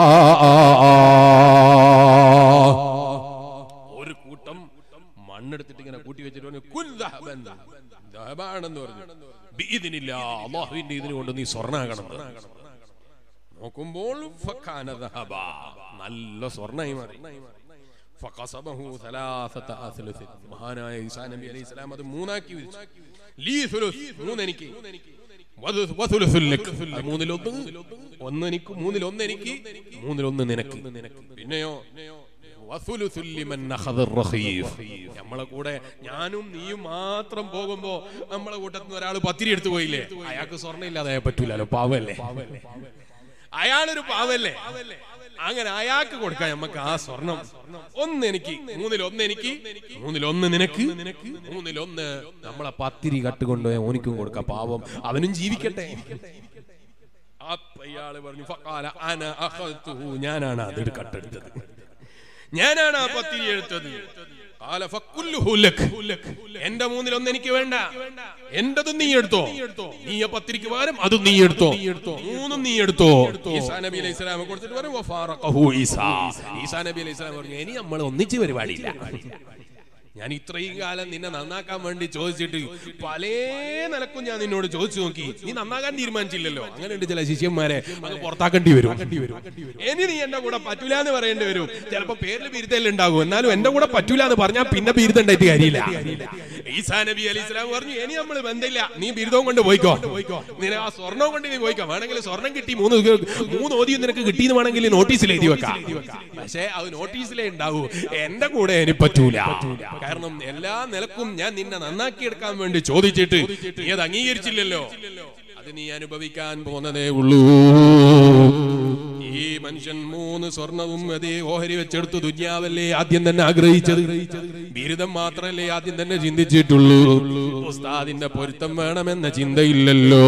ഒരു കൂട്ടം മണ്ണെടുത്തിട്ട് ഇങ്ങനെ കൂട്ടി വെച്ചിട്ട് പറഞ്ഞു കുൻ ദഹബൻ, ദഹബാണെന്ന് പറഞ്ഞു. ബിഇദ്നില്ലാഹ്, അല്ലാഹുവിന്റെ ഇതിനെ കൊണ്ട് നീ സ്വർണ്ണാകണം. നോക്കുമ്പോൾ ഫകാന ദഹബാ, നല്ല സ്വർണ്ണമായി മാറി. ഫഖസബഹു സലാസത അസ്ലുസ്, മഹാനായ ഈസാ നബി അലൈഹി സലാം അത് മൂന്നാക്കി വിരിച്ചു. ലീ സുലുസ്, മൂന്നെനിക്ക്, വസുലുസുൽ ലക്, മൂന്നിലൊന്ന്, ഒന്നെനിക്ക്, മൂന്നിലൊന്ന് എനിക്ക്, മൂന്നിലൊന്ന് നിനക്ക്. പിന്നെയോ വസുലുസുൽ ലിമൻ അഖദർ റഖീഫ്, നമ്മളെ കൂടെ ഞാനും നീയും മാത്രം പോകുമ്പോ നമ്മളെ കൂട്ടത്തിൽ ഒരാൾ പത്തിരി എടുത്തു പോയില്ലേ, അയാൾക്ക് സ്വർണ്ണം ഇല്ലാതെ പറ്റൂലല്ലോ, പാവല്ലേ, അയാളൊരു പാവല്ലേ, അങ്ങനെ അയാൾക്ക് കൊടുക്കാൻ നമുക്ക് ആ സ്വർണം. ഒന്ന് എനിക്ക്, മൂന്നിലൊന്ന് എനിക്ക്, മൂന്നിലൊന്ന് നിനക്ക്, മൂന്നിലൊന്ന് നമ്മളെ പത്തിരി കട്ടുകൊണ്ടുപോയ ഓനിക്കും കൊടുക്കാം, പാവം അവനും ജീവിക്കട്ടെ. അപ്പൊ ഇയാള് പറഞ്ഞു ഫഖാല അന അഖൽതുഹു, ഞാനാണ് അത് കട്ടെടുത്തത്, ഞാനാണ് ആ പത്തിരി എടുത്തത്. ഖാല ഫകുല്ലുഹു ലക്, എന്റെ മൂന്നിലൊന്ന് എനിക്ക് വേണ്ട, എന്റതും നീ എടുത്തോ, നീ ആ പത്തിരിക്ക് പകരം അതും നീ എടുത്തോ, മൂന്നും നീ എടുത്തോ. ഈസാ നബി അലൈഹി സ്വലാം കൊടുത്തിട്ട് പറഞ്ഞു വഫാറഖഹു ഈസാ, ഈസാ നബി അലൈഹി സ്വലാം പറഞ്ഞു ഇനി നമ്മൾ ഒന്നിച്ച് പരിപാടിയില്ല, ഞാൻ ഇത്രയും കാലം നിന്നെ നന്നാക്കാൻ വേണ്ടി ചോദിച്ചിട്ട് പല നിലക്കും ഞാൻ നിന്നോട് ചോദിച്ചു നോക്കി, നീ നന്നാക്കാൻ തീരുമാനിച്ചില്ലല്ലോ. അങ്ങനെയുണ്ട് ചില ശിഷ്യന്മാരെ, അത് പുറത്താക്കേണ്ടി വരും. ഇനി നീ എന്റെ കൂടെ പറ്റൂല എന്ന് പറയേണ്ടി വരും. ചിലപ്പോ പേരിൽ ബിരുദല്ലുണ്ടാകും, എന്നാലും എന്റെ കൂടെ പറ്റൂല എന്ന് പറഞ്ഞാൽ പിന്നെ ബിരുദം ഉണ്ടായിട്ട് കാര്യമില്ല. ഈസാ നബി അലൈഹി സ്വലാം പറഞ്ഞു ഇനി നമ്മൾ ബന്ധമില്ല, നീ ബിരുദവും കൊണ്ട് പോയിക്കോ, നീ ആ സ്വർണ്ണവും കൊണ്ട് നീ പോയിക്കോ, വേണമെങ്കിൽ സ്വർണ്ണം കിട്ടി മൂന്ന് ഓതിയും നിനക്ക് കിട്ടിയെന്ന് വേണമെങ്കിൽ നോട്ടീസിൽ എഴുതി വെക്കാം, പക്ഷേ അത് നോട്ടീസിലേ ഉണ്ടാവൂ, എന്റെ കൂടെ ഇനി പറ്റൂല. കാരണം എല്ലാ നിലക്കും ഞാൻ നിന്നെ നന്നാക്കിയെടുക്കാൻ വേണ്ടി ചോദിച്ചിട്ട് നീ അത് അംഗീകരിച്ചില്ലല്ലോ, അത് നീ അനുഭവിക്കാൻ പോകുന്നതേ ഉള്ളൂ. ഈ മനുഷ്യൻ 3 സ്വർണവും അതേ ഓഹരി വെച്ചെടുത്തു. ദുനിയാവല്ലേ ആദ്യം തന്നെ ആഗ്രഹിച്ചത്, ബിരുദം മാത്രല്ലേ ആദ്യം തന്നെ ചിന്തിച്ചിട്ടുള്ളൂ. ഉസ്താദിന്റെ പൊരുത്തം വേണമെന്ന ചിന്തയില്ലല്ലോ,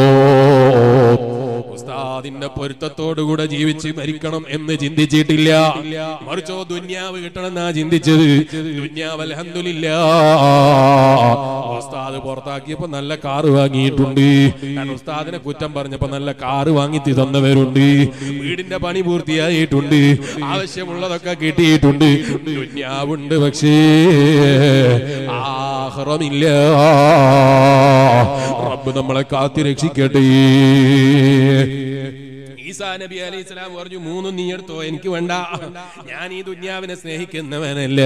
ഉസ്താദിന്റെ പൊരുത്തത്തോടുകൂടെ ജീവിച്ച് മരിക്കണം എന്ന് ചിന്തിച്ചിട്ടില്ല. മറിച്ചോ ദുനിയാവ് കിട്ടണമെന്നാ ചിന്തിച്ചത്. ദുനിയാവ് അൽഹംദുലില്ലാഹ് ഉസ്താദ് പുറത്താക്കിയപ്പോ നല്ല കാറ് വാങ്ങിയിട്ടുണ്ട്, ഉസ്താദിനെ കുറ്റം പറഞ്ഞപ്പോ നല്ല കാറ് വാങ്ങി തന്നവരുണ്ട്, വീടിന്റെ പണി പൂർത്തിയായിട്ടുണ്ട്, ആവശ്യമുള്ളതൊക്കെ കിട്ടിയിട്ടുണ്ട്, ദുനിയാവുണ്ട്, പക്ഷേ ആഖിറമില്ല. റബ്ബ് നമ്മളെ കാത്തി രക്ഷിക്കട്ടെ. ഈസാ നബി അലൈഹി സ്വലാം പറഞ്ഞു 3 നീ എടുത്തോ, എനിക്ക് വേണ്ട, ഞാൻ ഈ ദുനിയാവിനെ സ്നേഹിക്കുന്നവനല്ല.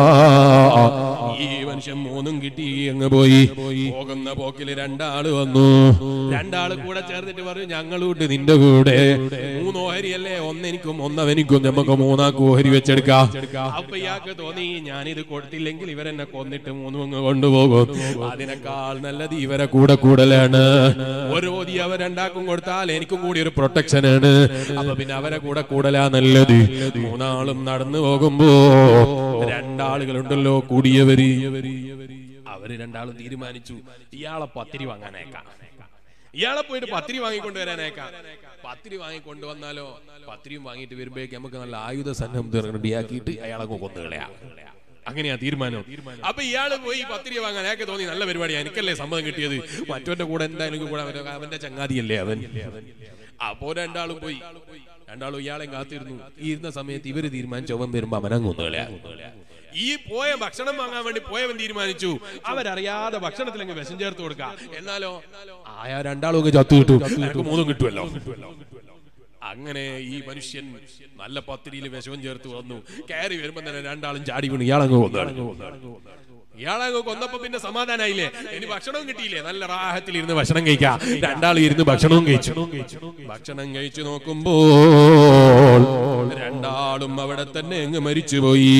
ഈ മനുഷ്യൻ 3 കിട്ടി അങ്ങ് പോയി. പോകുന്ന പോക്കില് 2 ആള് വന്നു. 2 ആള് കൂടെ ചേർന്നിട്ട് പറഞ്ഞു ഞങ്ങളൂട്ട് നിന്റെ കൂടെ 3 ഓഹരിയല്ലേ, ഒന്നെനിക്കും ഒന്നവനിക്കും, നമുക്ക് 3 ആൾക്ക് ഓഹരി വെച്ചെടുക്കാം. അപ്പൊ ഇയാൾക്ക് തോന്നി ഞാനിത് കൊടുത്തില്ലെങ്കിൽ ഇവരെന്നെ കൊന്നിട്ട് 3 അങ്ങ് കൊണ്ടുപോകും, അതിനേക്കാൾ നല്ലത് ഇവരെ കൂടെ കൂടലാണ്. ഒരു ഓതി അവർ 2 ആൾക്കും കൊടുത്താൽ എനിക്കും കൂടി ഒരു പ്രൊട്ടക്ഷൻ. അപ്പൊ പിന്നെ അവരെ കൂടെ കൂടലാ നല്ലത്. 3 ആളും നടന്നു പോകുമ്പോ 2 ആളുകളുണ്ടല്ലോ കൂടിയവര്, അവര് 2 ആളും തീരുമാനിച്ചു ഇയാളെ പത്തിരി വാങ്ങാനേക്കാം, ഇയാളെ പോയിട്ട് പത്തിരി വാങ്ങിക്കൊണ്ടുവരാനേക്കാം. പത്തിരി വാങ്ങിക്കൊണ്ടുവന്നാലോ, പത്തിരിയും വാങ്ങിയിട്ട് വരുമ്പോഴേക്ക് നമുക്ക് നല്ല ആയുധ സന്നദ്ധം റെഡിയാക്കിയിട്ട് അയാളെ കൊന്നുകളയാ. അങ്ങനെയാ തീരുമാനം. അപ്പൊ ഇയാള് പോയി പത്തിരി വാങ്ങാൻ അയാൾക്ക് തോന്നി നല്ല പരിപാടിയാ, എനിക്കല്ലേ സമ്മതം കിട്ടിയത്, മറ്റവന്റെ കൂടെ എന്തായാലും കൂടെ അവന്റെ ചങ്ങാതിയല്ലേ അവൻ. അപ്പോ 2 ആളും പോയി. 2 ആളും ഇയാളെ കാത്തിരുന്നു. ഇരുന്ന സമയത്ത് ഇവര് തീരുമാനിച്ചു അവൻ വരുമ്പോ അവനങ്ങൊന്നുകളയാ. ഈ പോയ ഭക്ഷണം വാങ്ങാൻ വേണ്ടി പോയവൻ തീരുമാനിച്ചു അവരറിയാതെ ഭക്ഷണത്തിലങ്ങ് വിഷം ചേർത്ത് കൊടുക്കാം, എന്നാലോ ആയ 2 ആളും ചത്തു കിട്ടും, 3 കിട്ടുമല്ലോ. അങ്ങനെ ഈ മനുഷ്യൻ നല്ല പത്തിരിയിൽ വിഷവും ചേർത്ത് വന്നു. കയറി വരുമ്പോ തന്നെ 2 ആളും ചാടി വീണു. ഇയാളങ്ങ് കൊന്നപ്പോ പിന്നെ സമാധാനായില്ലേ, ഇനി ഭക്ഷണവും കിട്ടിയില്ലേ, നല്ല റാഹത്തിൽ ഇരുന്ന് ഭക്ഷണം കഴിക്കാം. 2 ആളും ഇരുന്ന് ഭക്ഷണവും കഴിച്ചു. ഭക്ഷണം കഴിച്ചു നോക്കുമ്പോൾ 2 ആളും അവിടെ തന്നെ അങ്ങ് മരിച്ചുപോയി.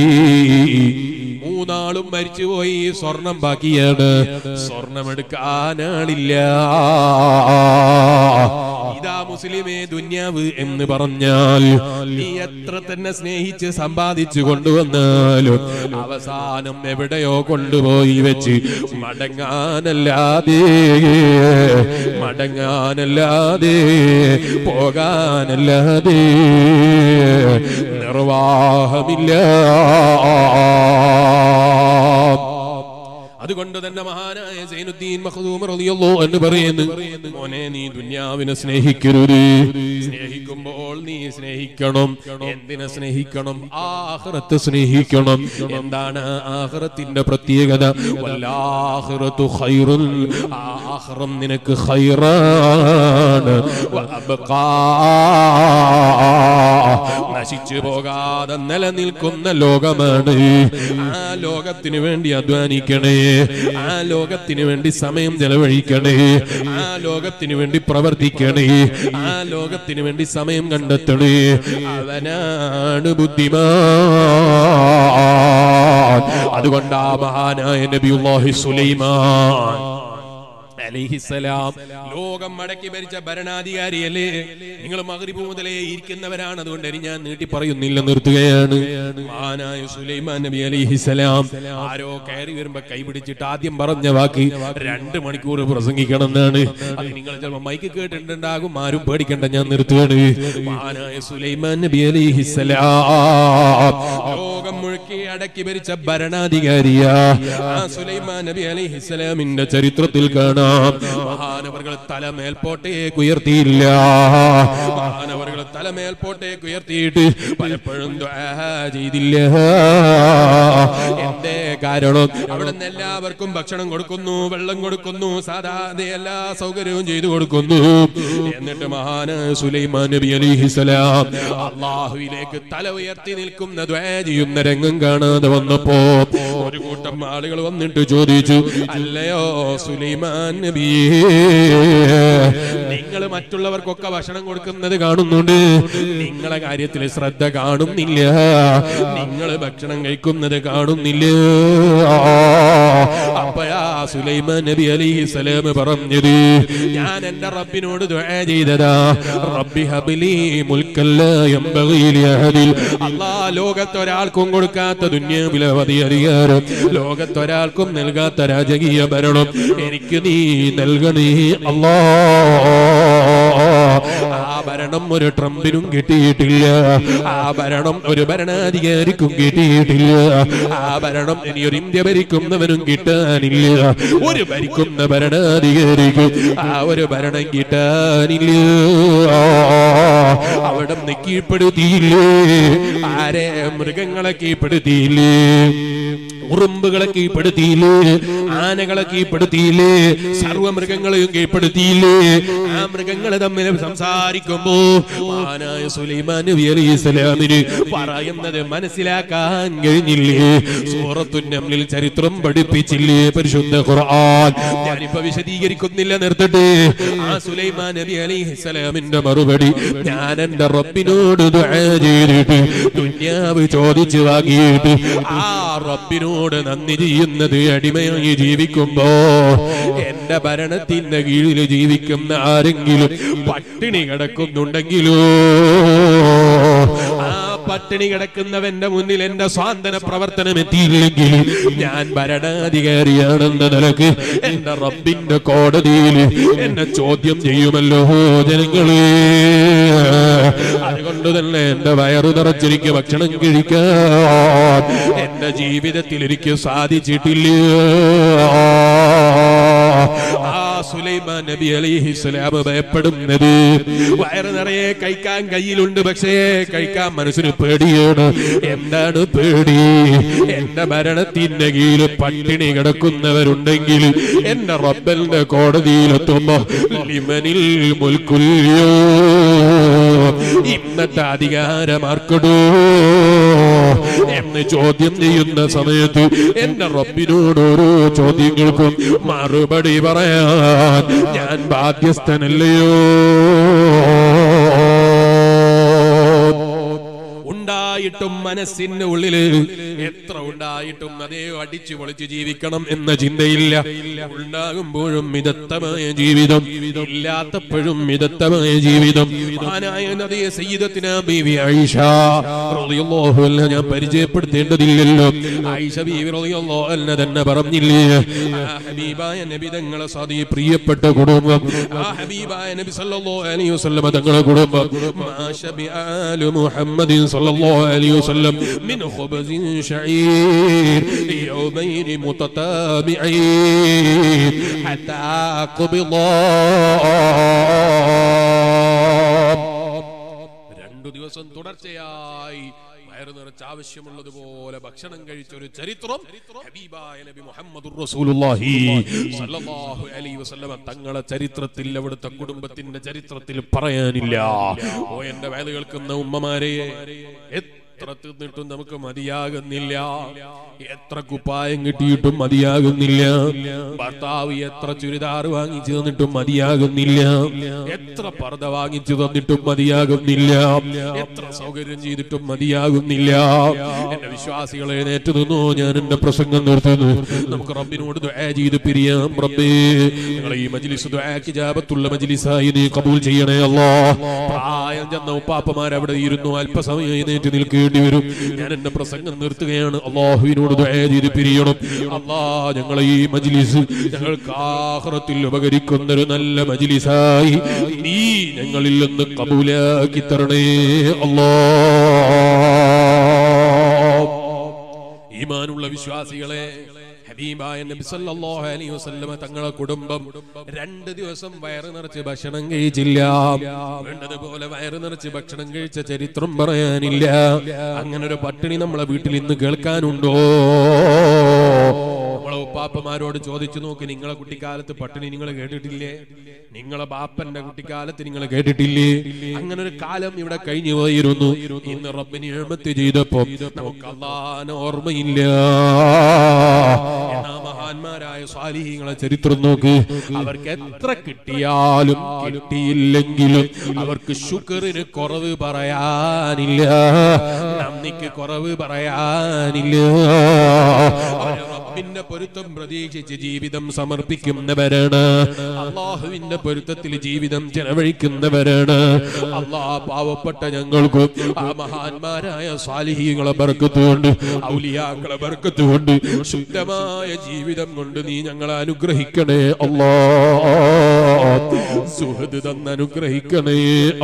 3 ആളും മരിച്ചുപോയി. സ്വർണം ബാക്കിയാണ്, സ്വർണം എടുക്കാനാളില്ല. ഇതാ മുസ്ലിമേ, ദുന്യാവ് എന്ന് പറഞ്ഞാൽ നീ എത്ര തന്നെ സ്നേഹിച്ച് സമ്പാദിച്ചു കൊണ്ടുവന്നാലും അവസാനം എവിടെയോ കൊണ്ടുപോയി വെച്ച് മടങ്ങാനല്ലാതെ പോകാനല്ലാതെ നിർവാഹമില്ല. അതുകൊണ്ട് തന്നെ മഹാനായ സൈനുദ്ദീൻ മഖ്ദൂം റളിയല്ലാഹു അൻഹു പറയുന്നു, മോനെ നീ ദുനിയാവിനെ സ്നേഹിക്കരുത്. സ്നേഹിക്കുമ്പോൾ നീ സ്നേഹിക്കണം. എന്തിനെ സ്നേഹിക്കണം? ആഖിറത്ത് സ്നേഹിക്കണം. എന്താണ് ആഖിറത്തിന്റെ പ്രത്യേകത? വല്ലാഖിറത്തു ഖൈറുൻ, ആഖിറം നിനക്ക് ഖൈറാണ്. വഅബ്ഖാ, നശിച്ചു പോകാതെ നിലനിൽക്കുന്ന ലോകമാണ്. ആ ലോകത്തിന് വേണ്ടി അധ്വാനിക്കണേ, ആ ലോകത്തിന് വേണ്ടി സമയം ചെലവഴിക്കണേ, ആ ലോകത്തിന് വേണ്ടി പ്രവർത്തിക്കണേ, ആ ലോകത്തിന് വേണ്ടി സമയം കണ്ടെത്തണേ. അവനാണ് ബുദ്ധിമാൻ. അതുകൊണ്ട് ആ മഹാനായ നബിയുല്ലാഹി സുലൈമാൻ അലൈഹിസ്സലാം ലോകം മടക്കി ഭരിച്ച ഭരണാധികാരിയല്ലേ? നിങ്ങൾ മഗ്രിബ് മുതലേ ഇരിക്കുന്നവരാണ്. അതുകൊണ്ട് ഞാൻ നീട്ടി പറയുന്നില്ല, നിർത്തുകയാണ്. മഹാനായ സുലൈമാൻ നബി അലൈഹിസ്സലാം ആരോ കയറി വരുമ്പോ കൈപിടിച്ചിട്ട് ആദ്യം പറഞ്ഞ വാക്ക് 2 മണിക്കൂർ പ്രസംഗിക്കണം എന്നാണ്. അത് നിങ്ങൾ ചിലപ്പോ മൈക്ക് കേട്ടിട്ടുണ്ടാകും, ആരും പേടിക്കണ്ട, ഞാൻ നിർത്തുകയാണ്. മഹാനായ സുലൈമാൻ നബി അലൈഹിസ്സലാം ലോകം മുഴുക്കി അടക്കി ഭരിച്ച ഭരണാധികാരിയാ. ആ സുലൈമാൻ നബി അലൈഹിസ്സലാമിന്റെ ചരിത്രത്തിൽ കാണാം, മഹാനവറുകൾ തലമേൽപോട്ടേക്ക് ഉയർത്തിയില്ല. മഹാനവറുകൾ തലമേൽപോട്ടേക്ക് ഉയർത്തിയിട്ട് പലപ്പോഴും ദുആ ചെയ്തില്ല. എന്തേ കാരണം? അവിടെ നിന്ന് എല്ലാവർക്കും ഭക്ഷണം കൊടുക്കുന്നു, വെള്ളം കൊടുക്കുന്നു, സാധാരണ എല്ലാ സൗകര്യവും ചെയ്തു കൊടുക്കുന്നു. എന്നിട്ട് മഹാനായ സുലൈമാൻ നബി അലൈഹിസ്സലാം അല്ലാഹുവിലേക്ക് തല ഉയർത്തി നിൽക്കുന്ന ദുആ ചെയ്യുന്ന രംഗം കാണാതെ വന്നപ്പോ ഒരു കൂട്ടം ആളുകൾ വന്നിട്ട് ചോദിച്ചു, അല്ലയോ സുലൈമാൻ നബിയേ, നിങ്ങൾ മറ്റുള്ളവർക്കൊക്കെ ഭക്ഷണം കൊടുക്കുന്നത് കാണുന്നുണ്ട്, നിങ്ങളെ കാര്യത്തിൽ ശ്രദ്ധ കാണുന്നില്ല, നിങ്ങൾ ഭക്ഷണം കഴിക്കുന്നത് കാണുന്നില്ല. അപ്പയാ സുലൈമാൻ നബി അലൈഹിസ്സലാം പറഞ്ഞത്, ഞാൻ എന്റെ റബ്ബിനോട് ദുആ ചെയ്തതാ, റബ്ബി ഹബ്ലി മുൽക്കൻ ലാ യംബഗി ലിഅഹദിൻ. അല്ലാഹ് ലോകത്തൊരാൾക്കും കൊടുക്കാത്ത ദുനിയാവിലെ അധികാരം, ലോകത്തൊരാൾക്കും നൽകാത്ത രാജകീയ ഭരണം എനിക്ക് നീ നൽകണേ അല്ലാഹ്. ആ ഭരണം ഒരു ട്രംപിനും കിട്ടിയിട്ടില്ല, ആ ഭരണം ഒരു ഭരണാധികാരിക്കും കിട്ടിയിട്ടില്ല, ആ ഭരണം ഇനി ഒരു ഇന്ത്യ ഭരിക്കുന്നവനും കിട്ടാനില്ല, ഒരു ഭരിക്കുന്ന ഭരണാധികാരിക്കും ആ ഒരു ഭരണം കിട്ടാനില്ല. അവിടെ കീഴ്പ്പെടുത്തിയില്ലേ? ആരെ? മൃഗങ്ങളെ കീഴ്പ്പെടുത്തിയില്ലേ? ഉറുമ്പുകളെ കീഴ്പ്പെടുത്തിയില്ലേ? ആനകളെ കീഴ്പ്പെടുത്തിയില്ലേ? സർവമൃഗങ്ങളെയും കീഴ്പ്പെടുത്തിയില്ലേ? ആ മൃഗങ്ങൾ തമ്മിൽ സംസാരിക്കുമ്പോ മഹാനായ സുലൈമാൻ നബി അലൈഹിസ്സലാമിന് പറയുന്നത് മനസ്സിലാക്കാൻ കഴിഞ്ഞില്ലേ? സൂറത്തുൻ നംലിൽ ചരിത്രം പഠിപ്പിച്ചില്ലേ പരിശുദ്ധ ഖുർആൻ? ഞാനിപ്പോ വിശദീകരിക്കുന്നില്ല, നിർത്തട്ടെ. ആ സുലൈമാൻ നബി അലൈഹിസ്സലാമിന്റെ മറുപടി, ഞാൻ എന്റെ റബ്ബിനോട് ദുആ ചെയ്തിട്ട് ദുനിയാവ് ചോദിച്ചു വാങ്ങിയിട്ട് ആ റബ്ബിനോട് നന്ദി ചെയ്യുന്നത് അടിമയായി ജീവിക്കുമ്പോ എന്റെ ഭരണത്തിന്റെ കീഴിൽ ജീവിക്കുന്ന ആരെങ്കിലും പട്ടിണി കിടക്കുന്നുണ്ടെങ്കിലോ, ആ പട്ടിണി കിടക്കുന്നവന്റെ മുന്നിൽ എന്റെ സ്വാന്തന പ്രവർത്തനം എത്തിയില്ലെങ്കിൽ ഞാൻ ഭരണാധികാരിയാണെന്ന നിലക്ക് എന്റെ റബ്ബിന്റെ കോടതിയിൽ എന്നെ ചോദ്യം ചെയ്യുമല്ലോ ജനങ്ങളെ. അതുകൊണ്ട് തന്നെ എന്റെ വയറു നിറച്ചിരിക്കുക ഭക്ഷണം കഴിക്കാൻ എന്റെ ജീവിതത്തിൽ എനിക്ക് സാധിച്ചിട്ടില്ല. ആ സുലൈമാൻ നബി അലൈഹിസ്സലാം ഭയപ്പെടുന്നത് വയറ് നിറയെ കഴിക്കാൻ കയ്യിലുണ്ട്, പക്ഷേ കഴിക്കാൻ മനസ്സിന് പേടിയാണ്. എന്താണ് പേടി? എന്റെ ഭരണത്തിന്റെ കീഴിൽ പട്ടിണി കിടക്കുന്നവരുണ്ടെങ്കിൽ എന്റെ റബ്ബിന്റെ കോടതിയിലെത്തുമ്പോ ലിമനിൽ മുൽക്കുല്യോ, ഇന്നത്തെ അധികാരമാർക്കടോ എന്ന് ചോദ്യം ചെയ്യുന്ന സമയത്ത് എന്റെ റബ്ബിനോട് ഓരോ ചോദ്യങ്ങൾക്കും മറുപടി പറയാൻ ഞാൻ ബാധ്യസ്ഥനല്ലയോ? ഉണ്ടായിട്ടും മനസ്സിന്റെ ഉള്ളില് എത്ര ഉണ്ടായിട്ടും അതേ അടിച്ചു പൊളിച്ച് ജീവിക്കണം എന്ന ചിന്തയില്ല. ഉണ്ടാകുമ്പോഴും മിതത്വമായ ജീവിതം, ഇല്ലാത്തപ്പോഴും മിതത്വമായ ജീവിതം. മഹാനായ നബി സയ്യിദത്തുനാ ബീവി ആയിഷ റളിയല്ലാഹു അൻഹ ഞാൻ പരിചയപ്പെടുത്തേണ്ടതില്ലല്ലോ. ആയിഷ ബീവി റളിയല്ലാഹു അൻഹ തന്നെ പറഞ്ഞില്ലേ, ആ ഹബീബായ നബി തങ്ങളെ സദി പ്രിയപ്പെട്ട കുടുംബം, ആ ഹബീബായ നബി സല്ലല്ലാഹു അലൈഹി വസല്ലം തങ്ങളെ കുടുംബം മാശബിആലു മുഹമ്മദിൻ സല്ലല്ലാഹു അലൈഹി വസല്ലം മിൻ ഖുബ്സിൻ ശഈർ യൗമൈൻ മുതതാബിഈൻ ഹത്താ ഖുബിളാ. 2 ദിവസം തുടർച്ചയായി വയറു നിറച്ച് ആവശ്യമുള്ളതുപോലെ ഭക്ഷണം കഴിച്ച ഒരു ചരിത്രം ഹബീബായ നബി മുഹമ്മദുർ റസൂലുള്ളാഹി സ്വല്ലല്ലാഹു അലൈഹി വസല്ലം തങ്ങളെ ചരിത്രത്തിൽ, അവിടുത്തെ കുടുംബത്തിന്റെ ചരിത്രത്തിൽ പറയാനില്ല. ഓ എന്റെ വയല് കേൾക്കുന്ന ഉമ്മമാരെ, എത്ര തിന്നിട്ടും നമുക്ക് മതിയാകുന്നില്ല, എത്ര കുപ്പായം കിട്ടിയിട്ടും മതിയാകുന്നില്ല, ഭർത്താവ് എത്ര ചുരിദാർ വാങ്ങിച്ചു തന്നിട്ടും മതിയാകുന്നില്ല, എത്ര പർദ്ദ വാങ്ങിച്ചു തന്നിട്ടും മതിയാകുന്നില്ല, എത്ര സൗകര്യം ചെയ്തിട്ടും മതിയാകുന്നില്ല. എന്റെ വിശ്വാസികളെ എഴുന്നേറ്റ് നിന്നു, ഞാൻ എന്റെ പ്രസംഗം നിർത്തുന്നു. നമുക്ക് റബ്ബിനോട് ദുആ ചെയ്ത് പിരിയാം. റബ്ബേ, ഞങ്ങളെ ഈ മജ്ലിസ് ദുആക്ക് ഇജാബത്തുള്ള മജ്ലിസായി നീ കബൂൽ ചെയ്യണേ അല്ലാഹ്. പ്രായം ചെന്ന ഉപ്പാപ്പമാർ അവിടെ ഇരുന്നു അല്പസമയം എഴുന്നേറ്റ് നിൽക്കേണ്ടി വരും. ഞാൻ എന്റെ പ്രസംഗം നിർത്തുകയാണ്. അല്ലാഹുവിനോട് ദുആ ചെയ്ത് പിരിയണം. അല്ലാഹ്, ഞങ്ങളെ ഈ മജ്ലിസ് ഞങ്ങൾക്ക് ആഖിറത്തിൽ ഉപകരിക്കുന്ന ഒരു നല്ല മജ്ലിസായി നീ ഞങ്ങളിൽ നിന്ന് കബൂലാക്കി തരണേ അല്ലാഹ്. ഈമാനുള്ള വിശ്വാസികളെ, ഹബീബായ നബി സല്ലല്ലാഹു അലൈഹി വസല്ലം തങ്ങളെ കുടുംബം 2 ദിവസം വയറ് നിറച്ച് ഭക്ഷണം കഴിച്ചില്ല. വേണ്ടതുപോലെ വയറ് നിറച്ച് ഭക്ഷണം കഴിച്ച ചരിത്രം പറയാനില്ല. അങ്ങനെ ഒരു പട്ടിണി നമ്മളെ വീട്ടിൽ ഇന്ന് കേൾക്കാനുണ്ടോ? നമ്മളെ ഉപ്പാപ്പമാരോട് ചോദിച്ചു നോക്ക്, നിങ്ങളെ കുട്ടിക്കാലത്ത് പട്ടിണി നിങ്ങൾ കേട്ടിട്ടില്ലേ? നിങ്ങളെ ബാപ്പന്റെ കുട്ടിക്കാലത്ത് നിങ്ങൾ കേട്ടിട്ടില്ലേ? അങ്ങനെ ഒരു കാലം ഇവിടെ കഴിഞ്ഞു പോയിരുന്നു. ഇന്ന് റബ്ബിന് നിഅമത്ത് ചെയ്തപ്പോ നമുക്ക് അല്ലാഹുവിനെ ഓർമ്മയില്ല. എന്നാ മഹാന്മാരായ സ്വാലിഹീങ്ങളെ ചരിത്രം നോക്ക്. അവർക്ക് എത്ര കിട്ടിയാലും കിട്ടിയില്ലെങ്കിലും അവർക്ക് ശുക്റിന് കുറവ് പറയാനില്ല, നന്ദിക്ക് കുറവ് പറയാനില്ല. റബ്ബിന്റെ പൊരുത്തം പ്രതീക്ഷിച്ച് ജീവിതം സമർപ്പിക്കുന്നവരാണ്. അല്ലാഹുവിന്റെ പൊരുത്തത്തിൽ ജീവിതം ചെലവഴിക്കുന്നവരാണ്. അല്ലാഹ് പാവപ്പെട്ട ഞങ്ങൾക്ക് ആ മഹാന്മാരായ സ്വാലിഹീങ്ങളെ ബർക്കത്ത് കൊണ്ട്, ഔലിയാക്കളെ ബർക്കത്ത് കൊണ്ട്, ശുദ്ധമായ ജീവിതം കൊണ്ട് നീ ഞങ്ങളെ അനുഗ്രഹിക്കണേ അല്ലാഹ്. സുഹദ് തന്ന് അനുഗ്രഹിക്കണേ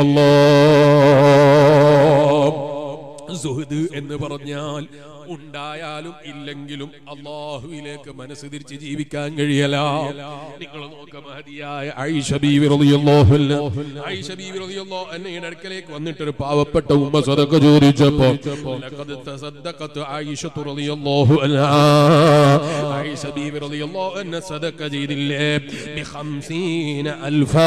അല്ലാഹ്. സുഹദ് എന്ന് പറഞ്ഞാൽ ഉണ്ടായാലും ഇല്ലെങ്കിലും അല്ലാഹുവിലേക്ക് മനസ്സ് തിരിച്ച് ജീവിക്കാൻ കഴിയല. നിങ്ങൾ നോക്ക, മഹദിയായ ആയിഷ ബീവി റളിയല്ലാഹു അൻഹ, ആയിഷ ബീവി റളിയല്ലാഹു അൻഹയുടെ അടുക്കലേക്ക് വന്നിട്ട് ഒരു പാവപ്പെട്ട ഉമ്മ സദഖ ചോദിച്ചപ്പോൾ ലഖദ് തസദ്ദഖത് ആയിഷ റളിയല്ലാഹു അൻഹ, ആയിഷ ബീവി റളിയല്ലാഹു അൻഹ സദഖ ചെയ്തില്ലേ ബി50,000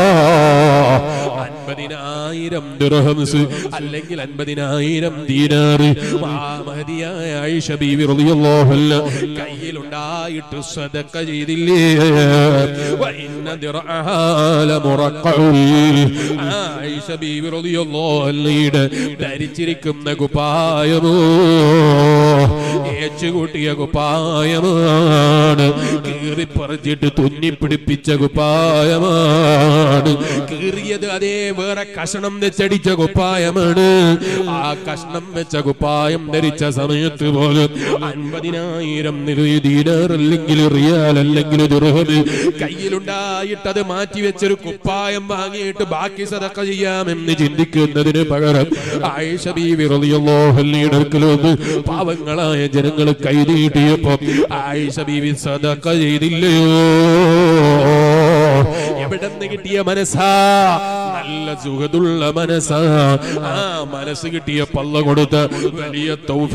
50,000 ദിർഹംസ് അല്ലെങ്കിൽ 50,000 ദീനാർ. മഹദി ആയിഷ ബീവി റളിയല്ലാഹു അൻഹ കയ്യിലുണ്ടായിട്ട് സദഖ ചെയ്തില്ലേ? വഇന്ന ദിർഅഹാ ലമുറഖഉ. ആയിഷ ബീവി റളിയല്ലാഹു അൻഹയുടെ ധരിച്ചിരിക്കുന്ന കുപ്പായമോ ഏച്ചുകൂട്ടിയ കുപ്പായമാണ്, കീറിപ്പറിച്ചിട്ട് തുന്നിപ്പിടിപ്പിച്ച കുപ്പായമാണ്. കീറിയത് അതേ വേറെ കഷണം വെച്ചടിച്ച കുപ്പായമാണ്. ആ കഷ്ണം വെച്ച കുപ്പായം ധരിച്ച സമയത്ത് പോലും 50,000 ദീനാർ അല്ലെങ്കിൽ റിയാൽ അല്ലെങ്കിൽ ദിർഹം കയ്യിലുണ്ടായിട്ടത് മാറ്റി വെച്ചൊരു കുപ്പായം വാങ്ങിയിട്ട് ബാക്കി സദഖ ചെയ്യാമെന്ന് ചിന്തിക്കുന്നതിന് പകരം ആയിഷ ബീവി റളിയല്ലാഹു അൻഹയുടെ അടുക്കലൊന്ന് പാവങ്ങളായ ജനങ്ങൾ കൈനീട്ടിയപ്പോ ആയിഷ ബീവി സദഖ ചെയ്തില്ലയോ? എവിടെന്ന് കിട്ടിയ മനസ്സാ? നല്ല സുഖതുള്ള മനസ്സാ. ആ മനസ്സ് കിട്ടിയ പള്ള കൊടുത്ത വലിയ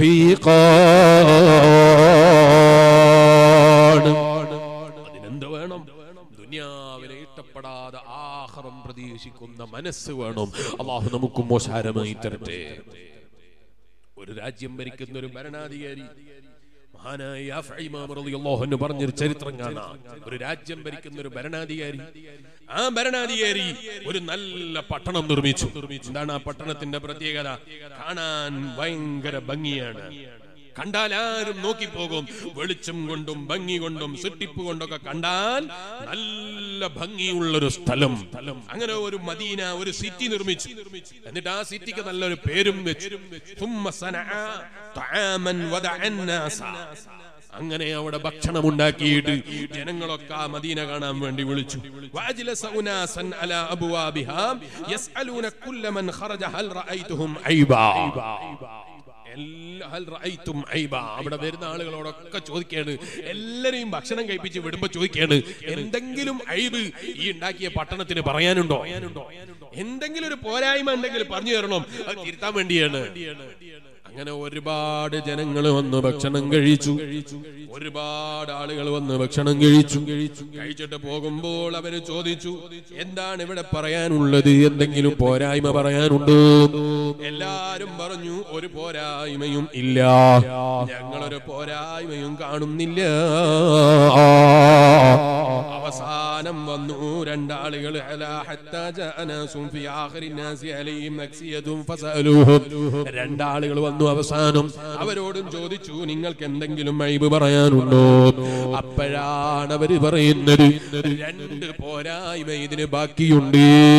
തൗഫീഖാണ്. അതിനെന്ത് വേണം? ദുനിയാവിനെ ഇഷ്ടപ്പെടാതെ ആഖിറം പ്രതീക്ഷിക്കുന്ന മനസ്സ് വേണം. അല്ലാഹു നമുക്കും മോശാരമായി തരട്ടെ. ഒരു രാജ്യം ഭരിക്കുന്ന ഒരു ഭരണാധികാരി, മഹാനായ ഇമാം റളിയല്ലാഹു അൻഹു പറഞ്ഞൊരു ചരിത്രം കാണാം. ഒരു രാജ്യം ഭരിക്കുന്ന ഒരു ഭരണാധികാരി, ആ ഭരണാധികാരി ഒരു നല്ല പട്ടണം നിർമ്മിച്ചു. എന്താണ് ആ പട്ടണത്തിന്റെ പ്രത്യേകത? കാണാൻ ഭയങ്കര ഭംഗിയാണ്. കണ്ടാൽ ആരും നോക്കിപ്പോകും. വെളിച്ചം കൊണ്ടും ഭംഗി കൊണ്ടും സൃഷ്ടിപ്പ് കൊണ്ടൊക്കെ കണ്ടാൽ നല്ല ഭംഗിയുള്ളൊരു സ്ഥലം. അങ്ങനെ ഒരു മദീന, ഒരു സിറ്റി നിർമ്മിച്ചു. എന്നിട്ട് ആ സിറ്റിക്ക് നല്ലൊരു പേരും വെച്ചു. അങ്ങനെ അവിടെ ഭക്ഷണം ഉണ്ടാക്കിയിട്ട് ജനങ്ങളൊക്കെ ആ മദീന കാണാൻ വേണ്ടി വിളിച്ചു. അവിടെ വരുന്ന ആളുകളോടൊക്കെ ചോദിക്കാണ്, എല്ലാരെയും ഭക്ഷണം കഴിപ്പിച്ച് വിടുമ്പോ ചോദിക്കാണ്, എന്തെങ്കിലും ഐബ് ഈ ഉണ്ടാക്കിയ പട്ടണത്തിന് പറയാനുണ്ടോ? എന്തെങ്കിലും ഒരു പോരായ്മ ഉണ്ടെങ്കിൽ പറഞ്ഞു തരണം, അത് തിരുത്താൻ വേണ്ടിയാണ്. അങ്ങനെ ഒരുപാട് ജനങ്ങൾ വന്ന് ഭക്ഷണം കഴിച്ചു. ഒരുപാട് ആളുകൾ വന്ന് ഭക്ഷണം കഴിച്ചിട്ട് പോകുമ്പോൾ അവര് ചോദിച്ചു, എന്താണ് ഇവിടെ പറയാനുള്ളത്? എന്തെങ്കിലും പോരായ്മ പറയാനുണ്ടോ? എല്ലാരും പറഞ്ഞു, ഒരു പോരായ്മയും ഇല്ല, ഞങ്ങളൊരു പോരായ്മയും കാണുന്നില്ല. അവസാനം വന്നു രണ്ടാളുകൾ. രണ്ടാളുകൾ വന്നു. അവസാനം അവരോടും ചോദിച്ചു, നിങ്ങൾക്ക് എന്തെങ്കിലും ഐബ് പറയാനുണ്ടോ? അപ്പോഴാണ് അവര് പറയുന്നത്, രണ്ട് പോരായ്മ ഇതിന് ബാക്കിയുണ്ട്,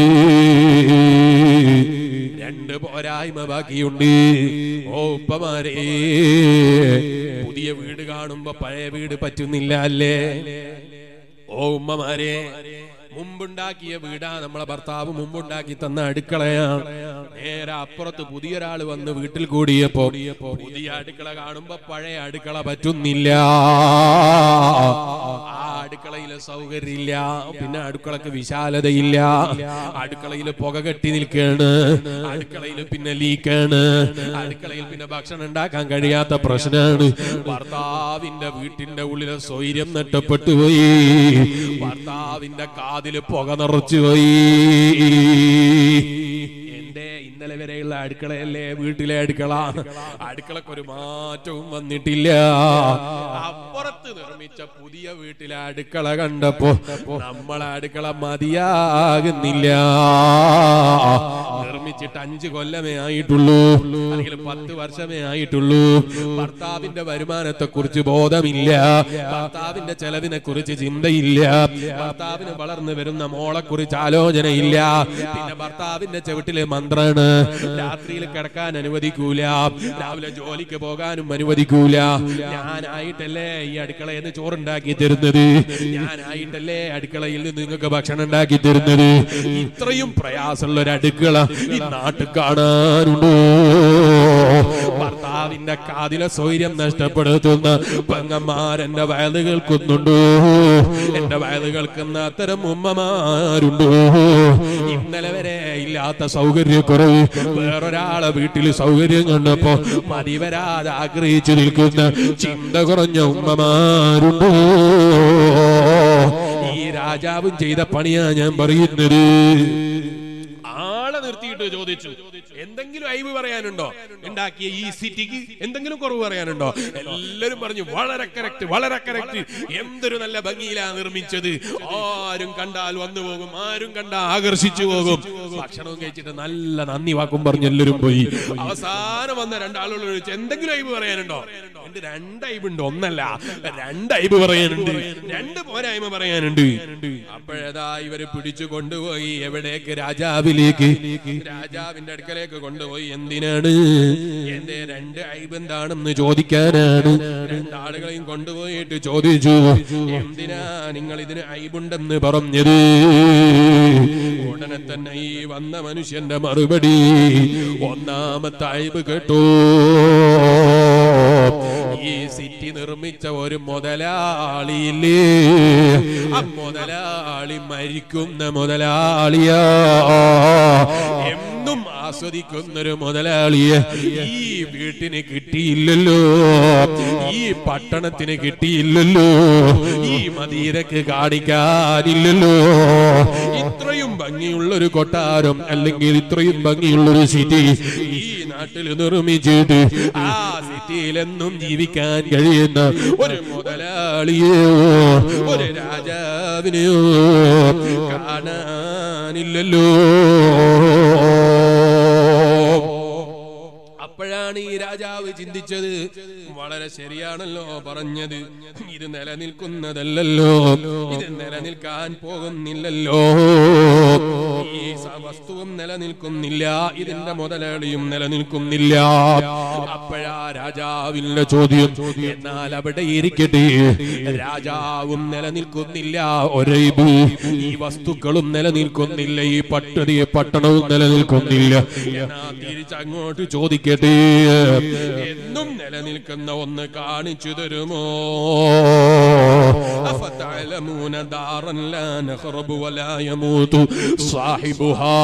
രണ്ട് പോരായ്മ ബാക്കിയുണ്ട്. ഓ ഉപ്പമാരെ, പുതിയ വീട് കാണുമ്പോ പഴയ വീട് പറ്റുന്നില്ല അല്ലേ? ഓ ഉമ്മമാരെ, മുമ്പുണ്ടാക്കിയ വീടാ, നമ്മളെ ഭർത്താവ് മുമ്പുണ്ടാക്കി തന്ന അടുക്കളയാണ്. നേരെ അപ്പുറത്ത് പുതിയൊരാള് വന്ന് വീട്ടിൽ കൂടിയപ്പോ പുതിയ അടുക്കള കാണുമ്പോ പഴയ അടുക്കള പറ്റുന്നില്ല. ആ അടുക്കളയില് സൗകര്യമില്ല, പിന്നെ അടുക്കളക്ക് വിശാലതയില്ല, അടുക്കളയിൽ പുക കെട്ടി നിൽക്കാണ്, അടുക്കളയിൽ പിന്നെ ലീക്കാണ്, അടുക്കളയിൽ പിന്നെ ഭക്ഷണം ഉണ്ടാക്കാൻ കഴിയാത്ത പ്രശ്നമാണ്. ഭർത്താവിന്റെ വീട്ടിന്റെ ഉള്ളിലെ സ്വൈര്യം നഷ്ടപ്പെട്ടു പോയി. ഭർത്താവിന്റെ കാതില് പുക നിറച്ചു പോയി. ഇന്നലെ വരെയുള്ള അടുക്കളയല്ലേ വീട്ടിലെ അടുക്കള, അടുക്കളക്കൊരു മാറ്റവും വന്നിട്ടില്ല. അപ്പുറത്ത് നിർമ്മിച്ച പുതിയ വീട്ടിലെ അടുക്കള കണ്ടപ്പോ നമ്മളെ അടുക്കള മതിയാകുന്നില്ല. നിർമ്മിച്ചിട്ട് 5 കൊല്ലമേ ആയിട്ടുള്ളൂ, അല്ലെങ്കിൽ 10 വർഷമേ ആയിട്ടുള്ളൂ. ഭർത്താവിന്റെ വരുമാനത്തെ കുറിച്ച് ബോധമില്ല, ഭർത്താവിന്റെ ചെലവിനെ കുറിച്ച് ചിന്തയില്ല, ഭർത്താവിന് വളർന്നു വരുന്ന മോളെ കുറിച്ച് ആലോചനയില്ല. പിന്നെ ഭർത്താവിന്റെ ചവിട്ടിലെ മന്ത്രാണ്, രാത്രിയിൽ കിടക്കാൻ അനുവദിക്കൂല, രാവിലെ ജോലിക്ക് പോകാനും അനുവദിക്കൂല. ഞാനായിട്ടല്ലേ ഈ അടുക്കളയിൽ നിന്ന് ചോറുണ്ടാക്കി തരുന്നത്, ഞാനായിട്ടല്ലേ അടുക്കളയിൽ നിന്ന് നിങ്ങൾക്ക് ഭക്ഷണം ഉണ്ടാക്കി തരുന്നത്. ഇത്രയും പ്രയാസമുള്ള ഒരു അടുക്കള ഈ നാട്ടിൽ കാണാനുണ്ടോ? ഭർത്താവിന്റെ കാതിലെ സ്വൈര്യം നഷ്ടപ്പെടുത്തുന്ന പെങ്ങന്മാരെന്റെ വയല് കേൾക്കുന്നുണ്ടോ? എന്റെ വയല് കേൾക്കുന്ന അത്തരം ഉമ്മമാരുണ്ടോ? ഇന്നലെ വരെ ഇല്ലാത്ത സൗകര്യക്കുറവ് വേറൊരാളെ വീട്ടിൽ സൗകര്യം കണ്ടപ്പോ മതിവരാതെ ആഗ്രഹിച്ചു നിൽക്കുന്ന ചിന്ത കുറഞ്ഞ ഉമ്മമാരുണ്ടോ? ഈ രാജാവും ചെയ്ത പണിയാ ഞാൻ പറയുന്നത്. ആളെ നിർത്തിയിട്ട് ചോദിച്ചു, എന്തെങ്കിലും ഐബ് പറയാനുണ്ടോ? ഉണ്ടാക്കിയ ഈ സിറ്റിക്ക് എന്തെങ്കിലും കുറവ് പറയാനുണ്ടോ? എല്ലാരും പറഞ്ഞു, വളരെ കറക്റ്റ്, വളരെ കറക്റ്റ്, എന്തൊരു നല്ല ഭംഗിയിലാ നിർമ്മിച്ചത്, ആരും കണ്ടാൽ വന്നു പോകും, ആരും കണ്ടാൽ ആകർഷിച്ചു പോകും. ഭക്ഷണവും കഴിച്ചിട്ട് നല്ല നന്ദി വാക്കും പറഞ്ഞു എല്ലാവരും പോയി. അവസാനം വന്ന രണ്ടാളുകൾ ചോദിച്ചു, എന്തെങ്കിലും ഐബ് പറയാനുണ്ടോ? എന്റെ 2 ഐബ് ഉണ്ട്, ഒന്നല്ല 2 ഐബ് പറയാനുണ്ട്, 2 പോരായ്മ പറയാനുണ്ട്. അപ്പോഴതാ ഇവര് പിടിച്ചു കൊണ്ടുപോയി എവിടേക്ക്? രാജാവിലേക്ക്. രാജാവിന്റെ അടുക്കലേക്ക് കൊണ്ടുപോയി. എന്തിനാണ്? എന്റെ 2 ഐബ് എന്താണെന്ന് ചോദിക്കാനാണ്. 2 ആളുകളെയും കൊണ്ടുപോയിട്ട് ചോദിച്ചു, എന്തിനാ നിങ്ങൾ ഇതിന് ഐബുണ്ടെന്ന് പറഞ്ഞത്? ഉടനെ തന്നെ ഈ വന്ന മനുഷ്യന്റെ മറുപടി, ഒന്നാമത്തെ ഐബ് കേട്ടോ, ഈ സിറ്റി നിർമ്മിച്ച ഒരു മുതലാളിയില്ലേ, ആ മുതലാളി മരിക്കുന്ന മുതലാളിയാ, എന്നും ആസ്വദിക്കുന്നൊരു മുതലാളിയെ ഈ വീട്ടിന് കിട്ടിയില്ലല്ലോ, ഈ പട്ടണത്തിന് കിട്ടിയില്ലല്ലോ, ഈ മദീനക്ക് കാണിക്കാനില്ലല്ലോ. ഇത്രയും ഭംഗിയുള്ളൊരു കൊട്ടാരം, അല്ലെങ്കിൽ ഇത്രയും ഭംഗിയുള്ളൊരു സിറ്റി ഈ നാട്ടിൽ നിർമ്മിച്ചിട്ട് ആ സിറ്റിയിലെന്നും ജീവിക്കാൻ കഴിയുന്ന ഒരു മുതലാളിയോ ഒരു രാജാവിനെയോ കാണാനില്ലല്ലോ. അപ്പോഴാണ് ഈ രാജാവ് ചിന്തിച്ചത്, വളരെ ശരിയാണല്ലോ പറഞ്ഞത്. ഇത് നിലനിൽക്കുന്നതല്ലല്ലോ, ഇത് നിലനിൽക്കാൻ പോകുന്നില്ലല്ലോ. ഈ വസ്തുവും നിലനിൽക്കുന്നില്ല, ഇതിന്റെ മുതലാളിയും നിലനിൽക്കുന്നില്ല. അപ്പോഴാ രാജാവിന്റെ ചോദ്യം, എന്നാൽ അവിടെ ഇരിക്കട്ടെ, രാജാവും നിലനിൽക്കുന്നില്ല, ഒരൈബ് ഈ വസ്തുക്കളും നിലനിൽക്കുന്നില്ല, ഈ പട്ടണവും നിലനിൽക്കുന്നില്ല. എന്നാ തിരിച്ചങ്ങോട്ട് ചോദിക്കട്ടെ, എന്നും നിലനിൽക്കുന്ന ഒന്ന് കാണിച്ചു തരുമോ? അഫതഅലമൂന ദാറൻ ലാ നഖറബു വലാ യമൂതു സാഹിബുഹാ.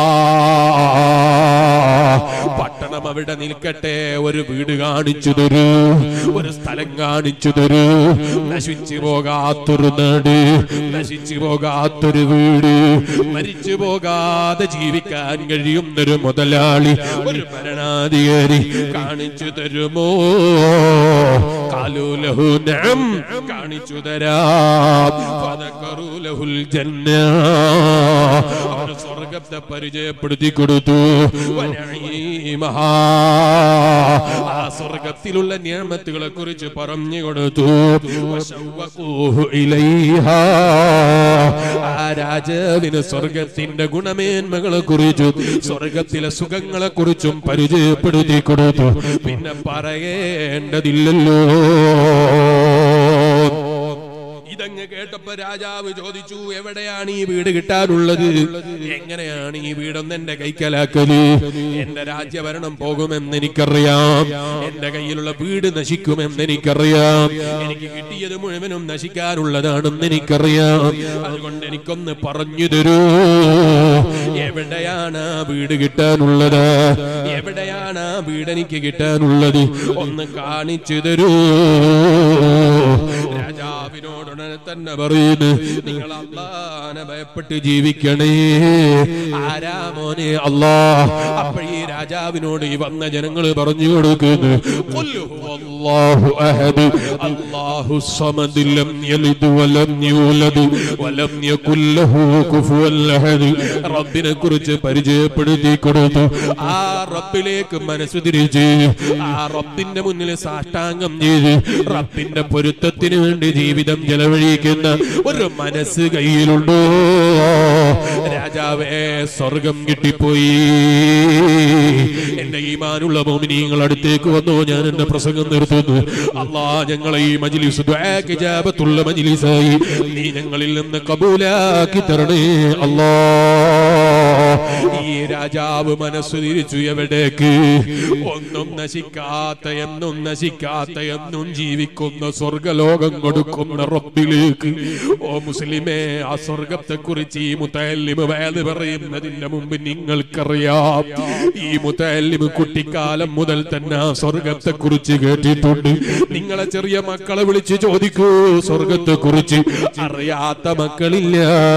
പട്ടണം അവിടെ നിൽക്കട്ടെ, ഒരു വീട് കാണിച്ചു തരൂ, ഒരു സ്ഥലം കാണിച്ചു തരൂ. നശിച്ചു പോകാത്തൊരു നാട്, നശിച്ചു പോകാത്തൊരു വീട്, മരിച്ചു പോകാതെ ജീവിക്കാൻ കഴിയുന്നൊരു മുതലാളി, ഒരു ഭരണാധികാരി കാണിച്ചു തരുമോ? ഖാലൂ ലഹു നഅം, കാണിച്ചു തരാം. ഫദകറൂ ലഹുൽ ജന്ന, അവർ സ്വർഗ്ഗത്തെ പരിചയപ്പെടുത്തി കൊടുത്തു. വനഈമഹാ, ആ സ്വർഗ്ഗത്തിലുള്ള നിഅമത്തുകളെ കുറിച്ച് പറഞ്ഞു കൊടുത്തു. വശവഖൂഹു ഇലൈഹാ, ആ രാജാവിന് സ്വർഗ്ഗത്തിന്റെ ഗുണമേന്മകളെ കുറിച്ചും സ്വർഗ്ഗത്തിലെ സുഖങ്ങളെ കുറിച്ചും പരിചയപ്പെടുത്തി കൊടുത്തു. പിന്നെ പറയേണ്ടതില്ലല്ലോ. ഇതങ്ങ് കേട്ടപ്പോ രാജാവ് ചോദിച്ചു, എവിടെയാണ് ഈ വീട് കിട്ടാനുള്ളത്? എങ്ങനെയാണ് ഈ വീടൊന്ന് എന്റെ കൈക്കലാക്കല്? എന്റെ രാജ്യഭരണം പോകുമെന്ന് എനിക്കറിയാം, എന്റെ കയ്യിലുള്ള വീട് നശിക്കുമെന്ന് എനിക്കറിയാം, എനിക്ക് കിട്ടിയത് മുഴുവനും നശിക്കാനുള്ളതാണെന്ന് എനിക്കറിയാം. അതുകൊണ്ട് എനിക്കൊന്ന് പറഞ്ഞു തരൂ, എവിടെയാണ് ആ വീട് കിട്ടാനുള്ളത്? എവിടെയാണ് ആ വീട് എനിക്ക് കിട്ടാനുള്ളത്? ഒന്ന് കാണിച്ചു തരൂ. രാജാവിനോട് തന്നെ പറയുന്നു, നിങ്ങൾ അല്ലാഹനെ ഭയപ്പെട്ട് ജീവിക്കണേ. ആരാ മോനെ അല്ലാഹ്? അപ്പോൾ ഈ രാജാവിനോട് ഈ വന്ന ജനങ്ങൾ പറഞ്ഞു കൊടുക്കുന്നു, ഖുൽ ഹുവല്ലാഹു അഹദ് അല്ലാഹു സമദ് ലം യലിദ് വലം യൂലദ് വലം യകുൽ ലഹു കുഫുവൻ അഹദ്. റബ്ബിനെ കുറിച്ച് പരിചയപ്പെടുത്തി കൊടുത്തു. ആ റബ്ബിലേക്ക് മനസ്സ് തിരിച്ച് ആ റബ്ബിന്റെ മുന്നിൽ സാഷ്ടാംഗം ചെയ്ത് റബ്ബിന്റെ പൊരുത്തത്തിന് വേണ്ടി ജീവിതം ചെലവഴിക്കുന്ന ഒരു മനസ്സ് കയ്യിലുണ്ടോ? രാജാവേ, സ്വർഗം കിട്ടിപ്പോയി. എന്റെ ഈമാനുള്ള മോമിനീങ്ങൾ അടുത്തേക്ക് വന്നു. ഞാൻ എന്റെ പ്രസംഗം നിർത്തുന്നു. അല്ലാഹ്, ഞങ്ങളെ ഈ മജ്ലിസ് ദുആക്ക് ഇജാബത്തുള്ള മജ്ലിസായി നീ ഞങ്ങളിൽ നിന്ന് കബൂലാക്കി തരണേ അല്ലാഹ്. ഈ രാജാവ് മനസ്സ് തിരിച്ചു എവിടേക്ക്? ഒന്നും നശിക്കാത്ത, എന്നും നശിക്കാത്ത, എന്നും ജീവിക്കുന്ന സ്വർഗലോകം കൊടുക്കുന്ന റബ്ബിലേക്ക്. ഓ മുസ്ലിമേ, ആ സ്വർഗത്തെ കുറിച്ച് ഈ മുതല്ലിമ് വഅദ് പറയുന്നതിന്റെ മുമ്പ് നിങ്ങൾക്കറിയാം, ഈ മുതല്ലിമ് കുട്ടിക്കാലം മുതൽ തന്നെ ആ സ്വർഗത്തെ കുറിച്ച് കേട്ടിട്ടുണ്ട്. നിങ്ങളെ ചെറിയ മക്കളെ വിളിച്ച് ചോദിക്കൂ, സ്വർഗത്തെ കുറിച്ച് അറിയാത്ത മക്കളില്ല.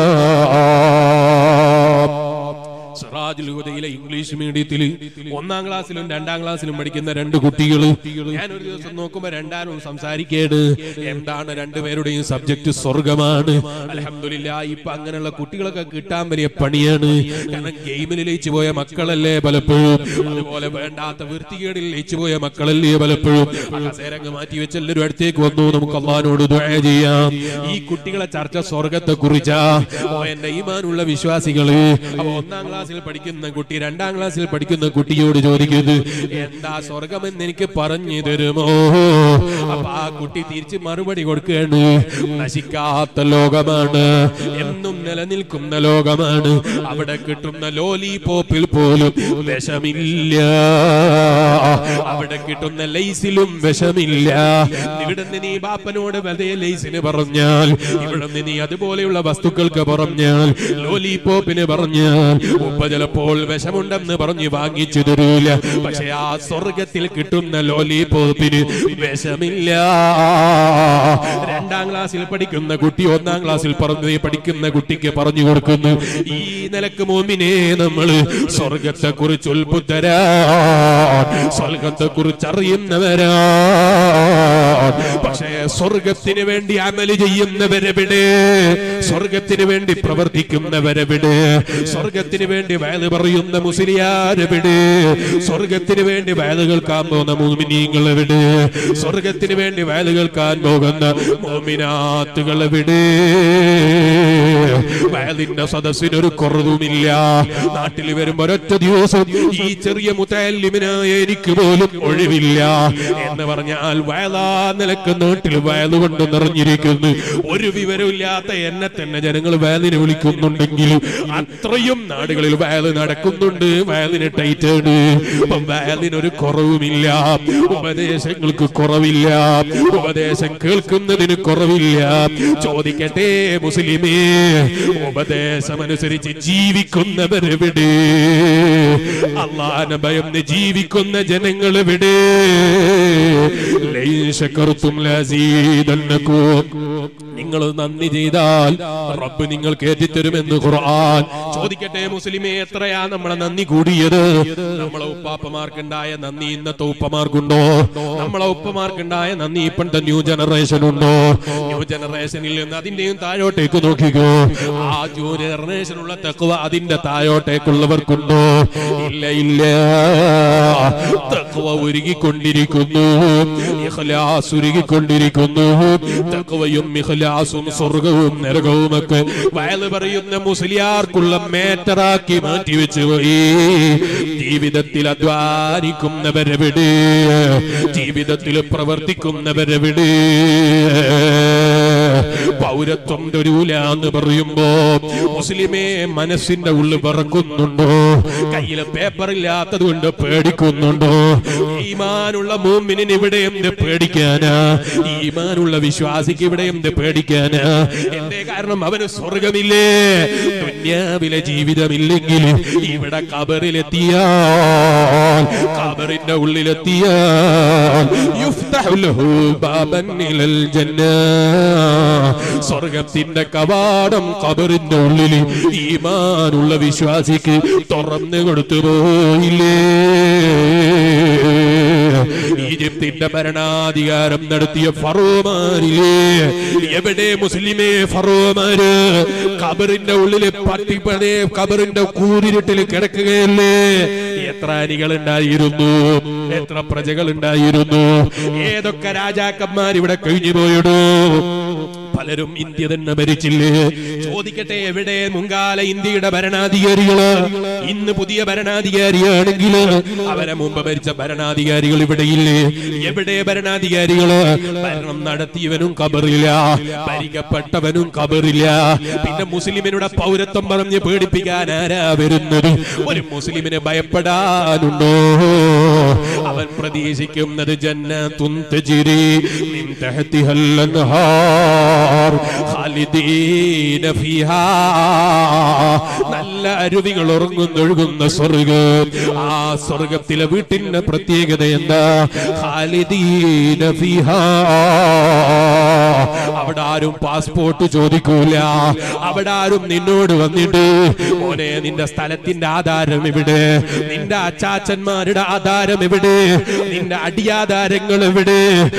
സിറാജുൽ ഹുദയിലെ ഇംഗ്ലീഷ് മീഡിയത്തിൽ 1ാം ക്ലാസ്സിലും 2ാം ക്ലാസ്സിലും പഠിക്കുന്ന 2 കുട്ടികൾ. ഞാൻ ഒരു ദിവസം നോക്കുമ്പോ രണ്ടാരും സംസാരിക്കേണ്. എന്താണ് രണ്ടുപേരുടെയും സബ്ജക്ട്? സ്വർഗമാണ്. അൽഹംദുലില്ലാഹ്, ഇപ്പൊ അങ്ങനെയുള്ള കുട്ടികളൊക്കെ കിട്ടാൻ വലിയ പണിയാണ്. കാരണം ഗെയിമിൽ ലയിച്ചു പോയ മക്കളല്ലേ പലപ്പോഴും, അതുപോലെ വേണ്ടാത്ത വൃത്തികേടിൽ ലയിച്ചു പോയ മക്കളല്ലേ പലപ്പോഴും. കസേരങ്ങ് മാറ്റി വെച്ച് എല്ലാവരും അടുത്തേക്ക് വന്നു, നമുക്ക് അല്ലാഹുവിനോട് ദുആ ചെയ്യാം. ഈ കുട്ടികളെ ചർച്ച സ്വർഗത്തെ കുറിച്ചാ. ഓ എന്റെ ഈമാനുള്ള വിശ്വാസികള്, അപ്പൊ 1ാം ക്ലാസ്സിൽ പഠിക്കുന്ന കുട്ടി 2ാം ക്ലാസ്സിൽ പഠിക്കുന്ന കുട്ടിയോട് ചോദിക്കുന്നത്, എന്താ സ്വർഗമെന്ന് എനിക്ക് പറഞ്ഞു തരുമോ? അപ്പൊ ആ കുട്ടി തിരിച്ച് മറുപടി കൊടുക്കുകയാണ്, നശിക്കാത്ത ലോകമാണ്, എന്നും നിലനിൽക്കുന്ന ലോകമാണ്. അവിടെ കിട്ടുന്ന ലോലിപോപ്പിൽ പോലും വിഷമില്ല, അവിടെ കിട്ടുന്ന ലൈസിലും വിഷമില്ല. ഇവിടുന്ന് നീ ബാപ്പനോട് വെറുതെ ലൈസിന് പറഞ്ഞാൽ, ഇവിടുന്ന് നീ അതുപോലെയുള്ള വസ്തുക്കൾക്ക് പറഞ്ഞാൽ, ലോലിപോപ്പിന് പറഞ്ഞാൽ ഉപ്പ ചിലപ്പോൾ വിഷമുണ്ടെന്ന് പറഞ്ഞ് വാങ്ങിച്ചു തരൂല. പക്ഷെ ആ സ്വർഗത്തിൽ കിട്ടുന്ന ലോലിപോപ്പിന് വിഷമില്ല. 2ാം ക്ലാസ്സിൽ പഠിക്കുന്ന കുട്ടി 1ാം ക്ലാസ്സിൽ പഠിക്കുന്ന കുട്ടിക്ക് പറഞ്ഞു കൊടുക്കുന്നു, ഈ നിലക്ക് മോമിനെ നമ്മൾ സ്വർഗത്തെ കുറിച്ച് ഉത്ബുദ്ധരാ, സ്വർഗത്തെ കുറിച്ച് അറിയുന്നവരാ. പക്ഷേ സ്വർഗത്തിന് വേണ്ടി അമല് ചെയ്യുന്നവരെവിടെ? സ്വർഗത്തിന് വേണ്ടി പ്രവർത്തിക്കുന്നവരെവിടെ? സ്വർഗത്തിന് വേണ്ടി വയല് പറയുന്ന മുസ്ലിയാരെവിടെ? സ്വർഗത്തിന് വേണ്ടി വയല് കേൾക്കാൻ പോകുന്ന മുഅ്മിനീങ്ങൾ എവിടെ? സ്വർഗത്തിന് വേണ്ടി വയല് കേൾക്കാൻ പോകുന്ന മുഅ്മിനാത്തുകൾ എവിടെ? വയലിന്റെ സദസ്സിനൊരു കുറവുമില്ല. നാട്ടിൽ വരുമ്പോ ഒരൊറ്റ ദിവസം ഈ ചെറിയ മുതല്ലിമിനായ എനിക്ക് പോലും ഒഴിവില്ല എന്ന് പറഞ്ഞാൽ വയലാ നിലക്ക് നാട്ടിൽ വയല് കൊണ്ട് നിറഞ്ഞിരിക്കുന്നു. ഒരു വിവരമില്ലാത്ത എന്നെ തന്നെ ജനങ്ങൾ വയലിനെ വിളിക്കുന്നുണ്ടെങ്കിൽ അത്രയും നാടുകളിൽ വയല് നടക്കുന്നുണ്ട്. വയലിന് ടൈറ്റാണ്. അപ്പം വയലിനൊരു കുറവുമില്ല, ഉപദേശങ്ങൾക്ക് കുറവില്ല, ഉപദേശം കേൾക്കുന്നതിന് കുറവില്ല. ചോദിക്കട്ടെ മുസ്ലിമേ, ഉപദേശമനുസരിച്ച് ജീവിക്കുന്നവരെവിടെ? അല്ലാഹുവിനെ ഭയന്ന് ജീവിക്കുന്ന ജനങ്ങൾ എവിടെ? ലൈൻ ശകർതും ലസീദന്നകും. നിങ്ങൾ നന്ദി ചെയ്താൽ റബ്ബ് നിങ്ങൾക്ക് ഏറ്റിത്തരുമെന്ന് ഖുർആൻ. ചോദിക്കട്ടെ മുസ്ലിമേ, എത്രയാ നമ്മളെ നന്ദി കൂടിയത്? നമ്മളെ ഉപ്പാപ്പമാർക്കുണ്ടായ നന്ദി ഇന്നത്തെ ഉപ്പമാർക്കുണ്ടോ? നമ്മളെ ഉപ്പമാർക്കുണ്ടായ നന്ദി ഇപ്പോഴത്തെ ന്യൂ ജനറേഷൻ ഉണ്ടോ? ന്യൂ ജനറേഷനിൽ നിന്ന് അതിന്റെയും താഴോട്ടേക്ക് നോക്കിക്കോ. ആ ന്യൂ ജനറേഷനുള്ള തഖ്വ അതിന്റെ താഴോട്ടേക്കുള്ളവർക്കുണ്ടോ? ഇല്ല, ഇല്ല. തഖ്വ ഉരുകിക്കൊണ്ടിരിക്കുന്നു, ഇഖ്ലാസ് ഉരുകിക്കൊണ്ടിരിക്കുന്നു. തഖ്വയും ഇഖ്ലാസും സ്വർഗവും നരകവുമൊക്കെ വയല് പറയുന്ന മുസ്ലിയാർക്കുള്ള മേറ്ററാക്കി മാറ്റിവെച്ചു പോയി. ജീവിതത്തിൽ അധ്വാനിക്കുന്നവരെവിടെ? ജീവിതത്തിൽ പ്രവർത്തിക്കുന്നവരെവിടെ? പൗരത്വം തരൂല എന്ന് പറയുമ്പോ മുസ്ലിമേ മനസ്സിന്റെ ഉള്ളിൽ പറക്കുന്നുണ്ടോ? കയ്യിലെ പേപ്പർ ഇല്ലാത്തത് കൊണ്ട് പേടിക്കുന്നുണ്ടോ? ഈമാനുള്ള മുഅ്മിനിന് ഇവിടെ എന്ത് പേടിക്കാനാ? ഈമാനുള്ള വിശ്വാസിക്ക് ഇവിടെ എന്ത് പേടിക്കാനാ? എന്തേ കാരണം? അവന് സ്വർഗമില്ലേ? ദുനിയാവിലെ ജീവിതമില്ലെങ്കിൽ ഇവിടെ ഖബറിലെത്തിയാൽ, ഖബറിന്റെ ഉള്ളിലെത്തിയാൽ യുഫ്തഹു ലഹു ബാബൻ ഇലൽ ജന്ന, സ്വർഗത്തിന്റെ കവാടം ഖബറിന്റെ ഉള്ളിൽ ഈമാനുള്ള വിശ്വാസിക്ക് തുറന്നു കൊടുത്തു പോയില്ലേ? ഈജിപ്തിന്റെ ഭരണാധികാരം നടത്തിയ ഫറോമാരില്ലേ? എവിടെ മുസ്ലിമേ ഫറോമാര്? ഖബറിന്റെ ഉള്ളില് പട്ടിപ്പണേ ഖബറിന്റെ കൂരിരുട്ടിൽ കിടക്കുകയല്ലേ? എത്ര അനികൾ ഉണ്ടായിരുന്നു, എത്ര പ്രജകൾ ഉണ്ടായിരുന്നു, ഏതൊക്കെ രാജാക്കന്മാർ ഇവിടെ കഴിഞ്ഞു പോയിടൂ. പലരും ഇന്ത്യ തന്നെ ഭരിച്ചില്ലേ? ചോദിക്കട്ടെ, എവിടെ മുൻകാല ഇന്ത്യയുടെ ഭരണാധികാരികള്? ഇന്ന് പുതിയ ഭരണാധികാരിയാണെങ്കിൽ അവരെ മുമ്പ് ഭരിച്ച ഭരണാധികാരികൾ ഇവിടെയില്ലേ? എവിടെ ഭരണാധികാരികള്? ഭരണം നടത്തിയവനും ഖബറില്ല, ഭരിക്കപ്പെട്ടവനും ഖബറില്ല. പിന്നെ മുസ്ലിമിനുടെ പൗരത്വം പറഞ്ഞ് പേടിപ്പിക്കാൻ ആരാ വരുന്നത്? ഒരു മുസ്ലിമിനെ ഭയപ്പെടാനുണ്ടോ? അവൻ പ്രതീക്ഷിക്കുന്നത് ജന്നത്തുൻ തജ്രി മിൻ തഹ്തിഹൽ അൻഹാർ ഖാലിദീന ഫീഹാ, നല്ല അരുവികൾ ഒഴുകുന്ന സ്വർഗ്ഗം. ആ സ്വർഗ്ഗത്തിലെ വീട്ടിന്റെ പ്രത്യേകത എന്താ? ഖാലിദീന ഫീഹാ. അവിടെ ആരും പാസ്പോർട്ട് ചോദിക്കൂല. അവിടെ ആരും നിന്നോട് വന്നിട്ട് മോനെ നിന്റെ സ്ഥലത്തിന്റെ ആധാരം എവിടെ? നിന്റെ അച്ചാച്ചന്മാരുടെ ആധാരം എവിടെ? നിന്റെ അടിയാധാരങ്ങൾ എവിടെ?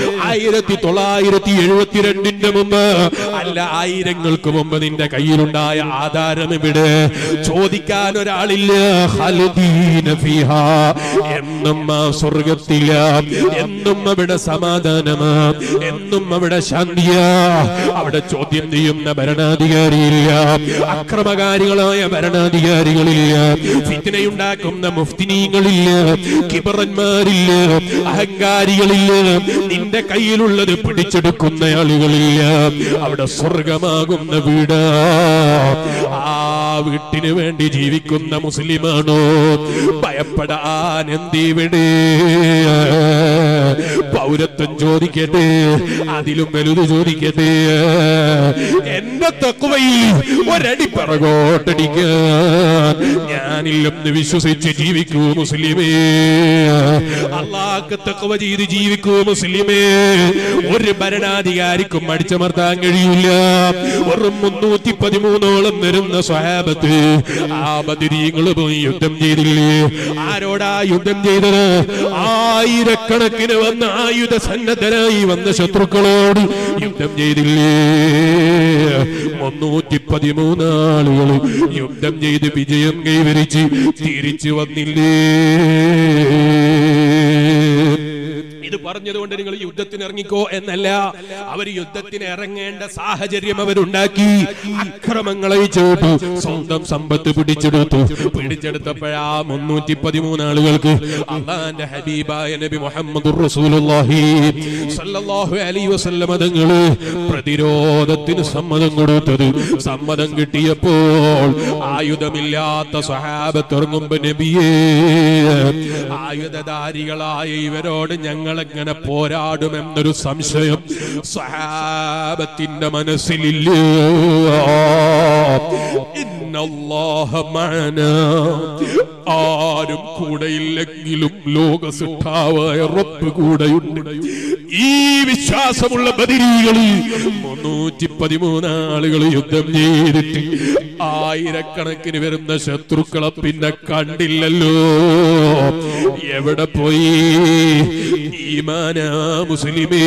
1972 മുമ്പ് അല്ല, ആയിരങ്ങൾക്ക് മുമ്പ് നിന്റെ കയ്യിലുണ്ടായ ആധാരം എവിടെ? ചോദിക്കാൻ ഒരാളില്ല. ഖാലിദീന ഫീഹാ, എന്നും ആ സ്വർഗ്ഗത്തില, എന്നും അവിടെ സമാധാനമാ, എന്നും അവിടെ ശാന്തിയാ. അവിടെ ചോദ്യം ചെയ്യുന്ന ഭരണാധികാരിയില്ല, അക്രമകാരികളായ ഭരണാധികാരികളില്ല, ഫിത്നയുണ്ടാക്കുന്ന മുഫ്തിനീങ്ങളില്ല, കിബറന്മാരില്ല, അഹങ്കാരികളില്ല, നിന്റെ കയ്യിലുള്ളത് പിടിച്ചെടുക്കുന്ന ആളുകളില്ല. അവിടെ സ്വർഗമാകുന്ന വീട്. ആ വീട്ടിന് വേണ്ടി ജീവിക്കുന്ന മുസ്ലിമാണോ? ഭയപ്പെടാൻ എന്തിവിടെ? പൗരത്വം ചോദിക്കട്ടെ, അതിലും വലുത് ചോദിക്കട്ടെ. എന്റെ തഖ്വയിൽ ഒരടി പിറകോട്ടടിക്കാൻ ഞാനില്ലെന്ന് വിശ്വസിച്ച് ജീവിക്കൂ മുസ്ലിമേ. അല്ലാഹുക്ക് തഖ്വ ചെയ്ത് ജീവിക്കൂ മുസ്ലിമേ. ഒരു ഭരണാധികാരിക്കും അടിച്ചമർത്താൻ കഴിയില്ല. വെറും 313ഓളം വരുന്ന സ്വഹാബത്ത് ആ ബദരീങ്ങൾ പോയി യുദ്ധം ചെയ്തില്ലേ? ആരോടാ യുദ്ധം ചെയ്തത്? ആയിരക്കണക്കിന് വന്ന ആയുധ സന്നദ്ധരായി വന്ന ശത്രുക്കളോട് യുദ്ധം ചെയ്തില്ലേ? 313 ആളുകൾ യുദ്ധം ചെയ്ത് വിജയം കൈവരിച്ച് തിരിച്ചു വന്നില്ലേ? ഇത് പറഞ്ഞതുകൊണ്ട് നിങ്ങൾ യുദ്ധത്തിന് ഇറങ്ങിക്കോ എന്നല്ല, അവർ യുദ്ധത്തിന് ഇറങ്ങേണ്ട സാഹചര്യം അവരുണ്ടാക്കി. അക്രമങ്ങളെ ചെയ്തു, സ്വന്തം സമ്പത്ത് പിടിച്ചെടുത്തപ്പോഴാ 313 ആളുകൾക്ക് അല്ലാഹുവിന്റെ ഹബീബായ നബി മുഹമ്മദുർ റസൂലുള്ളാഹി സ്വല്ലല്ലാഹു അലൈഹി വസല്ലം തങ്ങള് പ്രതിരോധത്തിന് സമ്മതം കൊടുത്തത്. സമ്മതം കിട്ടിയപ്പോൾ ആയുധമില്ലാത്ത സ്വഹാബത്ത് ഇറങ്ങുമ്പോ നബിയേ, ആയുധധാരികളായ ഇവരോട് ഞങ്ങളെങ്ങനെ പോരാടുമെന്നൊരു സംശയം സ്വഹാബത്തിന്റെ മനസ്സിലില്ല. ഇന്നല്ലാഹ മഅനാ, ആരും കൂടെയില്ലെങ്കിലും ലോകസിദ്ധാവായ റബ്ബ് കൂടെയുണ്ട്. ഈ വിശ്വാസമുള്ള ബദരീകളിൽ 313 ആളുകൾ യുദ്ധം ചെയ്തിട്ട് ആയിരക്കണക്കിന് വരുന്ന ശത്രുക്കളെ പിന്നെ കണ്ടില്ലല്ലോ. എവിടെ പോയി ഈമാനാ മുസ്ലിമേ?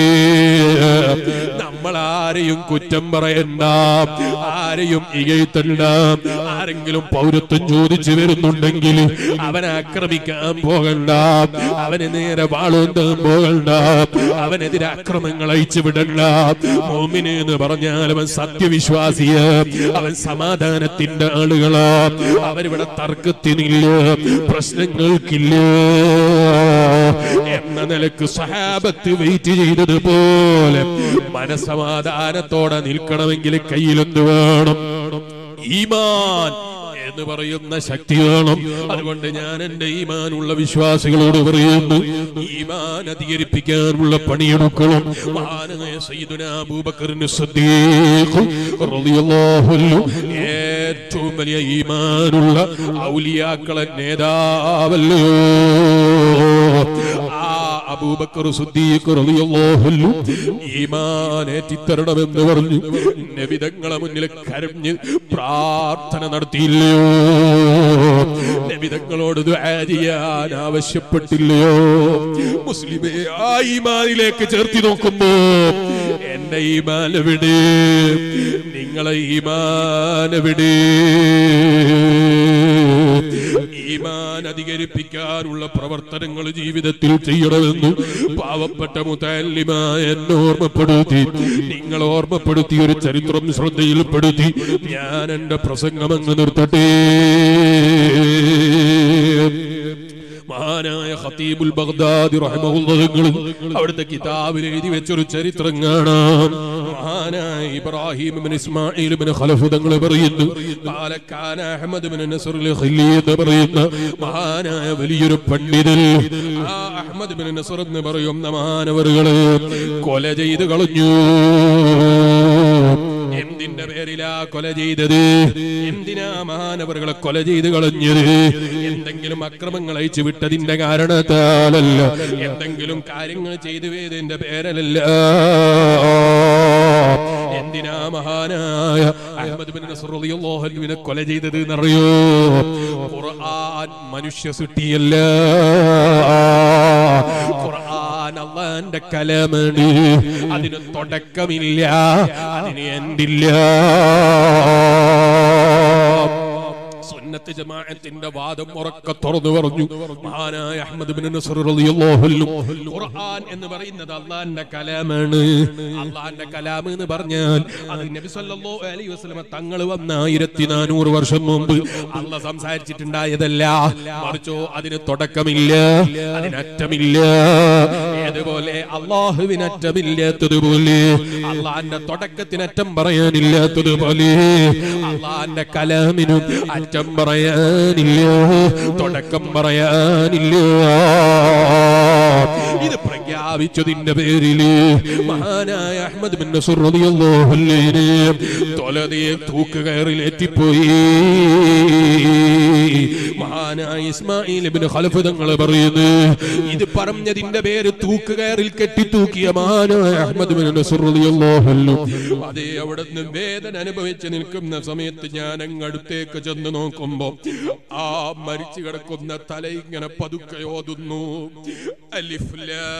നമ്മളാരെയും കുറ്റം പറയണ്ട, ആരെയും ഇകഴ്ത്തണ്ട. ആരെങ്കിലും പൗരത്വം ചോദിച്ചു വരുന്നുണ്ടെങ്കിൽ അവനെ ആക്രമിക്കാൻ പോകണ്ട, അവന് നേരെ വാളുന്താൻ പോകണ്ട, അവനെതിരെ അക്രമങ്ങൾ അയച്ചു വിടണ്ട. മോമിന് എന്ന് പറഞ്ഞാൽ അവൻ സത്യവിശ്വാസിയ, അവൻ സമാധാനത്തിന്റെ ആളുകളാ. അവരിവിടെ തർക്കത്തിനില്ല, പ്രശ്നങ്ങൾക്കില്ല എന്ന നിലക്ക് സഹാബത്ത് വെയിറ്റ് ചെയ്തതുപോലെ മനസമാധാനത്തോടെ നിൽക്കണമെങ്കിൽ കയ്യിലെന്ത് വേണം? ഈമാൻ എന്ന് പറയുന്ന ശക്തി വേണം. അതുകൊണ്ട് ഞാൻ എന്റെ ഈമാനുള്ള വിശ്വാസികളോട് പറയുന്നു, ഈമാൻ അധികരിപ്പിക്കാനുള്ള പണിയെടുക്കണം. മഹാനായ സയ്യിദുനാ അബൂബക്കറിന് സിദ്ദീഖ് റളിയല്ലാഹു അൻഹു ഏറ്റവും വലിയ ഈമാനുള്ള ഔലിയാക്കളെ നേതാവല്ലോ. അബൂബക്കർ സിദ്ദീഖ് റളിയല്ലാഹു അൻഹു ഈമാൻ ഏറ്റിത്തരണമെന്ന് പറഞ്ഞു. നബി തങ്ങളെ മുന്നിൽ കരഞ്ഞ് പ്രാർത്ഥന നടത്തിയില്ലയോ? നബി തങ്ങളോട് ദുആ ചെയ്യാൻ ആവശ്യപ്പെട്ടില്ലയോ? മുസ്ലിമേ, ആ ഈമാനിലേക്ക് ചേർത്തി നോക്കുമ്പോ എന്റെ ഈമാൻ എവിടെ? നിങ്ങളെ ഈമാൻ എവിടെ? ഈമാൻ അധികരിപ്പിക്കാനുള്ള പ്രവർത്തനങ്ങൾ ജീവിതത്തിൽ ചെയ്യണമെന്ന് പാവപ്പെട്ട മുതല്ലിമായ എന്നെ ഓർമ്മപ്പെടുത്തി, നിങ്ങൾ ഓർമ്മപ്പെടുത്തി ഒരു ചരിത്രം ശ്രദ്ധയിൽപ്പെടുത്തി ഞാൻ എന്റെ പ്രസംഗം അങ്ങ് നിർത്തട്ടെ. മഹാനായ ഖതീബുൽ ബഗ്ദാദി റഹിമഹുല്ലാഹ് അവിടുത്തെ കിതാബിൽ എഴുതി വെച്ചൊരു ചരിത്രം കാണാം. മഹാനായ ഇബ്രാഹിം ഇബ്നു ഇസ്മാഈൽ ഇബ്നു ഖലഫ് തങ്ങൾ പറയുന്നു, ഖാല കാന അഹ്മദ് ഇബ്നു നസ്ർ അൽ-ഖില്ലി എന്ന് പറയുന്ന മഹാനായ വലിയൊരു പണ്ഡിതൻ, ആ അഹ്മദ് ഇബ്നു നസ്ർ എന്ന് പറയുന്ന മഹാനവറുകളെ കൊല ചെയ്തു കളഞ്ഞു. എന്തിന്റെ പേരിലാ കൊല ചെയ്തത്? എന്തിനാ മഹാനവറുകളെ കൊല ചെയ്ത് കളഞ്ഞത്? എന്തെങ്കിലും അക്രമങ്ങൾ അയച്ചു വിട്ടതിന്റെ കാരണത്താലല്ല, എന്തെങ്കിലും കാര്യങ്ങൾ ചെയ്തു വേദന്റെ പേരലല്ല. എന്തിനാ മഹാനായ അഹ്മദ് ബിൻ നസ്ർ റളിയല്ലാഹു അൻഹുവിനെ കൊല ചെയ്തത് എന്നറിയോ? ഖുർആൻ മനുഷ്യ സൃഷ്ടിയല്ല, ഖുർആൻ അല്ലാഹുവിന്റെ കലാമാണ്. അതിന് തുടക്കമില്ല, അതിന് എന്തില്ല. സുന്നത്ത് ജമാഅത്തിന്റെ വാദം ഉറക്കെ തുറന്നു പറഞ്ഞു മഹാനായ അഹ്മദ് ബിൻ നസ്ർ റളിയല്ലാഹു അൻഹു. ഖുർആൻ എന്ന് പറയുന്നത് അല്ലാഹുവിന്റെ കലാമാണ്. അല്ലാഹുവിന്റെ കലാം എന്ന് പറഞ്ഞാൽ അത് നബി സല്ലല്ലാഹു അലൈഹി വസല്ലം തങ്ങൾ വന്ന 1400 വർഷം മുമ്പ് അല്ലാഹ് സംസാരിച്ചിട്ടുണ്ടായതല്ല, മറിച്ചോ അതിന് തുടക്കമില്ല, അതിനറ്റമില്ല. ഏതുപോലെ അല്ലാഹുവിന് അറ്റമില്ലാത്തതുപോലെ അല്ലാഹുവിന്റെ തുടക്കത്തിനറ്റം പറയാനില്ലാത്തതുപോലെ അല്ലാഹുവിന്റെ കലാമിനും അറ്റം പറയാനില്ല, തുടക്കം പറയാനില്ല. ഇത് പ്രഖ്യാപിച്ചതിന്റെ പേരില് മഹാനായ അഹ്മദ് ബിൻ നസ്ർ റളിയല്ലാഹു അൻഹു തൊലതയെ തൂക്കുകയറിലേറ്റിപ്പോയി. മഹാനായ ഇസ്മാഈൽ ഇബ്നു ഖലഫ് തങ്ങൾ പറയുന്നു, ഇത് പറഞ്ഞതിന്റെ പേര് തൂക്ക് തൂക്കുകയറിൽ കെട്ടിത്തൂക്കിയ മഹാനായ അഹ്മദ് ബിൻ നസ്ർ റളിയല്ലാഹു അൻഹു അതേ അവിടുന്ന് വേദന അനുഭവിച്ച് നിൽക്കുന്ന സമയത്ത് ഞാൻ അങ്ങടുത്തേക്ക് ചെന്ന് നോക്കുമ്പോ ആ മരിച്ചു കിടക്കുന്ന തല ഇങ്ങനെ പതുക്കെ ഓതുന്നു, അലിഫ്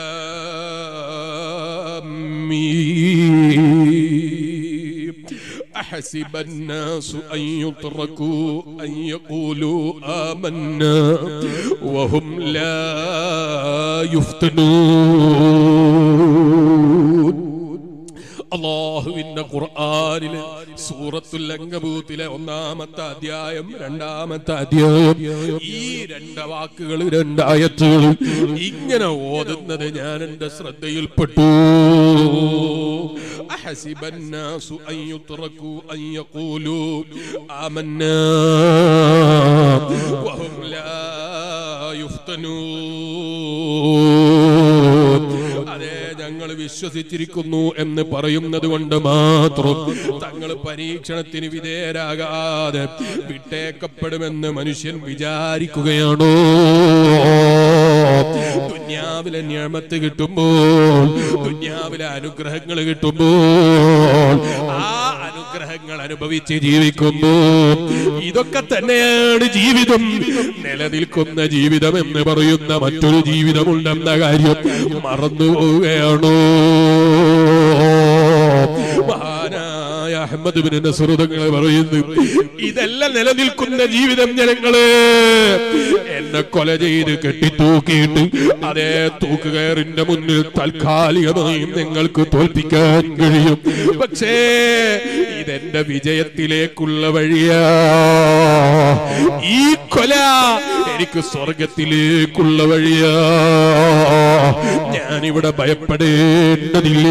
ലാം മീം أحسب الناس أن يتركوا أن يقولوا آمنا وهم لا يفتنون. അല്ലാഹുവിന്റെ ഖുർആനിലെ സൂറത്തുൽ അൻകബൂത്തിലെ 1-ാമത്തെ അധ്യായം 2-ാമത്തെ അധ്യായം ഈ 2 വാക്കുകൾ 2 ആയത്തുകൾ ഇങ്ങനെ ഓതുന്നത് ഞാൻ എന്റെ ശ്രദ്ധയിൽപ്പെട്ടു. അഹസിബന്നാസു അൻ യുത്റകൂ അൻ യഖൂലൂ ആമന്നാ വഹും ലാ യുഫ്തനൂൻ. അതേ ഞങ്ങൾ വിശ്വസിച്ചിരിക്കുന്നു എന്ന് പറയുന്നത് കൊണ്ട് മാത്രം തങ്ങൾ പരീക്ഷണത്തിന് വിധേയരാകാതെ വിട്ടേക്കപ്പെടുമെന്ന് മനുഷ്യൻ വിചാരിക്കുകയാണോ? ദുനിയാവിലെ നിഅമത്ത് കിട്ടുമ്പോൾ, ദുനിയാവിലെ അനുഗ്രഹങ്ങൾ കിട്ടുമ്പോൾ, ആ അനുഗ്രഹങ്ങൾ അനുഭവിച്ച് ജീവിക്കുമ്പോൾ ഇതൊക്കെ തന്നെയാണ് ജീവിതം. നിലനിൽക്കുന്ന ജീവിതം എന്ന് പറയുന്ന മറ്റൊരു ജീവിതമുണ്ടെന്ന കാര്യം മറന്നുപോവുകയാണോ? മഹാനായ അഹ്മദ് ബിൻ നസ്ർ തങ്ങൾ പറയുന്നു, ഇതല്ല നിലനിൽക്കുന്ന ജീവിതം. ജനങ്ങളെ, എന്നെ കൊല ചെയ്ത് കെട്ടിത്തൂക്കിയിട്ട് അതേ തൂക്കുകയറിന്റെ മുന്നിൽ താൽക്കാലികമായും നിങ്ങൾക്ക് തോൽപ്പിക്കാൻ കഴിയും. പക്ഷേ ഇതെന്റെ വിജയത്തിലേക്കുള്ള വഴിയാ. ഈ കൊല എനിക്ക് സ്വർഗത്തിലേക്കുള്ള വഴിയാ. ഞാനിവിടെ ഭയപ്പെടേണ്ടതില്ല.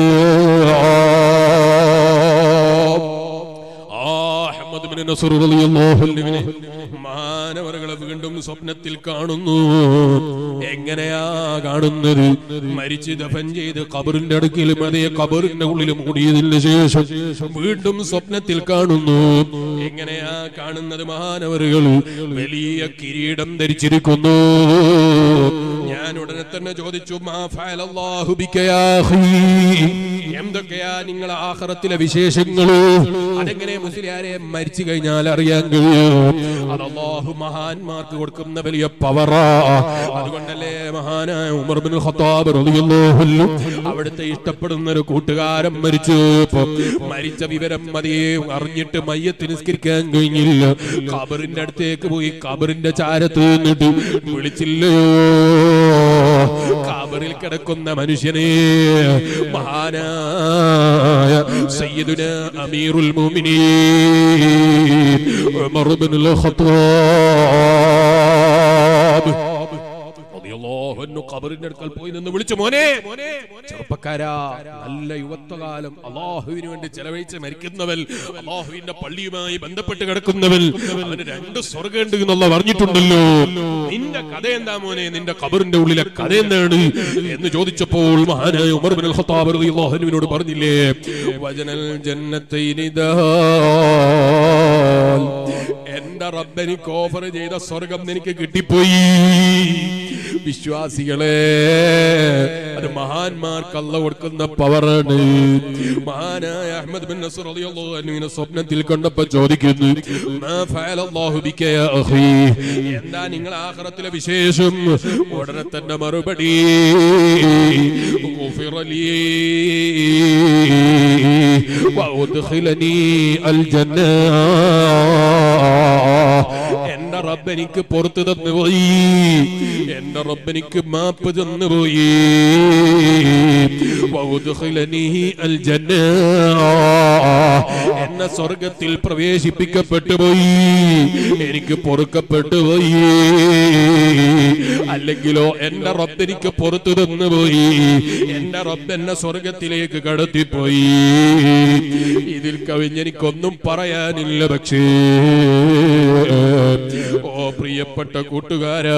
അഹ്മദ് ബിൻ നസ്ർ റളിയല്ലാഹു അൻഹുവിനെ മാനവറുകളെ വീണ്ടും സ്വപ്നത്തിൽ കാണുന്നു. എങ്ങനെയാ കാണുന്നത്? മരിച്ച് ദഫൻ ചെയ്ത് ഖബറിന്റെ അടുക്കലും അതേ ഖബറിന്റെ ഉള്ളിൽ മൂടിയതിന് ശേഷം വീണ്ടും സ്വപ്നത്തിൽ കാണുന്നു. എങ്ങനെയാ കാണുന്നത്? മാനവറുകൾ വലിയ കിരീടം ധരിച്ചിരിക്കുന്നു. ഞാൻ ഉടനെ തന്നെ ചോദിച്ചു, മാ ഫഅലല്ലാഹു ബിക യാ അഖീ, എന്തൊക്കെയാ നിങ്ങളെ ആഖിറത്തിലെ വിശേഷങ്ങള്? അതെങ്ങനെ മുസ്ലിയാരെ മരിച്ചു കഴിഞ്ഞാൽ അറിയാൻ കഴിയും? അത് അല്ലാഹു മഹാന്മാർക്ക് കൊടുക്കുന്ന വലിയ പവറാ. അതുകൊണ്ടല്ലേ മഹാനായ ഉമർ ബിൻ ഖത്താബ് റളിയല്ലാഹു അൻഹു അവിടുത്തെ ഇഷ്ടപ്പെടുന്ന ഒരു കൂട്ടുകാരൻ മരിച്ചു. മരിച്ച വിവരം മതിയെ അറിഞ്ഞിട്ട് മയ്യത്ത് നിസ്കരിക്കാൻ കഴിഞ്ഞില്ല. ഖബറിന്റെ അടുത്തേക്ക് പോയി ഖബറിന്റെ ചാരത്ത് നിന്നിട്ട് വിളിച്ചില്ലയോ? ഖബറിൽ കിടക്കുന്ന മനുഷ്യനെ മഹാനായ സയ്യിദുനാ അമീറുൽ മുഅ്മിനീൻ ഉമർ ഇബ്നുൽ ഖത്താബ് ഖബറിന്റെ അടുക്കൽ പോയി നിന്ന് വിളിച്ചു, മോനെ, ചെറുപ്പക്കാരാ, നല്ല യുവത്വകാലം അല്ലാഹുവിന് വേണ്ടി ചെലവഴിച്ച് മരിക്കുന്നവൻ, അല്ലാഹുവിന്റെ പള്ളിയുമായി ബന്ധപ്പെട്ട് കിടക്കുന്നവൻ, അവന് 2 സ്വർഗ്ഗമുണ്ട് എന്നുള്ള പറഞ്ഞിട്ടുണ്ടല്ലോ. നിന്റെ കഥ എന്താ മോനെ? നിന്റെ ഖബറിന്റെ ഉള്ളിലെ കഥ എന്താണ് എന്ന് ചോദിച്ചപ്പോൾ മഹാനായ ഉമർ ഇബ്നുൽ ഖത്താബ് റളിയല്ലാഹു അൻഹുവിനോട് പറഞ്ഞില്ലേ, വജനൽ ജന്നത്തൈനി ദാൽ, എന്റെ റബ്ബെനിക്ക് ഓഫർ ചെയ്ത സ്വർഗം എനിക്ക് കിട്ടിപ്പോയി. വിശ്വാസികളെ, അത് മഹാന്മാർക്ക് അല്ലാഹു കൊടുക്കുന്ന പവറാണ്. മഹാനായ അഹ്മദ് ബിൻ നസ്ർ റളിയല്ലാഹു അൻഹുവിനെ സ്വപ്നത്തിൽ കണ്ടപ്പോൾ ചോദിക്കുന്നു, മാ ഫഅലല്ലാഹു ബിക യാ അഖീ, എന്താ നിങ്ങൾ ആഖിറത്തിലെ വിശേഷം? ഉടനെ തന്നെ മറുപടി, ഗുഫിറ ലീ വഉദ്ഖിലനീ അൽ ജന്ന, എന്റെ റബ്ബ് എനിക്ക് പുറത്തു തന്നുപോയി, എന്റെ റബ്ബ് എനിക്ക് മാപ്പ് തന്നുപോയി. വഉദ്ഖിലനീ അൽ ജന്ന, എന്നെ സ്വർഗത്തിൽ പ്രവേശിപ്പിക്കപ്പെട്ടു പോയി, എനിക്ക് പൊറുക്കപ്പെട്ടു പോയി. അല്ലെങ്കിലോ എന്റെ റബ്ബ് എനിക്ക് പുറത്തു തന്നുപോയി, എന്റെ റബ്ബ് എന്നെ സ്വർഗത്തിലേക്ക് കടത്തിപ്പോയി. ഇതിൽ കവിഞ്ഞെനിക്കൊന്നും പറയാനില്ല. പക്ഷേ ഓ പ്രിയപ്പെട്ട കൂട്ടുകാരാ,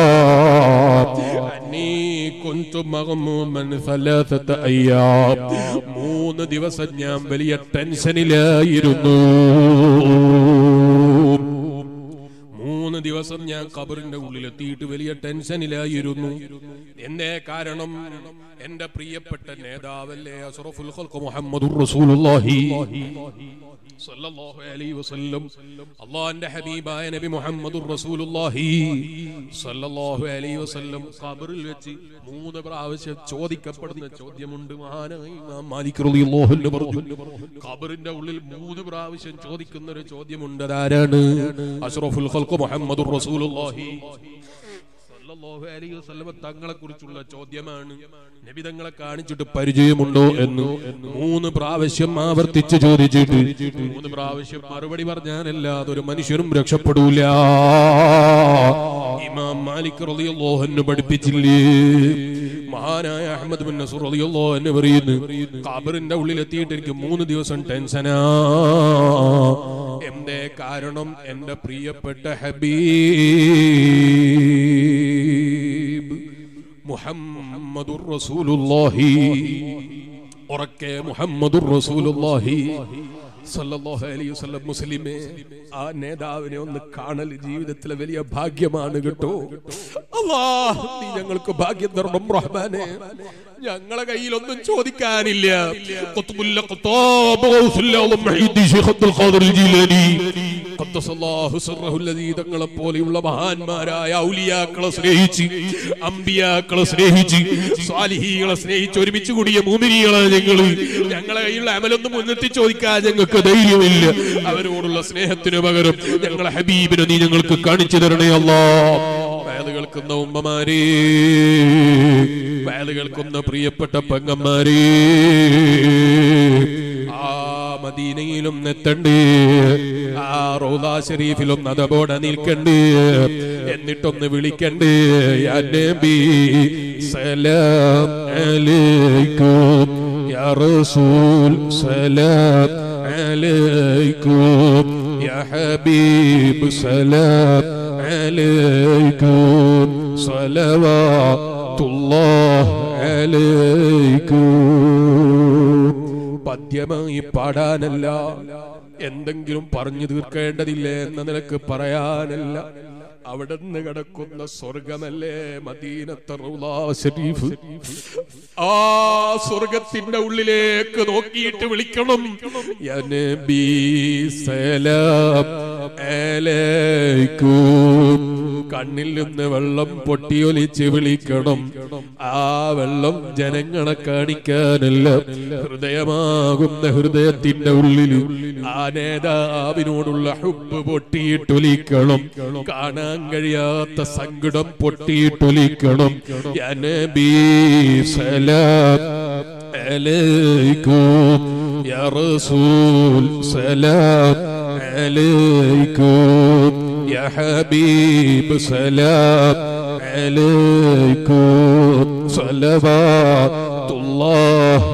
അന്നീ കുന്തു മഗ്മൂമൻ 3 അയ്യാം, 3 ദിവസം ഞാൻ വലിയ ടെൻഷനിലായിരുന്നു. 3 ദിവസം ദിവസം ഞാൻ ഖബറിന്റെ ഉള്ളിലെത്തിയിട്ട് വലിയ ടെൻഷനിലായിരുന്നു. എന്തേ കാരണം? എന്റെ പ്രിയപ്പെട്ട നേതാവല്ലേ അഷ്റഫുൽ ഖൽഖ് മുഹമ്മദുർ റസൂലുള്ളാഹി സല്ലല്ലാഹു അലൈഹി വസല്ലം, അല്ലാഹുവിന്റെ ഹബീബായ നബി മുഹമ്മദുർ റസൂലുള്ളാഹി സല്ലല്ലാഹു അലൈഹി വസല്ലം ഖബറിൽ വെച്ച് 3 പ്രാവശ്യം ചോദിക്കപ്പെടുന്ന ചോദ്യമുണ്ട്. മഹാനായ ഇമാം മാലിക് റളിയല്ലാഹു അൻഹു പറഞ്ഞു, ഖബറിന്റെ ഉള്ളിൽ 3 പ്രാവശ്യം ചോദിക്കുന്ന ഒരു ചോദ്യമുണ്ട്. അതാരാണ്? അഷ്റഫുൽ ഖൽഖ് മുഹമ്മദുർ റസൂലുള്ളാഹി സല്ലല്ലാഹു അലൈഹി വസല്ലം തങ്ങളെ കുറിച്ചുള്ള ചോദ്യമാണ്. നബി തങ്ങളെ കാണിച്ചിട്ട് പരിചയമുണ്ടോ എന്ന് 3 പ്രാവശ്യം ആവർത്തിച്ച് ചോദിച്ചിട്ട് 3 പ്രാവശ്യം മറുപടി പറഞ്ഞാലല്ലാതെ ഒരു മനുഷ്യനും രക്ഷപ്പെടൂല. ഇമാം മാലിക് റളിയല്ലാഹു അൻഹു പഠിപ്പിച്ചില്ലേ? മഹാനായ അഹ്മദ് ബിൻ നസ്ർ റളിയല്ലാഹു അൻഹു പറയുന്നു, ഖബറിന്റെ ഉള്ളിലെത്തിയിട്ട് എനിക്ക് 3 ദിവസം ടെൻഷനാ. എന്തേ കാരണം? എന്റെ പ്രിയപ്പെട്ട ഹബീബ് മുഹമ്മദുർ റസൂലുള്ളാഹി, ഉറക്കെ മുഹമ്മദുർ റസൂലുള്ളാഹി സല്ലല്ലാഹു അലൈഹി വസല്ലം. മുസ്ലിമേ, ആ നേതാവിനെ ഒന്ന് കാണൽ ജീവിതത്തിലെ വലിയ ഭാഗ്യമാണ് കേട്ടോ. അല്ലാഹ്, നീ ഞങ്ങൾക്ക് ഭാഗ്യം തരണം റഹ്മാനെ. ഞങ്ങളെ കയ്യിലൊന്നും ചോദിക്കാനില്ല. ഖുത്ബുൽ ഖത്താബ് ഗൗസുൽ ആലം മഹീദി ശൈഖ് അബ്ദുൽ ഖാദിർ ജീലാനി ഖദ്ദസല്ലാഹു സിർറഹു അല്ലദീ തങ്ങളെ പോലെയുള്ള മഹാന്മാരായ ഔലിയാക്കളെ സ്നേഹിച്ച്, അമ്പിയാക്കളെ സ്നേഹിച്ച്, സ്വാലിഹീകളെ സ്നേഹിച്ച് ഒരുമിച്ച് കൂടിയ മുഅ്മിനീകളാണ് ഞങ്ങള്. ഞങ്ങളെ കയ്യിലുള്ള അമലൊന്നും മുൻനിർത്തി ചോദിക്കാൻ ഞങ്ങൾക്ക് ധൈര്യമില്ല. അവരോടുള്ള സ്നേഹത്തിന് പകരം ഞങ്ങളെ ഹബീബിനെ നീ ഞങ്ങൾക്ക് കാണിച്ചു തരണേ അല്ലാഹ്. വയല് കേൾക്കുന്ന ഉമ്മമാരെ, വയല് കേൾക്കുന്ന പ്രിയപ്പെട്ട പെങ്ങന്മാരെ, ആ മദീനയിലും എത്തണ്ടേ, ആ റൗള ശരീഫിലും അതബോടെ നിൽക്കണ്ടേ, എന്നിട്ടൊന്ന് വിളിക്കണ്ടേ, യാ നബി സലാം അലൈക്കും, യാ റസൂൽ സലാം അലൈക്കും, യാ ഹബീബ് സലാം അലൈക്കും, സ്വലവാത്തുല്ലാഹ് അലൈക്കും. പദ്യമായി പാടാനല്ല, എന്തെങ്കിലും പറഞ്ഞു തീർക്കേണ്ടതില്ല എന്ന നിലക്ക് പറയാനല്ല. അവിടുന്ന് കിടക്കുന്ന സ്വർഗമല്ലേ മദീനത്തെ റൗള ശരീഫ്. ആ സ്വർഗത്തിന്റെ ഉള്ളിലേക്ക് നോക്കിയിട്ട് വിളിക്കണം, യാ നബി സലാം അലൈക്കും. കണ്ണിൽ നിന്ന് വെള്ളം പൊട്ടിയൊലിച്ച് വിളിക്കണം. ആ വെള്ളം ജനങ്ങളെ കാണിക്കാനല്ല, ഹൃദയമാകുന്ന ഹൃദയത്തിന്റെ ഉള്ളിൽ ആ നേതാവിനോടുള്ള ഹുബ്ബ് പൊട്ടിയിട്ടൊലിക്കണം. കാണാൻ കഴിയാത്ത സങ്കടം പൊട്ടിയിട്ടൊലിക്കണം. യാ നബി സലാം അലൈക്കും, യാ റസൂൽ സലാം അലൈക്കും, യാ ഹബീബ് സലാം അലൈക്കും, സ്വലവാത്തുല്ലാഹ്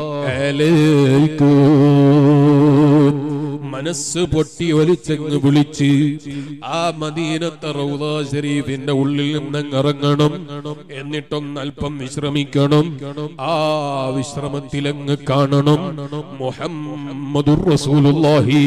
അലൈക്കും. മനസ്സ് പൊട്ടി ഒലിച്ചങ്ങ് വിളിച്ച് ആ മദീനത്തെ റൗള ശരീഫിന്റെ ഉള്ളിൽ നിന്നങ്ങ് ഇറങ്ങണം. എന്നിട്ടൊന്ന് അല്പം വിശ്രമിക്കണം. ആ വിശ്രമത്തിലങ്ങ് കാണണം മുഹമ്മദുർ റസൂലുള്ളാഹി.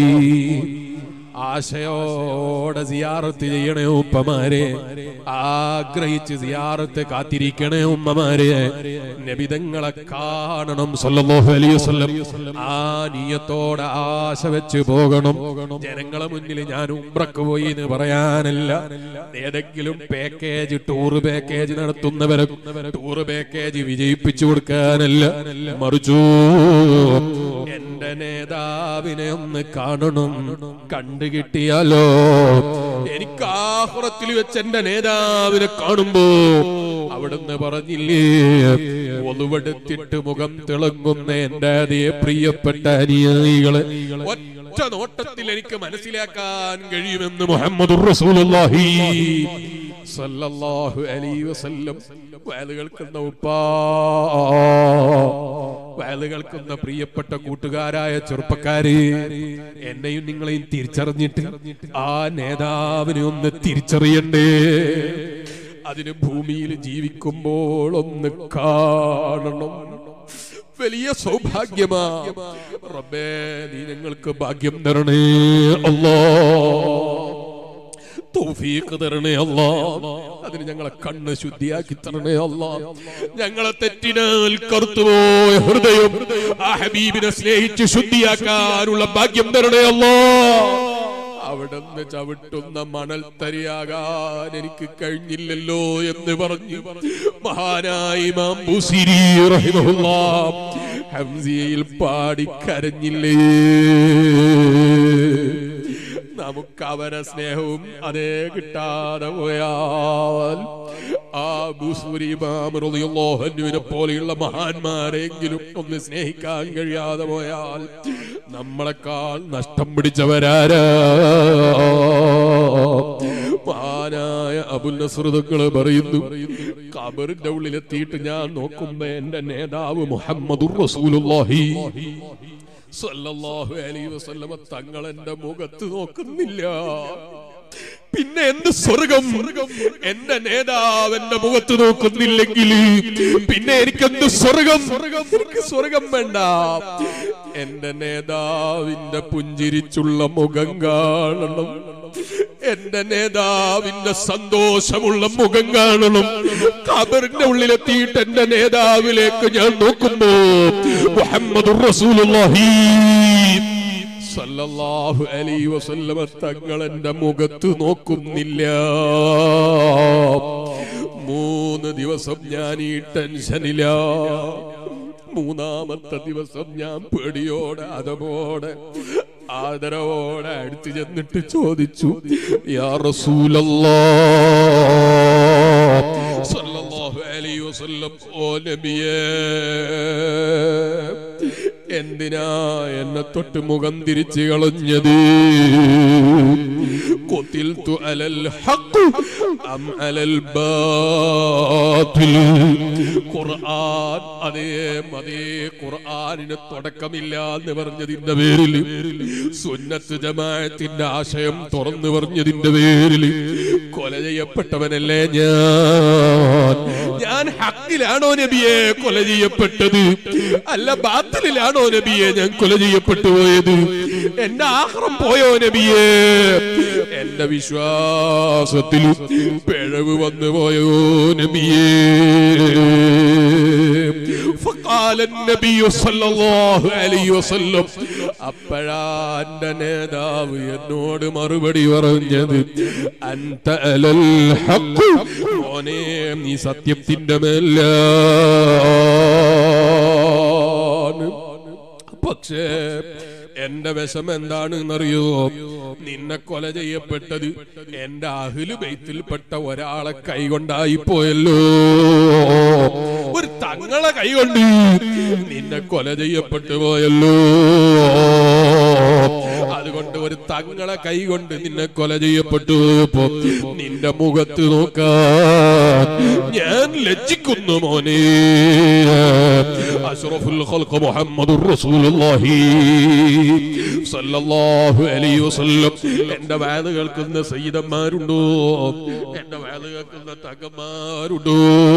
ആശയോടെ സിയാറത്ത് ചെയ്യണേ ഉപ്പമാരെ, ആഗ്രഹിച്ച് സിയാറത്ത് കാത്തിരിക്കണേ ഉമ്മമാരെ. നബിതങ്ങളെ കാണണം സല്ലല്ലാഹു അലൈഹി വസല്ലം. ആ നിയത്തോടെ ആശ വെച്ച് പോകണം. ജനങ്ങളെ മുന്നിൽ ഞാൻ ഉംറക്ക് പോയി എന്ന് പറയാനല്ല, ഏതെങ്കിലും പാക്കേജ് ടൂർ പാക്കേജ് നടത്തുന്നവരെ ടൂർ പാക്കേജ് വിജയിപ്പിച്ചു കൊടുക്കാനല്ല, മറിച്ചു എന്റെ നേതാവിനെ ഒന്ന് കാണണം. കണ്ടുകിട്ടിയാലോ എനിക്ക് ആഖിറത്തിൽ വെച്ച് എന്റെ നേതാവിനെ കാണുമ്പോ അവിടുന്ന് പറഞ്ഞില്ലേ, ഒലുവെടുത്തിട്ട് മുഖം തിളങ്ങുന്ന എന്റെ അതേ പ്രിയപ്പെട്ട അനുയായികളെ ഒറ്റ നോട്ടത്തിൽ എനിക്ക് മനസ്സിലാക്കാൻ കഴിയുമെന്ന് മുഹമ്മദുർ റസൂലുള്ളാഹി സല്ലല്ലാഹു അലൈഹി വസല്ലം. വയല് കേൾക്കുന്ന ഉപ്പാ, വയല് കേൾക്കുന്ന പ്രിയപ്പെട്ട കൂട്ടുകാരായ ചെറുപ്പക്കാര്, എന്നെയും നിങ്ങളെയും തിരിച്ചറിഞ്ഞിട്ട് ആ നേതാവിനെ ഒന്ന് തിരിച്ചറിയണ്ടേ. അതിന് ഭൂമിയിൽ ജീവിക്കുമ്പോൾ ഒന്ന് കാണണം. വലിയ സൗഭാഗ്യമാ റബ്ബേ, നീ ഞങ്ങൾക്ക് ഭാഗ്യം തരണേ അല്ലാഹ്. തൗഫീഖ് തരണേ അല്ലാ. അതിന് ഞങ്ങളെ കണ്ണ് ശുദ്ധിയാക്കി തരണേ അല്ലാ. ഞങ്ങളെ തെറ്റിനാൽ കറുത്തുപോയ ഹൃദയം ആ ഹബീബിനെ സ്നേഹിച്ച് ശുദ്ധിയാക്കാനുള്ള ഭാഗ്യം തരണേ അല്ലാ. അവിടുന്ന് ചവിട്ടുന്ന മണൽ തരിയാകാൻ എനിക്ക് കഴിഞ്ഞില്ലല്ലോ എന്ന് പറഞ്ഞു മഹാനായ ഇമാം ബുസീരി റഹിമഹുല്ലാഹ് ഹംസിയയിൽ പാടി കരഞ്ഞില്ലേ? നമുക്ക് അവരെ സ്നേഹവും അതേ കിട്ടാതെ പോയാൽ ആ ബുസൂരി ഇമാം റളിയല്ലാഹു അൻഹുവിനെ പോലെയുള്ള മഹാന്മാരെങ്കിലും ഒന്ന് സ്നേഹിക്കാൻ കഴിയാതെ പോയാൽ നമ്മളെക്കാൾ നഷ്ടം പിടിച്ചവരാരാ? മഹാനായ അബുൽ നസ്ർ തങ്ങൾ പറയുന്നു, ഖബറിന്റെ ഉള്ളിലെത്തിയിട്ട് ഞാൻ നോക്കുമ്പോ എന്റെ നേതാവ് മുഹമ്മദുർ റസൂലുള്ളാഹി സല്ലല്ലാഹു അലൈഹി വസല്ലം തങ്ങൾ എന്റെ മുഖത്ത് നോക്കുന്നില്ല. പിന്നെ എന്ത് സ്വർഗം? എന്റെ നേതാവ് എന്റെ മുഖത്ത് നോക്കുന്നില്ലെങ്കിൽ പിന്നെ എനിക്കെന്ത് സ്വർഗം? എനിക്ക് സ്വർഗം വേണ്ട. എന്റെ നേതാവിന്റെ പുഞ്ചിരിച്ചുള്ള മുഖം കാണണം, എന്റെ നേതാവിന്റെ സന്തോഷമുള്ള മുഖം കാണണം. ഖബറിന്റെ ഉള്ളിലെത്തിയിട്ട് എന്റെ നേതാവിലേക്ക് ഞാൻ നോക്കുമ്പോ മുഹമ്മദുർ റസൂലുള്ളാഹി സല്ലല്ലാഹു അലൈഹി വസല്ലം തങ്ങൾ എന്റെ മുഖത്ത് നോക്കുന്നില്ല. 3 ദിവസം ഞാൻ ഈ ടെൻഷനില്ല. 3-ാമത്തെ ദിവസം ഞാൻ പേടിയോടെ അതമോടെ ആദരവോടെ അടുത്ത് ചെന്നിട്ട് ചോദിച്ചു, യാ റസൂലല്ലാഹ് സല്ലല്ലാഹു അലൈഹി വസല്ലം, ഓ നബിയേ, എന്തിനാ എന്നെ തൊട്ട് മുഖം തിരിച്ചു കളഞ്ഞത്? ഖുതിൽതു അലൽ ഹഖ് അം അലൽ ബാതിൽ. ഖുർആൻ അതേ ഖുർആനിന് തുടക്കമില്ല എന്ന് പറഞ്ഞതിന്റെ പേരിൽ, സുന്നത്ത് ജമാഅത്തിന്റെ ആശയം തുറന്നു പറഞ്ഞതിന്റെ പേരിൽ കൊല ചെയ്യപ്പെട്ടവനല്ലേ ഞാൻ ഹഖിലാണോ നബിയെ കൊല ചെയ്യപ്പെട്ടത്? അല്ല ബാത്തിലാണോ നബിയെ ഞാൻ കൊല ചെയ്യപ്പെട്ടു പോയത്? എന്റെ ആഖിറം പോയോ നബിയെ? എന്റെ വിശ്വാസത്തിൽ പിഴവ് വന്നു പോയോ നബിയെ? فقال النبي صلى الله عليه وسلم, അപ്പോഴാന്റെ നേതാവ് എന്നോട് മറുപടി പറഞ്ഞത്, അൻത അലൽ ഹഖ്, മോനെ നീ സത്യത്തിന്റെ മേലാണ്. പക്ഷേ എന്റെ വിഷം എന്താണെന്നറിയോ? നിന്നെ കൊല ചെയ്യപ്പെട്ടത് എന്റെ അഹ്ലു ബൈത്തിൽപ്പെട്ട ഒരാളെ കൈകൊണ്ടായി പോയല്ലോ. ഒരു തങ്ങളെ കൈകൊണ്ട് നിന്നെ കൊല ചെയ്യപ്പെട്ടു പോയല്ലോ. അതുകൊണ്ട് ഒരു തങ്ങളെ കൈകൊണ്ട് നിന്നെ കൊല ചെയ്യപ്പെട്ടു പോയപ്പോ നിന്റെ മുഖത്ത് നോക്കാൻ ഞാൻ ലജ്ജിക്കുന്നു മോനെ. അഷ്റഫുൽ ഖൽഖ് മുഹമ്മദുർ റസൂലുള്ളാഹി സല്ലല്ലാഹു അലൈഹി വസല്ലം. എന്റെ വാദ കേൾക്കുന്ന സയ്യിദന്മാരുണ്ടോ? എന്റെ വാദ കേൾക്കുന്ന തങ്ങന്മാരുണ്ടോ?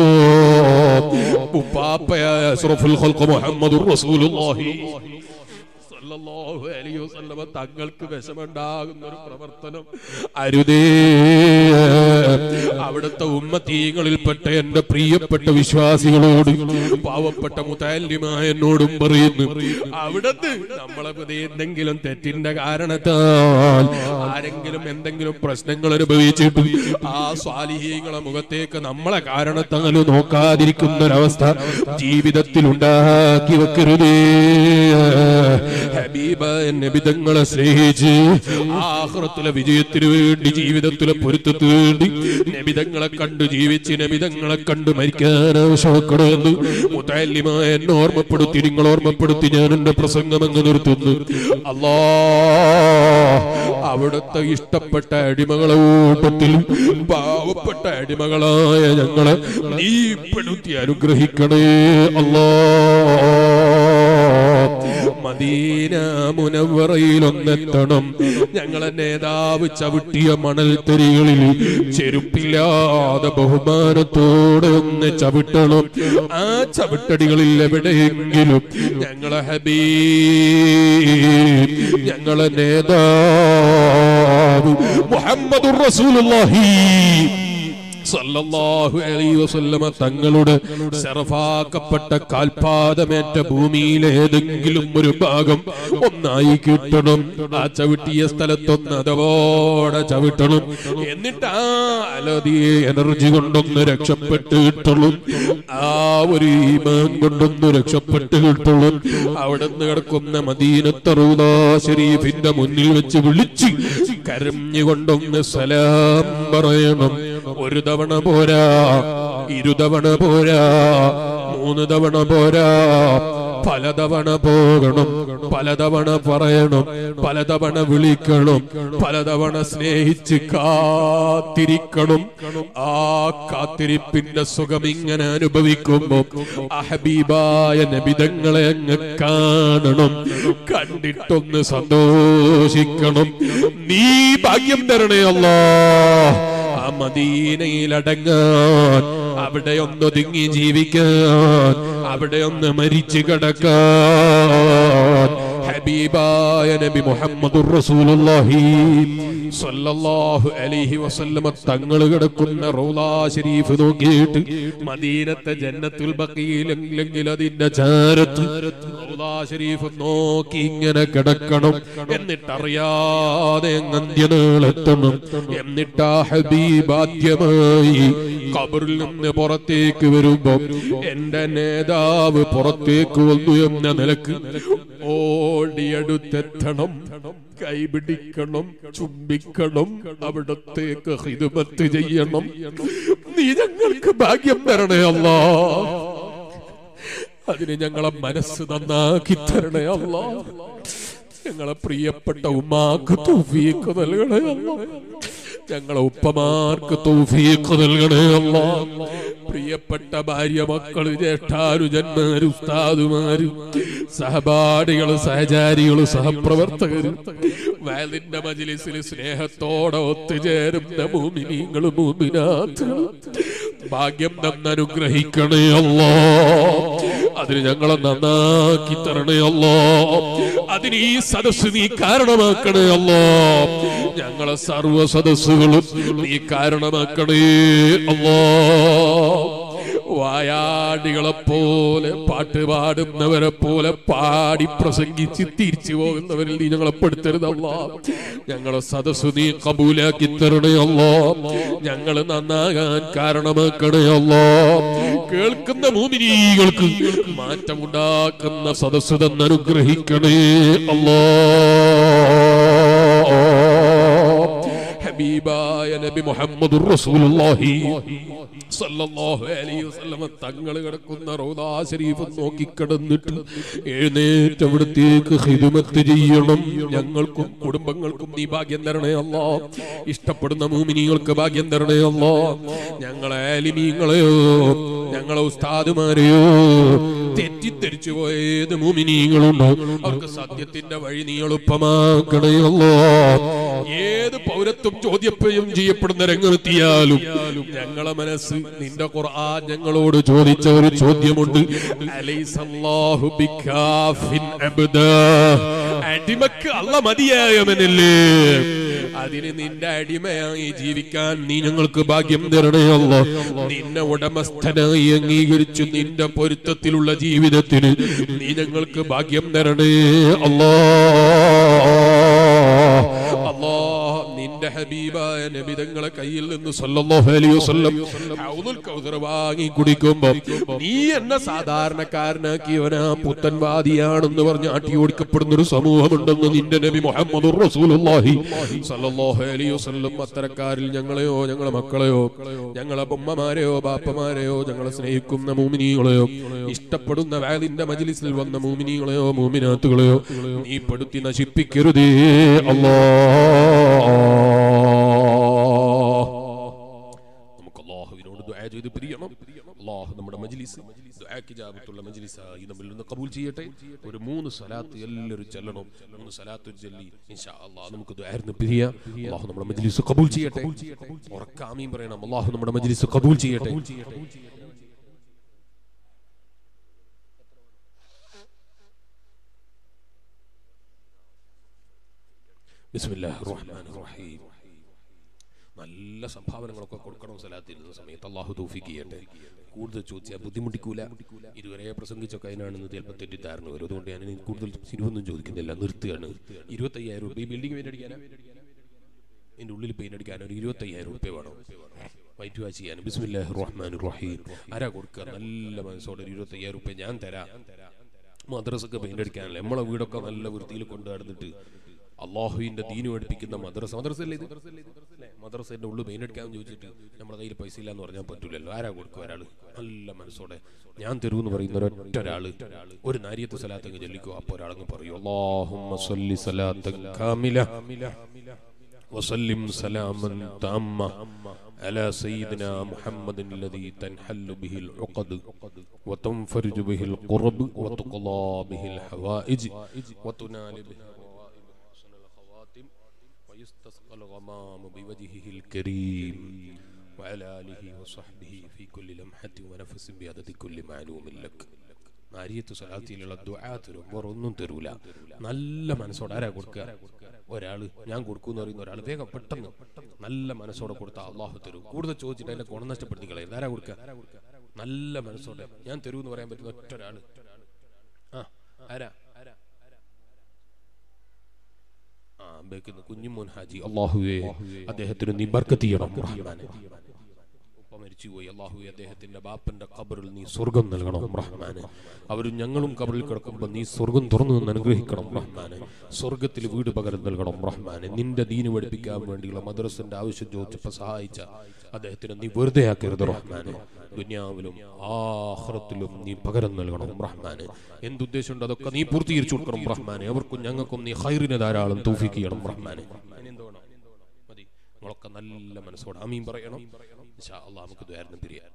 ഉപ്പാപ്പയായ അഷ്റഫുൽ ഖൽഖ് മുഹമ്മദുർ റസൂലുള്ളാഹി സല്ലല്ലാഹു അലൈഹി വസല്ലം തങ്ങൾക്ക് വിഷമുണ്ടാകുന്ന ഒരു പ്രവർത്തനം അരുതേ. അവിടുത്തെ ഉമ്മത്തീങ്ങളിൽപ്പെട്ട എന്റെ പ്രിയപ്പെട്ട വിശ്വാസികളോട്, പാവപ്പെട്ട മുതല്ലിമായ എന്നോടും പറയുന്നു, അവിടുന്ന് നമ്മളെ എന്തെങ്കിലും തെറ്റിന്റെ കാരണത്താൽ ആരെങ്കിലും എന്തെങ്കിലും പ്രശ്നങ്ങൾ അനുഭവിച്ചിട്ട് ആ സ്വാലിഹീങ്ങളെ മുഖത്തേക്ക് നമ്മളെ കാരണത്താൽ നോക്കാതിരിക്കുന്ന ഒരവസ്ഥ ജീവിതത്തിൽ ഉണ്ടാക്കി വെക്കരുതേ. ഹബീബായ നബി തങ്ങളെ സ്നേഹിച്ച് ആഖിറത്തിലെ വിജയത്തിന് വേണ്ടി, ജീവിതത്തിലെ പൊരുത്തത്തിന് വേണ്ടി നബി തങ്ങളെ കണ്ട് ജീവിച്ച് നബി തങ്ങളെ കണ്ട് മരിക്കാൻ ആവശ്യപ്പെടണമെന്ന് മുതല്ലിമായ എന്നെ ഓർമ്മപ്പെടുത്തി, നിങ്ങൾ ഓർമ്മപ്പെടുത്തി ഞാൻ എന്റെ പ്രസംഗം അങ്ങ് നിർത്തുന്നു. അല്ലാഹ് അവിടുത്തെ ഇഷ്ടപ്പെട്ട അടിമകളെ കൂട്ടത്തിൽ പാവപ്പെട്ട അടിമകളായ ഞങ്ങളെ നീ പെടുത്തി അനുഗ്രഹിക്കണേ അല്ലാഹ്. മദീന മുനവ്വറയിലൊന്നെത്തണം. ഞങ്ങളെ നേതാവ് ചവിട്ടിയ മണൽത്തരികളിൽ ചെരുപ്പില്ലാതെ ബഹുമാനത്തോടെ ഒന്ന് ചവിട്ടണം. ആ ചവിട്ടടികളിൽ എവിടെയെങ്കിലും ഞങ്ങളെ ഹബീബ്, ഞങ്ങളെ നേതാവ് മുഹമ്മദുർ റസൂലുള്ളാഹി സല്ലല്ലാഹു അലൈഹി വസല്ലമ തങ്ങളുടെ ശറഫാക്കപ്പെട്ട കാൽപാദമേറ്റ ഭൂമിയിലെ ഏതെങ്കിലും ഒരു ഭാഗം ഒന്നായി കിട്ടണം. ആ ചവിട്ടിയ സ്ഥലത്തൊന്ന് അതവോടെ ചവിട്ടണം. എന്നിട്ട് ആ അലതിയെ എനർജി കൊണ്ടൊന്ന് രക്ഷപ്പെട്ട് കിട്ടുള്ളൂ. ആ ഒരു ഈമാൻ കൊണ്ടൊന്ന് രക്ഷപ്പെട്ട് കിട്ടുള്ളൂ. അവിടെ നിന്ന് കിടക്കുന്ന മദീനത്തെ റൗള ശരീഫിന്റെ മുന്നിൽ വെച്ച് വിളിച്ച് കരഞ്ഞുകൊണ്ടൊന്ന് സലാം പറയണം. ഒരു തവണ പോരാ, ഇരുതവണ പോരാ, 3 തവണ പോരാ, പലതവണ പോകണം, പലതവണ പറയണം, പലതവണ വിളിക്കണം, പലതവണ സ്നേഹിച്ച് കാത്തിരിക്കണം. ആ കാത്തിരിപ്പിന്റെ സുഖം ഇങ്ങനെ അനുഭവിക്കുമ്പോ ഹബീബായ നബിതങ്ങളെ അങ്ങ് കാണണം. കണ്ടിട്ടൊന്ന് സന്തോഷിക്കണം. നീ ഭാഗ്യം തരണേ അല്ലാഹ്. ആ മദീനയിലടങ്ങാൻ, അവിടെ ഒന്നൊതുങ്ങി ജീവിക്കാൻ, അവിടെ ഒന്ന് മരിച്ചു കിടക്കാൻ ഹബീബായ നബി മുഹമ്മദുർ റസൂലുള്ളാഹി സ്വല്ലല്ലാഹു അലൈഹി വസല്ലമ തങ്ങൾ കിടക്കുന്ന റൗള ശരീഫ് നോക്കിയിട്ട് മദീനത്തെ ജന്നത്തുൽ ബഖീലെങ്കിൽ അതിന്റെ ചാരത്ത് റൗള ശരീഫ് നോക്കി ഇങ്ങനെ കിടക്കണം. എന്നിട്ടറിയാതെ അന്ത്യനാളെത്തണം. എന്നിട്ട് ആ ഹബീബ് ആദ്യമായി ഖബറിൽ നിന്ന് പുറത്തേക്ക് വരുമ്പോ എന്റെ നേതാവ് പുറത്തേക്ക് വന്നു എന്ന നിലക്ക് ഓടിയടുത്തെത്തണം, കൈപിടിക്കണം, ചുംബിക്കണം, അവിടത്തേക്ക് ഖിദ്മത്ത് ചെയ്യണം. നീ ഞങ്ങൾക്ക് ഭാഗ്യം തരണേ അല്ലാഹ്. അതിന് ഞങ്ങളെ മനസ്സ് നന്നാക്കി തരണേ അല്ലാഹ്. ഞങ്ങളെ പ്രിയപ്പെട്ട ഉമ്മാക്ക് തൗഫീഖ് നൽകണേ അല്ലാഹ്. ഞങ്ങളെ ഉപ്പമാർക്ക് തൗഫീഖ് നൽകണേ അല്ലാഹ്. പ്രിയപ്പെട്ട ഭാര്യ, മക്കള്, ജ്യേഷ്ഠാനുജന്മാര്, ഉസ്താദുമാര്, സഹപാഠികള്, സഹചാരികള്, സഹപ്രവർത്തകര്, വയലിന്റെ മജ്ലിസിൽ സ്നേഹത്തോടെ ഒത്തുചേരുന്ന മുഅ്മിനീങ്ങള്, മുഅ്മിനാത്തുകൾ ഭാഗ്യം തന്നനുഗ്രഹിക്കണേ അല്ലാഹ്. അതിന് ഞങ്ങളെ നന്നാക്കി തരണേ അല്ലാഹ്. അതിന് ഈ സദസ്സ് നീ കാരണമാക്കണേ അല്ലാഹ്. ഞങ്ങളെ സർവ്വ സദസ്സുകളും നീ കാരണമാക്കണേ അല്ലാഹ്. വായാടികളെ പോലെ, പാട്ട് പാടുന്നവരെ പോലെ പാടി പ്രസംഗിച്ച് തിരിച്ചു പോകുന്നവരിൽ നീ ഞങ്ങളെ പെടുത്തരുത് അല്ലാഹ്. ഞങ്ങളെ സദസ്സ് നീ കബൂലാക്കി തരണേ അല്ലാഹ്. ഞങ്ങൾ നന്നാകാൻ കാരണമാക്കണേ അല്ലാഹ്. കേൾക്കുന്ന മുഅ്മിനീങ്ങൾക്ക് മാറ്റമുണ്ടാക്കുന്ന സദസ്സ് തന്നെ അനുഗ്രഹിക്കണേ അല്ലാഹ്. ഹബീബായ നബി മുഹമ്മദുർ റസൂലുള്ളാഹി സല്ലല്ലാഹു അലൈഹി വസല്ലം തങ്ങൾ കിടക്കുന്ന റൗള ശരീഫ് നോക്കി കിടന്നിട്ട് എഴുന്നേറ്റ് അവിടത്തേക്ക് ഖിദ്മത്ത് ചെയ്യണം. ഞങ്ങൾക്കും കുടുംബങ്ങൾക്കും നീ ഭാഗ്യം തരണേ അല്ലാഹ്. ഇഷ്ടപ്പെടുന്ന മുഅ്മിനീങ്ങൾക്ക് ഭാഗ്യം തരണേ അല്ലാഹ്. ഞങ്ങളെ ആലിമീങ്ങളെയോ ഞങ്ങളെ ഉസ്താദുമാരെയോ തെറ്റിദ്ധരിച്ചു പോയത് മുഅ്മിനീങ്ങളുണ്ടോ അവർക്ക് സത്യത്തിന്റെ വഴി നീ എളുപ്പമാക്കണേ അല്ലാഹ്. ഏത് പൗരത്വം ചോദ്യം ചെയ്യപ്പെടുന്ന രംഗമെത്തിയാലും ഞങ്ങളെ മനസ്സ് നിന്റെ ഖുർആൻ ഞങ്ങളോട് ചോദിച്ച ഒരു ചോദ്യമുണ്ട്. അലൈസല്ലാഹു ബികാഫിൻ അബ്ദാ. അടിമക്ക് അല്ലാഹ് മതിയായവനല്ലേ? അതിന് നിന്റെ അടിമയായി ജീവിക്കാൻ നീ ഞങ്ങൾക്ക് ഭാഗ്യം തരണേ അല്ലാഹ്. നിന്നെ ഉടമസ്ഥനായി അംഗീകരിച്ചു നിന്റെ പൊരുത്തത്തിലുള്ള ജീവിതത്തിന് നീ ഞങ്ങൾക്ക് ഭാഗ്യം തരണേ അല്ലാഹ്. അല്ലാഹ് നിന്റെ ഹബീബായ നബി തങ്ങളെ കയ്യിൽ നിന്ന് സല്ലല്ലാഹു അലൈഹി വസല്ലം ഹൗദുൽ കൗസർ വാങ്ങി കുടിക്കുമ്പോ നീ എന്നെ സാധാരണക്കാരനാക്കിയവനാ, പുത്തൻവാദിയാണെന്ന് പറഞ്ഞ് ആട്ടി ഓടിക്കപ്പെടുന്ന ഒരു സമൂഹമുണ്ടെന്ന് നിന്റെ നബി മുഹമ്മദുർ റസൂലുള്ളാഹി സല്ലല്ലാഹു അലൈഹി വസല്ലം അത്തരക്കാരിൽ ഞങ്ങളെയോ ഞങ്ങളെ മക്കളെയോ ഞങ്ങളെ ഉമ്മമാരെയോ ബാപ്പമാരെയോ ഞങ്ങളെ സ്നേഹിക്കുന്ന മുഅ്മിനീങ്ങളെയോ ഇഷ്ടപ്പെടുന്ന വഅലിന്റെ മജ്ലിസിൽ വന്ന മുഅ്മിനീങ്ങളെയോ മുഅ്മിനാത്തുകളെയോ നീ പെടുത്തി നശിപ്പിക്കരുതേ അല്ലാഹ്. നമുക്ക് അല്ലാഹുവിനോട് ദുആ ചെയ്ത് പിരിയണം. പിരിയണം. അല്ലാഹു നമ്മുടെ മജ്ലിസ് ദുആക്ക് ഇജാബത്തുള്ള മജ്ലിസായി നമ്മിൽ നിന്ന് ഖബൂൽ ചെയ്യട്ടെ. ഒരു 3 സ്വലാത്ത് എല്ലാവരും ചൊല്ലണം. 3 സ്വലാത്ത് ചൊല്ലി ഇൻഷാ അല്ലാഹ് നമുക്ക് ദുആന്ന് പിരിയാം. അല്ലാഹു നമ്മുടെ മജ്ലിസ് ഖബൂൽ ചെയ്യട്ടെ. ഉറക്കെ ആമീൻ പറയണം. അല്ലാഹു നമ്മുടെ മജ്ലിസ് ഖബൂൽ ചെയ്യട്ടെ. ബിസ്മില്ലാഹിർ റഹ്മാനിർ റഹീം. നല്ല സംഭാവനകളൊക്കെ കൊടുക്കണം സലാത്തിരുന്ന സമയത്ത്. അല്ലാഹു തൗഫീഖ് ചെയ്യട്ടെ. കൂടുതൽ ചോദിച്ചാൽ ബുദ്ധിമുട്ടിക്കൂല. ഇതുവരെ പ്രസംഗിച്ചൊക്കെ അതിനാണെന്ന് ചിലപ്പോൾ തെറ്റിദ്ധാരണ വരും. അതുകൊണ്ട് ഞാൻ കൂടുതൽ സിനിമൊന്നും ചോദിക്കുന്നില്ല, നിർത്തുകയാണ്. 25,000 രൂപ ഈ ബിൽഡിംഗ് പെയിന്റ് അടിക്കാനാ, ഇതിൻ്റെ ഉള്ളിൽ പെയിന്റ് അടിക്കാൻ ഒരു 25,000 രൂപ വേണം. വൈറ്റ് വാഷ് ചെയ്യാൻ. ബിസ്മില്ലാഹിർ റഹ്മാനിർ റഹീം. ആരാ കൊടുക്കുക? നല്ല മനസ്സോടെ 25,000 രൂപ ഞാൻ തരാം. മദ്രസക്ക് പെയിന്റ് അടിക്കാനല്ല, നമ്മളെ വീടൊക്കെ നല്ല വൃത്തിയിൽ കൊണ്ടു നടന്നിട്ട് അള്ളാഹുവിന്റെ ദീന് പഠിപ്പിക്കുന്ന മദ്രസല്ലേ ഇത്? മദ്രസന്റെ ഉള്ളിൽ പെയിന്റ് അടിക്കാമെന്ന് ചോദിച്ചിട്ട് നമ്മുടെ കയ്യിൽ പൈസ ഇല്ല എന്ന് പറഞ്ഞാൽ പറ്റൂലല്ലോ. ആരാ കൊടുക്കുക? ഒരാള് നല്ല മനസ്സോടെ ഞാൻ തരൂന്ന് പറയുന്ന ഒരൊറ്റ ഒരാള് ഒരു നാരിയത്ത് സലാത്തങ്ങ് ചൊല്ലിക്കോ. അപ്പൊ ഒരാളങ്ങ് പറയൂ, അല്ലാഹുമ്മ സ്വല്ലി സലാത്തൻ കാമില വസല്ലിം സലാമൻ തഅമ്മ അലാ സയ്യിദിനാ മുഹമ്മദിൻ അല്ലദീ തൻഹല്ലു ബിഹിൽ ഉഖദ് വതൻഫർജു ബിഹിൽ ഖുർബ് വതുഖലാ ബിഹിൽ ഹവായിജ് വതുനാലു ബിഹിൽ ويستسقى الغمام بوجهه الكريم وعلى آله وصحبه في كل لمحة ونفس بعدد كل معلوم لك. നാരിയത്ത് സലാത്തിലുള്ള ദുആ തരും, വേറൊന്നും തരൂല. നല്ല മനസ്സോടെ ആരാ കൊടുക്കുക? ഒരാള് ഞാൻ കൊടുക്കൂന്ന് പറയുന്ന ഒരാൾ വേഗം പെട്ടെന്ന് നല്ല മനസ്സോടെ കൊടുത്താൽ അള്ളാഹു തരും. കൂടുതൽ ചോദിച്ചിട്ട് അതിന്റെ ഗുണം നഷ്ടപ്പെടുത്തി കളയരുത്. ആരാ കൊടുക്കുക? നല്ല മനസ്സോടെ ഞാൻ തരൂന്ന് പറയാൻ പറ്റുന്ന ഒറ്റ ഒരാള്. ആരാ? കുഞ്ഞുമോൻ ഹാജി. അല്ലാഹുവേ അദ്ദേഹത്തിന് നീ ബർക്കത്ത് ചെയ്യണം റഹ്മാനെ. ഉപ്പ മരിച്ചുപോയി. അല്ലാഹുവേ അദ്ദേഹത്തിന്റെ ബാപ്പന്റെ ഖബറിൽ നീ സ്വർഗം നൽകണം റഹ്മാനെ. അവരും ഞങ്ങളും ഖബറിൽ കിടക്കുമ്പോൾ നീ സ്വർഗം തുറന്നു നിന്ന് അനുഗ്രഹിക്കണം റഹ്മാനെ. സ്വർഗത്തിൽ വീട് പകരം നൽകണം റഹ്മാനെ. നിന്റെ ദീന് പഠിപ്പിക്കാൻ വേണ്ടിയുള്ള മദ്രസന്റെ ആവശ്യം ചോദിച്ചപ്പോൾ സഹായിച്ച അദ്ദേഹത്തിന് നീ വെറുതെ ആക്കരുത് റഹ്മാനെ. ദുനിയാവിലും ആഖിറത്തിലും നീ പകരം നൽകണം റഹ്മാനെ. എന്തുദ്ദേശമുണ്ട് അതൊക്കെ നീ പൂർത്തീകരിച്ചു കൊടുക്കണം റഹ്മാനെ. അവർക്കും ഞങ്ങൾക്കും നീ ഖൈറിനെ ധാരാളം തൗഫീഖ് ചെയ്യണം റഹ്മാനെ. മതി, നമ്മളൊക്കെ നല്ല മനസ്സോടെ ആമീൻ പറയണം. ഇൻഷാ അല്ലാഹ് നമുക്ക് ദുആന്ന് പിരിയാം.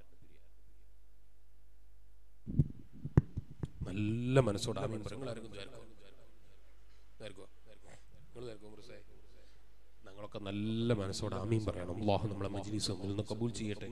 നല്ല മനസ്സോടെ ആമീൻ പറയണം. ഞങ്ങളൊക്കെ നല്ല മനസ്സോടെ ആമീൻ പറയണം. അല്ലാഹു നമ്മളെ മജ്ലിസ് നിന്ന് കബൂൽ ചെയ്യട്ടെ.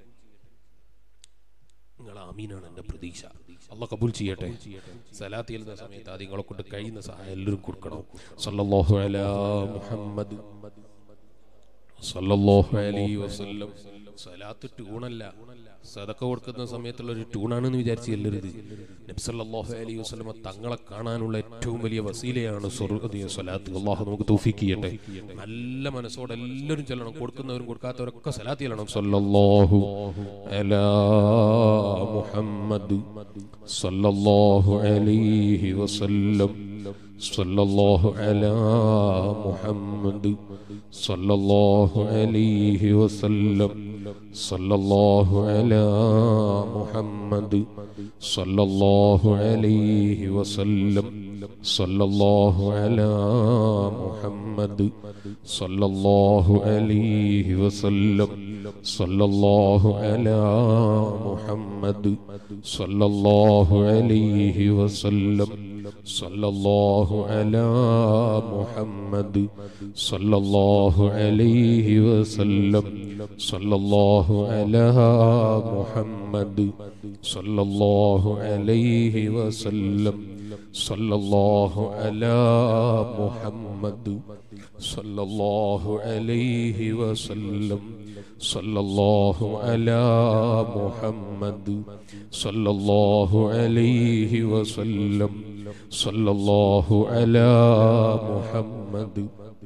നിങ്ങൾ ആമീനാണ് എൻ്റെ പ്രതീക്ഷ. അല്ലാഹ് കബൂൽ ചെയ്യട്ടെ. സലാത്ത് ചെല്ലുന്ന സമയത്ത് അത് നിങ്ങളെ കൊണ്ട് കഴിയുന്ന സഹായം എല്ലാവരും കൊടുക്കണം. സല്ലല്ലാഹു അലാ മുഹമ്മദ് സല്ലല്ലാഹു അലൈഹി വസല്ലം. സലാത്ത് ട്യൂണല്ല, സദഖ കൊടുക്കുന്ന സമയത്തുള്ള ഒരു ട്യൂണാണെന്ന് വിചാരിച്ച് ചെല്ലരുത്. നബി സല്ലല്ലാഹു അലൈഹി വസല്ലം തങ്ങളെ കാണാനുള്ള ഏറ്റവും വലിയ വസീലയാണ് സലാത്ത്. അല്ലാഹു നമുക്ക് തൗഫീഖ് ചെയ്യട്ടെ. നല്ല മനസ്സോടെ എല്ലാവരും ചെല്ലണം. കൊടുക്കുന്നവരും കൊടുക്കാത്തവരൊക്കെ സലാത്ത് ചെല്ലണം. സല്ലല്ലാഹു അലാ മുഹമ്മദ് സല്ലല്ലാഹു അലൈഹി വസല്ലം. സല്ലല്ലാഹു അലാ മുഹമ്മദ് സല്ലല്ലാഹു അലൈഹി വസല്ലം. സല്ലല്ലാഹു അലാ മുഹമ്മദ് സല്ലല്ലാഹു അലൈഹി വസല്ലം. സല്ലല്ലാഹു അലാ മുഹമ്മദ് സല്ലല്ലാഹു അലൈഹി വസല്ലം. സല്ലല്ലാഹു അലാ മുഹമ്മദ് സല്ലല്ലാഹു അലൈഹി വസല്ലം. സല്ലല്ലാഹു അലാ മുഹമ്മദ് സല്ലല്ലാഹു അലൈഹി വസല്ലം. സല്ലല്ലാഹു അലാ മുഹമ്മദ് സല്ലല്ലാഹു അലൈഹി വസല്ലം. സല്ലല്ലാഹു അലാ മുഹമ്മദ് സല്ലല്ലാഹു അലൈഹി വസല്ലം. സല്ലല്ലാഹു അലാ മുഹമ്മദ് സല്ലല്ലാഹു അലൈഹി വസല്ലം. സല്ലല്ലാഹു അലാ മുഹമ്മദ്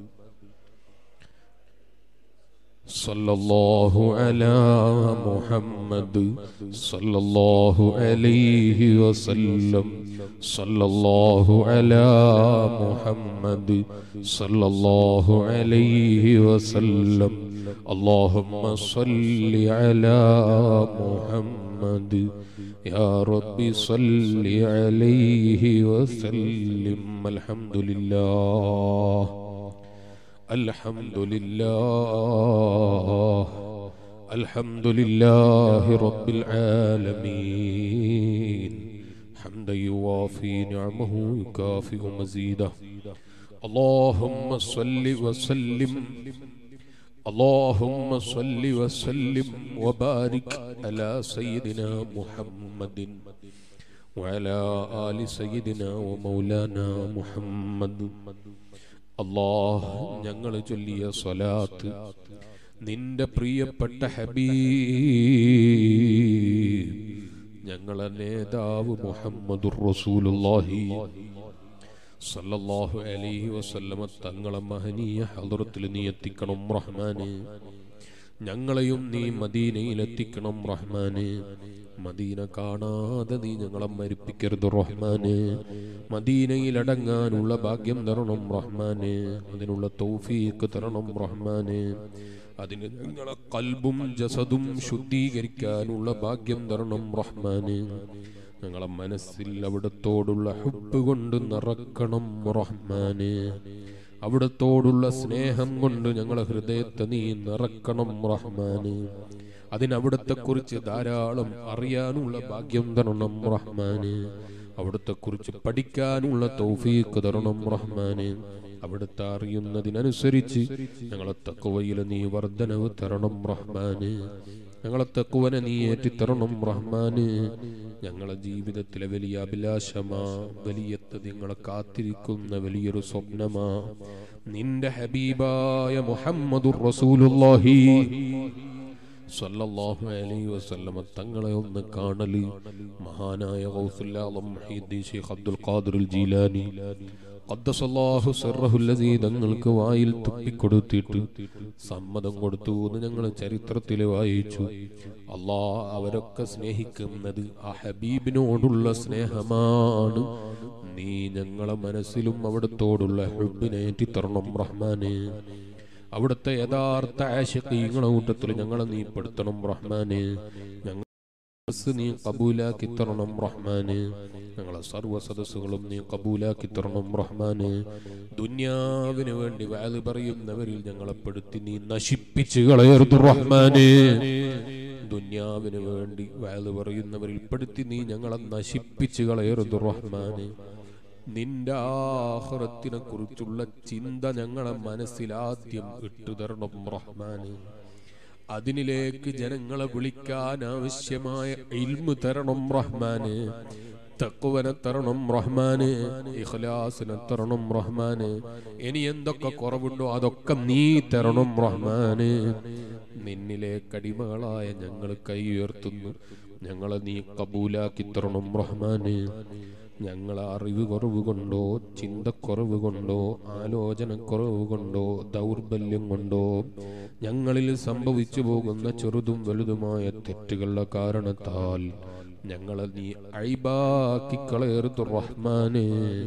സല്ലല്ലാഹു അലാ മുഹമ്മദ് സല്ലല്ലാഹു അലൈഹി വസല്ലം. സല്ലല്ലാഹു അലാ മുഹമ്മദ് സല്ലല്ലാഹു അലൈഹി വസല്ലം. اللهم صل على محمد يا رب صل عليه وسلم. الحمد لله الحمد لله الحمد لله رب العالمين حمدا يوافي نعمه يكافئ مزيده اللهم صل وسلم اللهم صل وسلم وبارك على سيدنا محمد وعلى آل سيدنا ومولانا محمد الله ഞങ്ങൾ ചൊല്ലിയ സ്വലാത്ത് നിന്റെ പ്രിയപ്പെട്ട ഹബീബ് ഞങ്ങളെ നേതാവ് മുഹമ്മദുർ റസൂലുള്ളാഹി സല്ലല്ലാഹു അലൈഹി വസല്ലമ തങ്ങളെ മഹനീയ ഹദ്റത്തിൽ നീ എത്തിക്കണം റഹ്മാനെ. ഞങ്ങളെയും നീ മദീനയിൽ എത്തിക്കണം റഹ്മാനെ. മദീന കാണാതെ നീ ഞങ്ങളെ മരിപ്പിക്കരുത് റഹ്മാനെ. മദീനയിൽ അടങ്ങാനുള്ള ഭാഗ്യം തരണം റഹ്മാനെ. അതിനുള്ള തൗഫീഖ് തരണം റഹ്മാനെ. അതിന് ഞങ്ങളെ ഖൽബും ജസദും ശുദ്ധീകരിക്കാനുള്ള ഭാഗ്യം തരണം റഹ്മാനെ. ഞങ്ങളെ മനസ്സിൽ അവിടത്തോടുള്ള ഹുബ്ബ് കൊണ്ട് നിറക്കണം റഹ്മാനെ. അവിടത്തോടുള്ള സ്നേഹം കൊണ്ട് ഞങ്ങളെ ഹൃദയത്തെ നീ നിറക്കണം റഹ്മാനെ. അതിനവിടത്തെ കുറിച്ച് ധാരാളം അറിയാനുള്ള ഭാഗ്യം തരണം റഹ്മാനെ. അവിടത്തെ കുറിച്ച് പഠിക്കാനുള്ള തൗഫീഖ് തരണം റഹ്മാനെ. അവിടുത്തെ അറിയുന്നതിനനുസരിച്ച് ഞങ്ങളെ തഖ്വയിൽ നീ വർദ്ധനവ് തരണം റഹ്മാനെ. ഞങ്ങളെ തഖ്വനെ നീ ഏറ്റിത്തരണം റഹ്മാനെ. ഞങ്ങളെ ജീവിതത്തിലെ വലിയ അഭിലാഷമാ, വലിയത്ത് നിങ്ങളെ കാത്തിരിക്കുന്ന വലിയൊരു സ്വപ്നമാ നിന്റെ ഹബീബായ മുഹമ്മദുർ റസൂലുള്ളാഹി സല്ലല്ലാഹു അലൈഹി വസല്ലമ തങ്ങളെ ഒന്ന് കാണല്. മഹാനായ ഗൗസുൽ ആലം Muhyiddin Sheikh Abdul Qadir Jilani ഖദ്ദസല്ലാഹു സിർറഹുൽ ലസീ തങ്ങൾക്ക് വായിൽ തുപ്പിക്കൊടുത്തിട്ട് സമ്മതം കൊടുത്തു എന്ന് ഞങ്ങൾ ചരിത്രത്തിൽ വായിച്ചു. അല്ലാഹ് അവരൊക്കെ സ്നേഹിക്കുന്നത് ആ ഹബീബിനോടുള്ള സ്നേഹമാണ്. നീ ഞങ്ങളെ മനസ്സിലും അവിടത്തോടുള്ള ഹുബ്ബിനേറ്റി തരണം റഹ്മാനെ. അവിടുത്തെ യഥാർത്ഥ ആശിഖീങ്ങളുടെ കൂട്ടത്തിൽ ഞങ്ങളെ നീ പെടുത്തണം റഹ്മാനെ. ഞങ്ങൾ നീ കബൂലാക്കി തരണം റഹ്മാനെ. ഞങ്ങളെ സർവ്വ സദസ്സുകളും നീ കബൂലാക്കി തരണം റഹ്മാനെ. ദുനിയാവിന് വേണ്ടി വാല് പറയുന്നവരിൽ ഞങ്ങളെ പെടുത്തി നീ നശിപ്പിച്ച് കളയരുത് റഹ്മാനെ. ദുനിയാവിന് വേണ്ടി വാല് പറയുന്നവരിൽ പെടുത്തി നീ ഞങ്ങളെ നശിപ്പിച്ച് കളയരുത് റഹ്മാനെ. നിന്റെ ആഖിറത്തിനെ കുറിച്ചുള്ള ചിന്ത ഞങ്ങളെ മനസ്സിലാദ്യം ഇട്ടുതരണം റഹ്മാനെ. അതിനിലേക്ക് ജനങ്ങളെ വിളിക്കാൻ ആവശ്യമായ ഇൽമു തരണം റഹ്മാനെ. തഖ്വനെ തരണം റഹ്മാനെ. ഇഖ്ലാസിനെ തരണം റഹ്മാനെ. ഇനി എന്തൊക്കെ കുറവുണ്ടോ അതൊക്കെ നീ തരണം റഹ്മാനെ. നിന്നിലേക്ക് അടിമകളായ ഞങ്ങൾ കൈ ഉയർത്തുന്നു. ഞങ്ങളെ നീ കബൂലാക്കി തരണം റഹ്മാനെ. ഞങ്ങളെ അറിവ് കുറവ് കൊണ്ടോ, ചിന്തക്കുറവ് കൊണ്ടോ, ആലോചനക്കുറവ് കൊണ്ടോ, ദൗർബല്യം കൊണ്ടോ ഞങ്ങളിൽ സംഭവിച്ചു പോകുന്ന ചെറുതും വലുതുമായ തെറ്റുകളുടെ കാരണത്താൽ ഞങ്ങളെ നീ അയ്ബാക്കി കളയരുത് റഹ്മാനെ.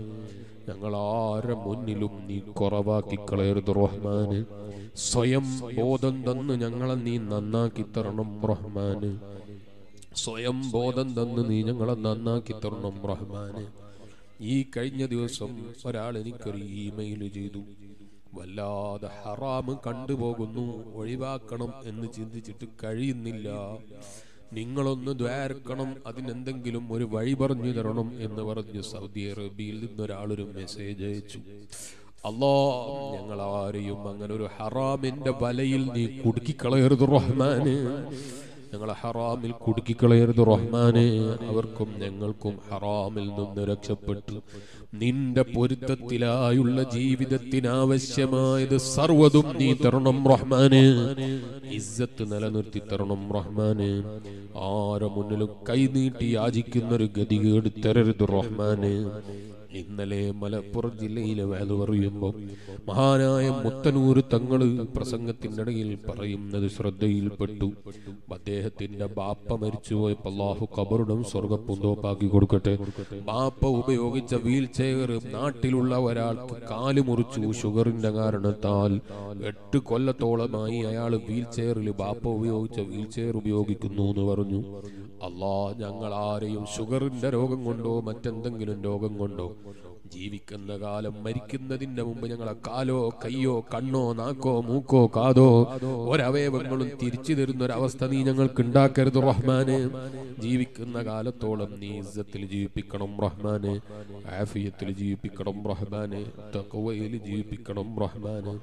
ഞങ്ങളാരെ മുന്നിലും നീ കുറവാക്കി കളയരുത് റഹ്മാനെ. സ്വയം ബോധം തന്ന് ഞങ്ങളെ നീ നന്നാക്കി തരണം റഹ്മാനെ. സ്വയം ബോധം തന്ന് നീ ഞങ്ങളെ നന്നാക്കി തരണം റഹ്മാനെ. ഈ കഴിഞ്ഞ ദിവസം ഒരാൾ എനിക്കൊരു ഇമെയിൽ ചെയ്തു. വല്ലാതെ ഹറാമ് കണ്ടുപോകുന്നു, ഒഴിവാക്കണം എന്ന് ചിന്തിച്ചിട്ട് കഴിയുന്നില്ല, നിങ്ങളൊന്ന് ദ്വാരക്കണം, അതിനെന്തെങ്കിലും ഒരു വഴി പറഞ്ഞു തരണം എന്ന് പറഞ്ഞ് സൗദി അറേബ്യയിൽ നിന്നൊരാളൊരു മെസ്സേജ് അയച്ചു. അല്ലാഹ് ഞങ്ങളാരെയും അങ്ങനെ ഒരു ഹറാമിന്റെ വലയിൽ നീ കുടുക്കിക്കളയരുത് റഹ്മാനെ. ഞങ്ങളെ ഹറാമിൽ കുടുക്കിക്കളയരുത് റഹ്മാനെ. അവർക്കും ഞങ്ങൾക്കും ഹറാമിൽ നിന്ന് രക്ഷപ്പെട്ട് നിന്റെ പൊരുത്തത്തിലായുള്ള ജീവിതത്തിനാവശ്യമായത് സർവ്വതും നീ തരണം റഹ്മാനെ. ഇസ്സത്ത് നിലനിർത്തി തരണം റഹ്മാനെ. ആരെ മുന്നിലും കൈനീട്ടി യാചിക്കുന്നൊരു ഗതികേട് തരരുത് റഹ്മാനെ. ഇന്നലെ മലപ്പുറം ജില്ലയിലെ വേദ പറയുമ്പോൾ മഹാനായ മുത്തനൂർ തങ്ങള് പ്രസംഗത്തിന്റെ ഇടയിൽ പറയുന്നത് ശ്രദ്ധയിൽപ്പെട്ടു. അദ്ദേഹത്തിന്റെ ബാപ്പ മരിച്ചുപോയപ്പോൾ അല്ലാഹു ഖബറുടം സ്വർഗ്ഗപ്പൂന്തോപ്പാക്കി കൊടുക്കട്ടെ. ബാപ്പ ഉപയോഗിച്ച വീൽ ചെയർ നാട്ടിലുള്ള ഒരാൾക്ക് കാല് മുറിച്ചു. ഷുഗറിന്റെ കാരണത്താൽ 8 കൊല്ലത്തോളമായി അയാൾ വീൽ ചെയറിൽ ബാപ്പ ഉപയോഗിച്ച വീൽ ചെയർ ഉപയോഗിക്കുന്നു എന്ന് പറഞ്ഞു. അല്ലാഹ് ഞങ്ങൾ ആരെയും ഷുഗറിന്റെ രോഗം കൊണ്ടോ മറ്റെന്തെങ്കിലും രോഗം കൊണ്ടോ ജീവിക്കുന്ന കാലം മരിക്കുന്നതിന്റെ മുമ്പ് ഞങ്ങളെ കാലോ കയ്യോ കണ്ണോ നാക്കോ മൂക്കോ കാതോ ഒരവയവങ്ങളും തിരിച്ചു തരുന്ന ഒരവസ്ഥ നീ ഞങ്ങൾക്ക് ഉണ്ടാക്കരുത് റഹ്മാന്. ജീവിക്കുന്ന കാലത്തോളം നീ ഇസ്സത്തിൽ ജീവിപ്പിക്കണം റഹ്മാന്, ആഫിയത്തിൽ ജീവിപ്പിക്കണം റഹ്മാന്, തഖ്വയിൽ ജീവിപ്പിക്കണം റഹ്മാന്.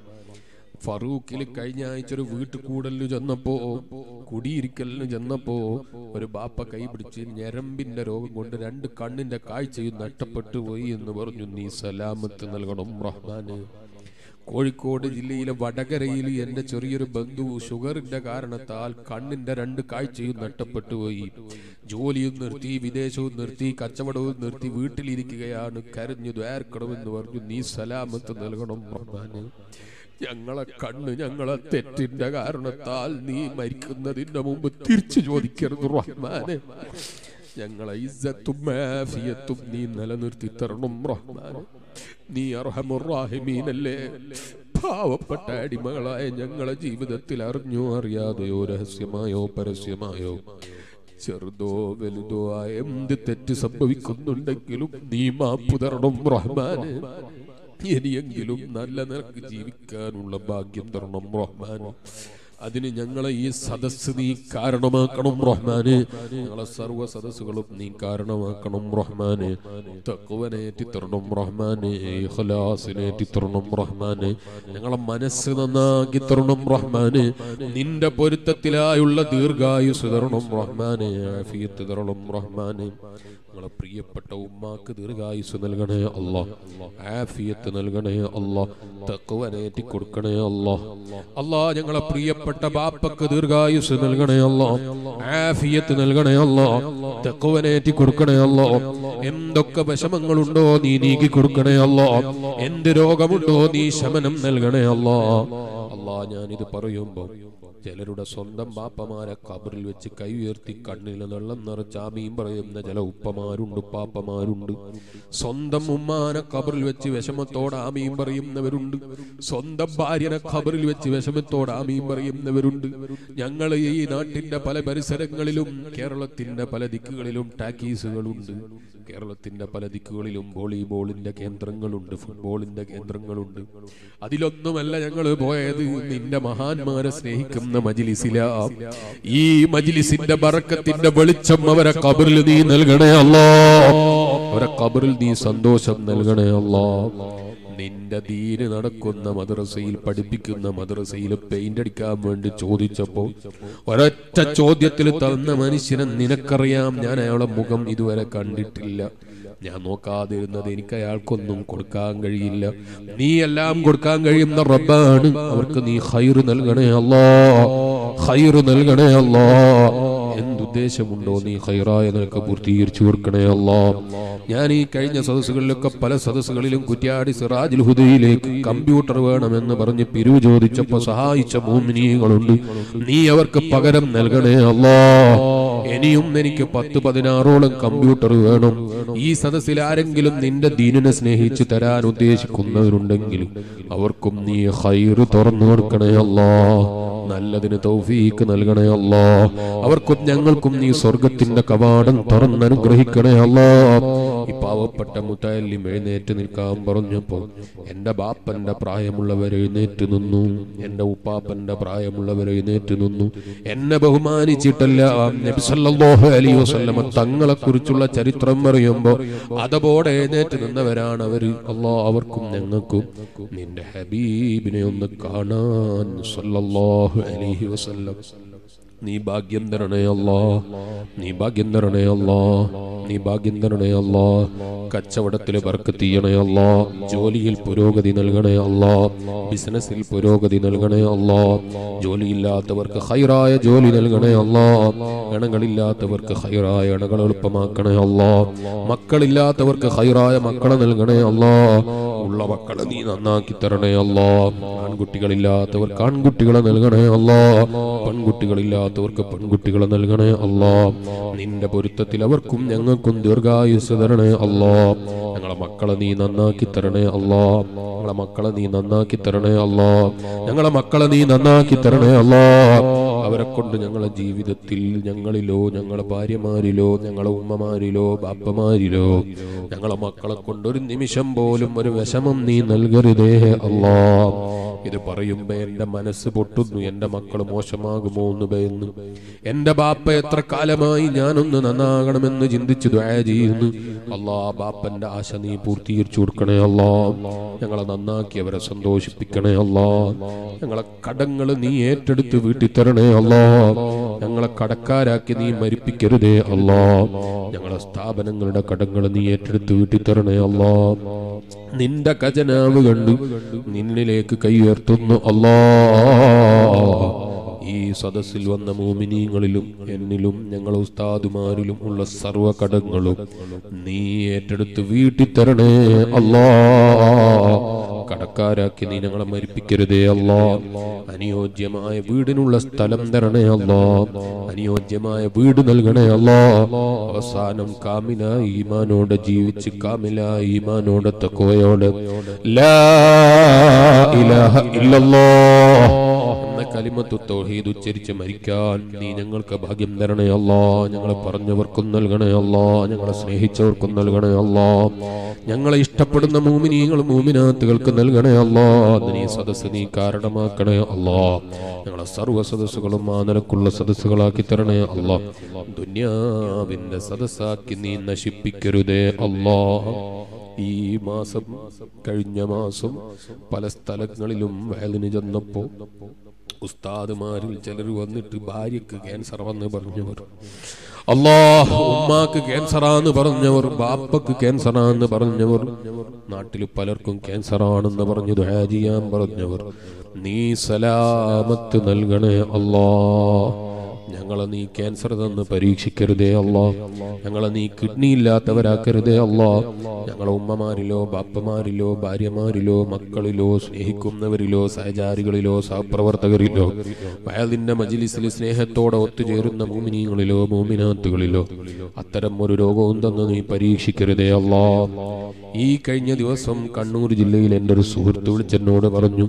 ഫറൂഖിൽ കഴിഞ്ഞ ആഴ്ച ഒരു വീട്ടുകൂടലിന് ചെന്നപ്പോ, കുടിയിരിക്കലിന് ചെന്നപ്പോ ഒരു ബാപ്പ കൈ പിടിച്ച് ഞരമ്പിന്റെ രോഗം കൊണ്ട് 2 കണ്ണിന്റെ കാഴ്ചയും നഷ്ടപ്പെട്ടു പോയി എന്ന് പറഞ്ഞു. നീ സലാമത്ത് നൽകണം റഹ്മാന്. കോഴിക്കോട് ജില്ലയിലെ വടകരയിൽ എന്റെ ചെറിയൊരു ബന്ധു ഷുഗറിന്റെ കാരണത്താൽ കണ്ണിന്റെ 2 കാഴ്ചയും നഷ്ടപ്പെട്ടു പോയി. ജോലിയും നിർത്തി, വിദേശവും നിർത്തി, കച്ചവടവും നിർത്തി, വീട്ടിലിരിക്കുകയാണ്. കരഞ്ഞു ദ്വാരക്കണമെന്ന് പറഞ്ഞു. നീ സലാമത്ത് നൽകണം റഹ്മാന്. ഞങ്ങളെ കണ്ണ് ഞങ്ങളെ തെറ്റിന്റെ കാരണത്താൽ നീ മരിക്കുന്നതിന്റെ മുമ്പ് തിരിച്ചു ചോദിക്കരുത് റഹ്മാനെ. ഞങ്ങളെ ഇസ്സത്തും ആഫിയത്തും നീ നിലനിർത്തി തരണം റഹ്മാനെ. നീ അർഹമുർ റഹീമീനല്ലേ. പാവപ്പെട്ട അടിമകളായ ഞങ്ങളെ ജീവിതത്തിൽ അറിഞ്ഞോ അറിയാതെയോ രഹസ്യമായോ പരസ്യമായോ ചെറുതോ വലുതോ ആയ എന്ത് തെറ്റ് സംഭവിക്കുന്നുണ്ടെങ്കിലും നീ മാപ്പ് തരണം റഹ്മാനെ. ഇനിയെങ്കിലും നല്ല നിനക്ക് ജീവിക്കാനുള്ള ഭാഗ്യം തരണം റഹ്മാന്. അതിന് ഞങ്ങളെ ഈ സദസ്സ് നീ കാരണമാക്കണം റഹ്മാന്. ഞങ്ങളെ സർവ്വ സദസ്സുകളും നീ കാരണമാക്കണം റഹ്മാന്. തഖ്വനേറ്റി തരണം റഹ്മാന്, ഇഖ്ലാസിനേറ്റി തരണം റഹ്മാന്. ഞങ്ങളെ മനസ്സ് നന്നാക്കി തരണം റഹ്മാന്. നിന്റെ പൊരുത്തത്തിലായുള്ള ദീർഘായുസ് തരണം റഹ്മാന്, ആഫിയത്ത് തരണം റഹ്മാന്. ഞങ്ങളെ പ്രിയപ്പെട്ട ഉമ്മാക്ക് ദീർഘായുസ് നൽകണേ അല്ലാ, ആഫിയത്ത് നൽകണേ അല്ലാ, തഖ്വനേറ്റി കൊടുക്കണേ അല്ലാ. അല്ലാ ഞങ്ങളെ പ്രിയപ്പെട്ട ബാപ്പക്ക് ദീർഘായുസ് നൽകണേ അല്ലാ, ആഫിയത്ത് നൽകണേ അല്ലാ, തഖ്വനേറ്റി കൊടുക്കണേ അല്ലാ. എന്തൊക്കെ വിഷമങ്ങളുണ്ടോ നീ നീക്കി കൊടുക്കണേ അല്ലാ. എന്ത് രോഗമുണ്ടോ നീ ശമനം നൽകണേ അല്ലാ. അല്ലാ ഞാനിത് പറയുമ്പോ ചിലരുടെ സ്വന്തം ബാപ്പമാരെ ഖബറിൽ വെച്ച് കൈ ഉയർത്തി കണ്ണിൽ വെള്ളം നിറച്ച് ആമീൻ പറയുന്ന ചില ഉപ്പമാരുണ്ട്, പാപ്പമാരുണ്ട്. സ്വന്തം ഉമ്മാനെ ഖബറിൽ വെച്ച് വിഷമത്തോടെ ആമീൻ പറയുന്നവരുണ്ട്. സ്വന്തം ഭാര്യനെ ഖബറിൽ വെച്ച് വിഷമത്തോടെ ആമീൻ പറയുന്നവരുണ്ട്. ഞങ്ങൾ ഈ നാട്ടിന്റെ പല പരിസരങ്ങളിലും കേരളത്തിന്റെ പല ദിക്കുകളിലും ടാക്കീസുകളുണ്ട്. കേരളത്തിന്റെ പല ദിക്കുകളിലും വോളിബോളിന്റെ കേന്ദ്രങ്ങളുണ്ട്, ഫുട്ബോളിന്റെ കേന്ദ്രങ്ങളുണ്ട്. അതിലൊന്നുമല്ല ഞങ്ങൾ പോയത് നിന്റെ മഹാന്മാരെ സ്നേഹിക്കുന്ന മജ്ലിസിലാ. ഈ മജ്ലിസിന്റെ ബറക്കത്തിന്റെ വെളിച്ചം അവരെ ഖബറിൽ നീ നൽകണേ അല്ലാ. അവരെ ഖബറിൽ നീ സന്തോഷം നൽകണേ അല്ലാ. നിന്റെ ദീന് നടക്കുന്ന മദ്രസയിൽ പഠിപ്പിക്കുന്ന മദ്രസയിൽ പെയിന്റ് അടിക്കാൻ വേണ്ടി ചോദിച്ചപ്പോ ഒരൊറ്റ ചോദ്യത്തിൽ തന്ന മനുഷ്യനെ നിനക്കറിയാം. ഞാൻ അയാളെ മുഖം ഇതുവരെ കണ്ടിട്ടില്ല. ഞാൻ നോക്കാതിരുന്നത് എനിക്ക് അയാൾക്കൊന്നും കൊടുക്കാൻ കഴിയില്ല. നീ എല്ലാം കൊടുക്കാൻ കഴിയുന്ന റബ്ബാണ്. അവർക്ക് നീ ഖൈറ് നൽകണേ അല്ലാ, ഖൈറ് നൽകണേ അല്ലാ. എന്തുദ്ദേശമുണ്ടോ നീ ഖൈറായ നിനക്ക് പൂർത്തീകരിച്ചു കൊടുക്കണേ അല്ലാ. ഞാൻ ഈ കഴിഞ്ഞ സദസ്സുകളിലൊക്കെ പല സദസ്സുകളിലും കുറ്റ്യാടി സിറാജുൽ ഹുദയിലേക്ക് കമ്പ്യൂട്ടർ വേണമെന്ന് പറഞ്ഞ് പിരിവ് ചോദിച്ചപ്പോ സഹായിച്ച മുഅ്മിനീങ്ങളുണ്ട്. നീ അവർക്ക് പകരം നൽകണേ അല്ലാ. ഇനിയും എനിക്ക് 10-16ഓളം കമ്പ്യൂട്ടർ വേണം. ഈ സദസ്സിൽ ആരെങ്കിലും നിന്റെ ദീനിനെ സ്നേഹിച്ച് തരാൻ ഉദ്ദേശിക്കുന്നവരുണ്ടെങ്കിൽ അവർക്കും നീ ഖൈറ് തുറന്നു കൊടുക്കണേ അല്ലാ. നല്ലതിന് തൗഫീഖ് നൽകണേ അല്ലാ. അവർക്കും ഞങ്ങൾക്കും നീ സ്വർഗത്തിന്റെ കവാടം തുറന്നനുഗ്രഹിക്കണേ അല്ലാ. ഈ പാവപ്പെട്ട മുതല്ലിം എഴുന്നേറ്റ് നിൽക്കാൻ പറഞ്ഞപ്പോ എന്റെ ബാപ്പന്റെ പ്രായമുള്ളവർ എഴുന്നേറ്റ് നിന്നു, എന്റെ ഉപ്പാപ്പന്റെ പ്രായമുള്ളവർ എഴുന്നേറ്റ് നിന്നു. എന്നെ ബഹുമാനിച്ചിട്ടല്ല നബി സല്ലല്ലാഹു അലൈഹി വസല്ലം തങ്ങളെ കുറിച്ചുള്ള ചരിത്രം പറയുമ്പോ അതോടെ എഴുന്നേറ്റ് നിന്നവരാണ് അവര്. അല്ലാ അവർക്കും ഞങ്ങൾക്കും നിന്റെ ഹബീബിനെ ഒന്ന് കാണാൻ സല്ലല്ലാഹു അലൈഹി വസല്ലം നീ ഭാഗ്യം തരണേ അല്ലാ, നീ ഭാഗ്യം തരണേ അല്ലാ, നീ ഭാഗ്യം തരണേ അല്ലാ. കച്ചവടത്തിൽ ബർക്കത്ത് ചെയ്യണേ അല്ലാ. ജോലിയിൽ പുരോഗതി നൽകണേ അല്ലാ. ബിസിനസ്സിൽ പുരോഗതി നൽകണേ അല്ലാ. ജോലിയില്ലാത്തവർക്ക് ഖൈറായ ജോലി നൽകണേ അല്ലാ. ഇണകളില്ലാത്തവർക്ക് ഖൈറായ ഇണകൾ എളുപ്പമാക്കണേ അല്ലാ. മക്കളില്ലാത്തവർക്ക് ഖൈറായ മക്കളെ നൽകണേ അല്ലാ. ഉള്ള മക്കളെ നീ നന്നാക്കി തരണേ അല്ലാ. ആൺകുട്ടികളില്ലാത്തവർക്ക് ആൺകുട്ടികളെ നൽകണേ അല്ലാ. പെൺകുട്ടികളില്ലാത്തവർക്ക് പെൺകുട്ടികളെ നൽകണേ അല്ലാ. നിന്റെ പൊരുത്തത്തിൽ അവർക്കും ഞങ്ങൾക്കും ദീർഘായുസ് തരണേ അല്ലാ. ഞങ്ങളെ മക്കളെ നീ നന്നാക്കി തരണേ അല്ലാ. ഞങ്ങളെ മക്കളെ നീ നന്നാക്കി തരണേ അല്ലാ. ഞങ്ങളെ മക്കളെ നീ നന്നാക്കി തരണേ അല്ലാ. അവരെ കൊണ്ട് ഞങ്ങളെ ജീവിതത്തിൽ ഞങ്ങളിലോ ഞങ്ങളെ ഭാര്യമാരിലോ ഞങ്ങളെ ഉമ്മമാരിലോ ബാപ്പമാരിലോ ഞങ്ങളെ മക്കളെ കൊണ്ട് ഒരു നിമിഷം പോലും ഒരു വിഷമം നീ നൽകരുതേ അല്ലാ. ഇത് പറയുമ്പോ എന്റെ മനസ്സ് പൊട്ടുന്നു. എന്റെ മക്കൾ മോശമാകുമോ എന്ന് ഭയന്നു. എന്റെ ബാപ്പ എത്ര കാലമായി ഞാനൊന്ന് നന്നാകണമെന്ന് ചിന്തിച്ചു ദുആ ചെയ്യുന്നു. അല്ലാ, ബാപ്പന്റെ ആശ നീ പൂർത്തീകരിച്ചു കൊടുക്കണേ അല്ലാ. ഞങ്ങളെ നന്നാക്കി അവരെ സന്തോഷിപ്പിക്കണേ അല്ലാ. ഞങ്ങളെ കടങ്ങൾ നീ ഏറ്റെടുത്ത് വീട്ടിൽ തരണേ അല്ലാ. ഞങ്ങളെ കടക്കാരാക്കി നീ മരിപ്പിക്കരുതേ അല്ലാ. ഞങ്ങളെ സ്ഥാപനങ്ങളുടെ കടങ്ങൾ നീ ഏറ്റെടുത്ത് വീട്ടിൽ തരണേ അല്ലാ. നിന്റെ ഖജനാവ് കണ്ടു നിന്നിലേക്ക് കൈ ഉയർത്തുന്നു അല്ലാ. ഈ സദസ്സിൽ വന്ന മോമിനീങ്ങളിലും എന്നിലും ഞങ്ങളെ ഉസ്താദുമാരിലും ഉള്ള സർവ്വ കടങ്ങളും നീ ഏറ്റെടുത്ത് വീട്ടിൽ തരണേ അല്ലാ. കടക്കാരാക്കി നീ ഞങ്ങളെ മരിപ്പിക്കരുതേ അല്ലാ. അനുയോജ്യമായ വീടിനുള്ള സ്ഥലം തരണേ അല്ലാ. അനുയോജ്യമായ വീട് നൽകണേ അല്ലാ. അവസാനം കാമില ഈമാനോടെ ജീവിച്ച് കാമില ഈമാനോടെ തഖ്വയോടെ ലാ ഇലാഹ ഇല്ലല്ലാഹ് എന്ന കലിമത്തു തൗഹീദ് ഉച്ചരിച്ച് മരിക്കാൻ നീ ഞങ്ങൾക്ക് ഭാഗ്യം തരണേ അല്ലാ. ഞങ്ങളെ പറഞ്ഞവർക്കും നൽകണേ അല്ലാ. ഞങ്ങളെ സ്നേഹിച്ചവർക്കും നൽകണേ അല്ലാ. ഞങ്ങളെ ഇഷ്ടപ്പെടുന്ന മൂമിനീങ്ങൾ മൂമിനാത്തുകൾക്ക് നൽകണേ അല്ലാ. നീ സദസ്സ് നീ കാരണമാക്കണേ അല്ലാ. ഞങ്ങളെ സർവ്വ സദസ്സുകളും ആ നിലക്കുള്ള സദസ്സുകളാക്കി തരണേ അല്ലാ. ദുനിയാവിന്റെ സദസ്സാക്കി നീ നശിപ്പിക്കരുതേ അല്ലാ. ഈ മാസം കഴിഞ്ഞ മാസം പല സ്ഥലങ്ങളിലും വയലിന് ചെന്നപ്പോ ഉസ്താദുമാരിൽ ചിലർ വന്നിട്ട് ഭാര്യക്ക് ക്യാൻസർ വന്ന് പറഞ്ഞവർ, അല്ലാഹ് ഉമ്മാക്ക് ക്യാൻസറാന്ന് പറഞ്ഞവർ, ബാപ്പക്ക് ക്യാൻസറാന്ന് പറഞ്ഞവർ, നാട്ടിൽ പലർക്കും ക്യാൻസറാണെന്ന് പറഞ്ഞു ദുആ ചെയ്യാൻ പറഞ്ഞവർ, നീ സലാമത്ത് നൽകണേ അല്ലാഹ്. ഞങ്ങളെ നീ ക്യാൻസർ തന്ന് പരീക്ഷിക്കരുതേ അല്ലാ. ഞങ്ങളെ നീ കിഡ്നി ഇല്ലാത്തവരാക്കരുതേ അല്ലാ. ഞങ്ങളെ ഉമ്മമാരിലോ ബാപ്പമാരിലോ ഭാര്യമാരിലോ മക്കളിലോ സ്നേഹിക്കുന്നവരിലോ സഹചാരികളിലോ സഹപ്രവർത്തകരിലോ വയലിന്റെ മജ്ലിസിൽ സ്നേഹത്തോടെ ഒത്തുചേരുന്ന മോമിനീങ്ങളിലോ മോമിനാത്തുകളിലോ അത്തരം ഒരു രോഗവും തന്ന് നീ പരീക്ഷിക്കരുതേ അല്ലാ. ഈ കഴിഞ്ഞ ദിവസം കണ്ണൂർ ജില്ലയിൽ എൻ്റെ ഒരു സുഹൃത്ത് വിളിച്ചെന്നോട് പറഞ്ഞു,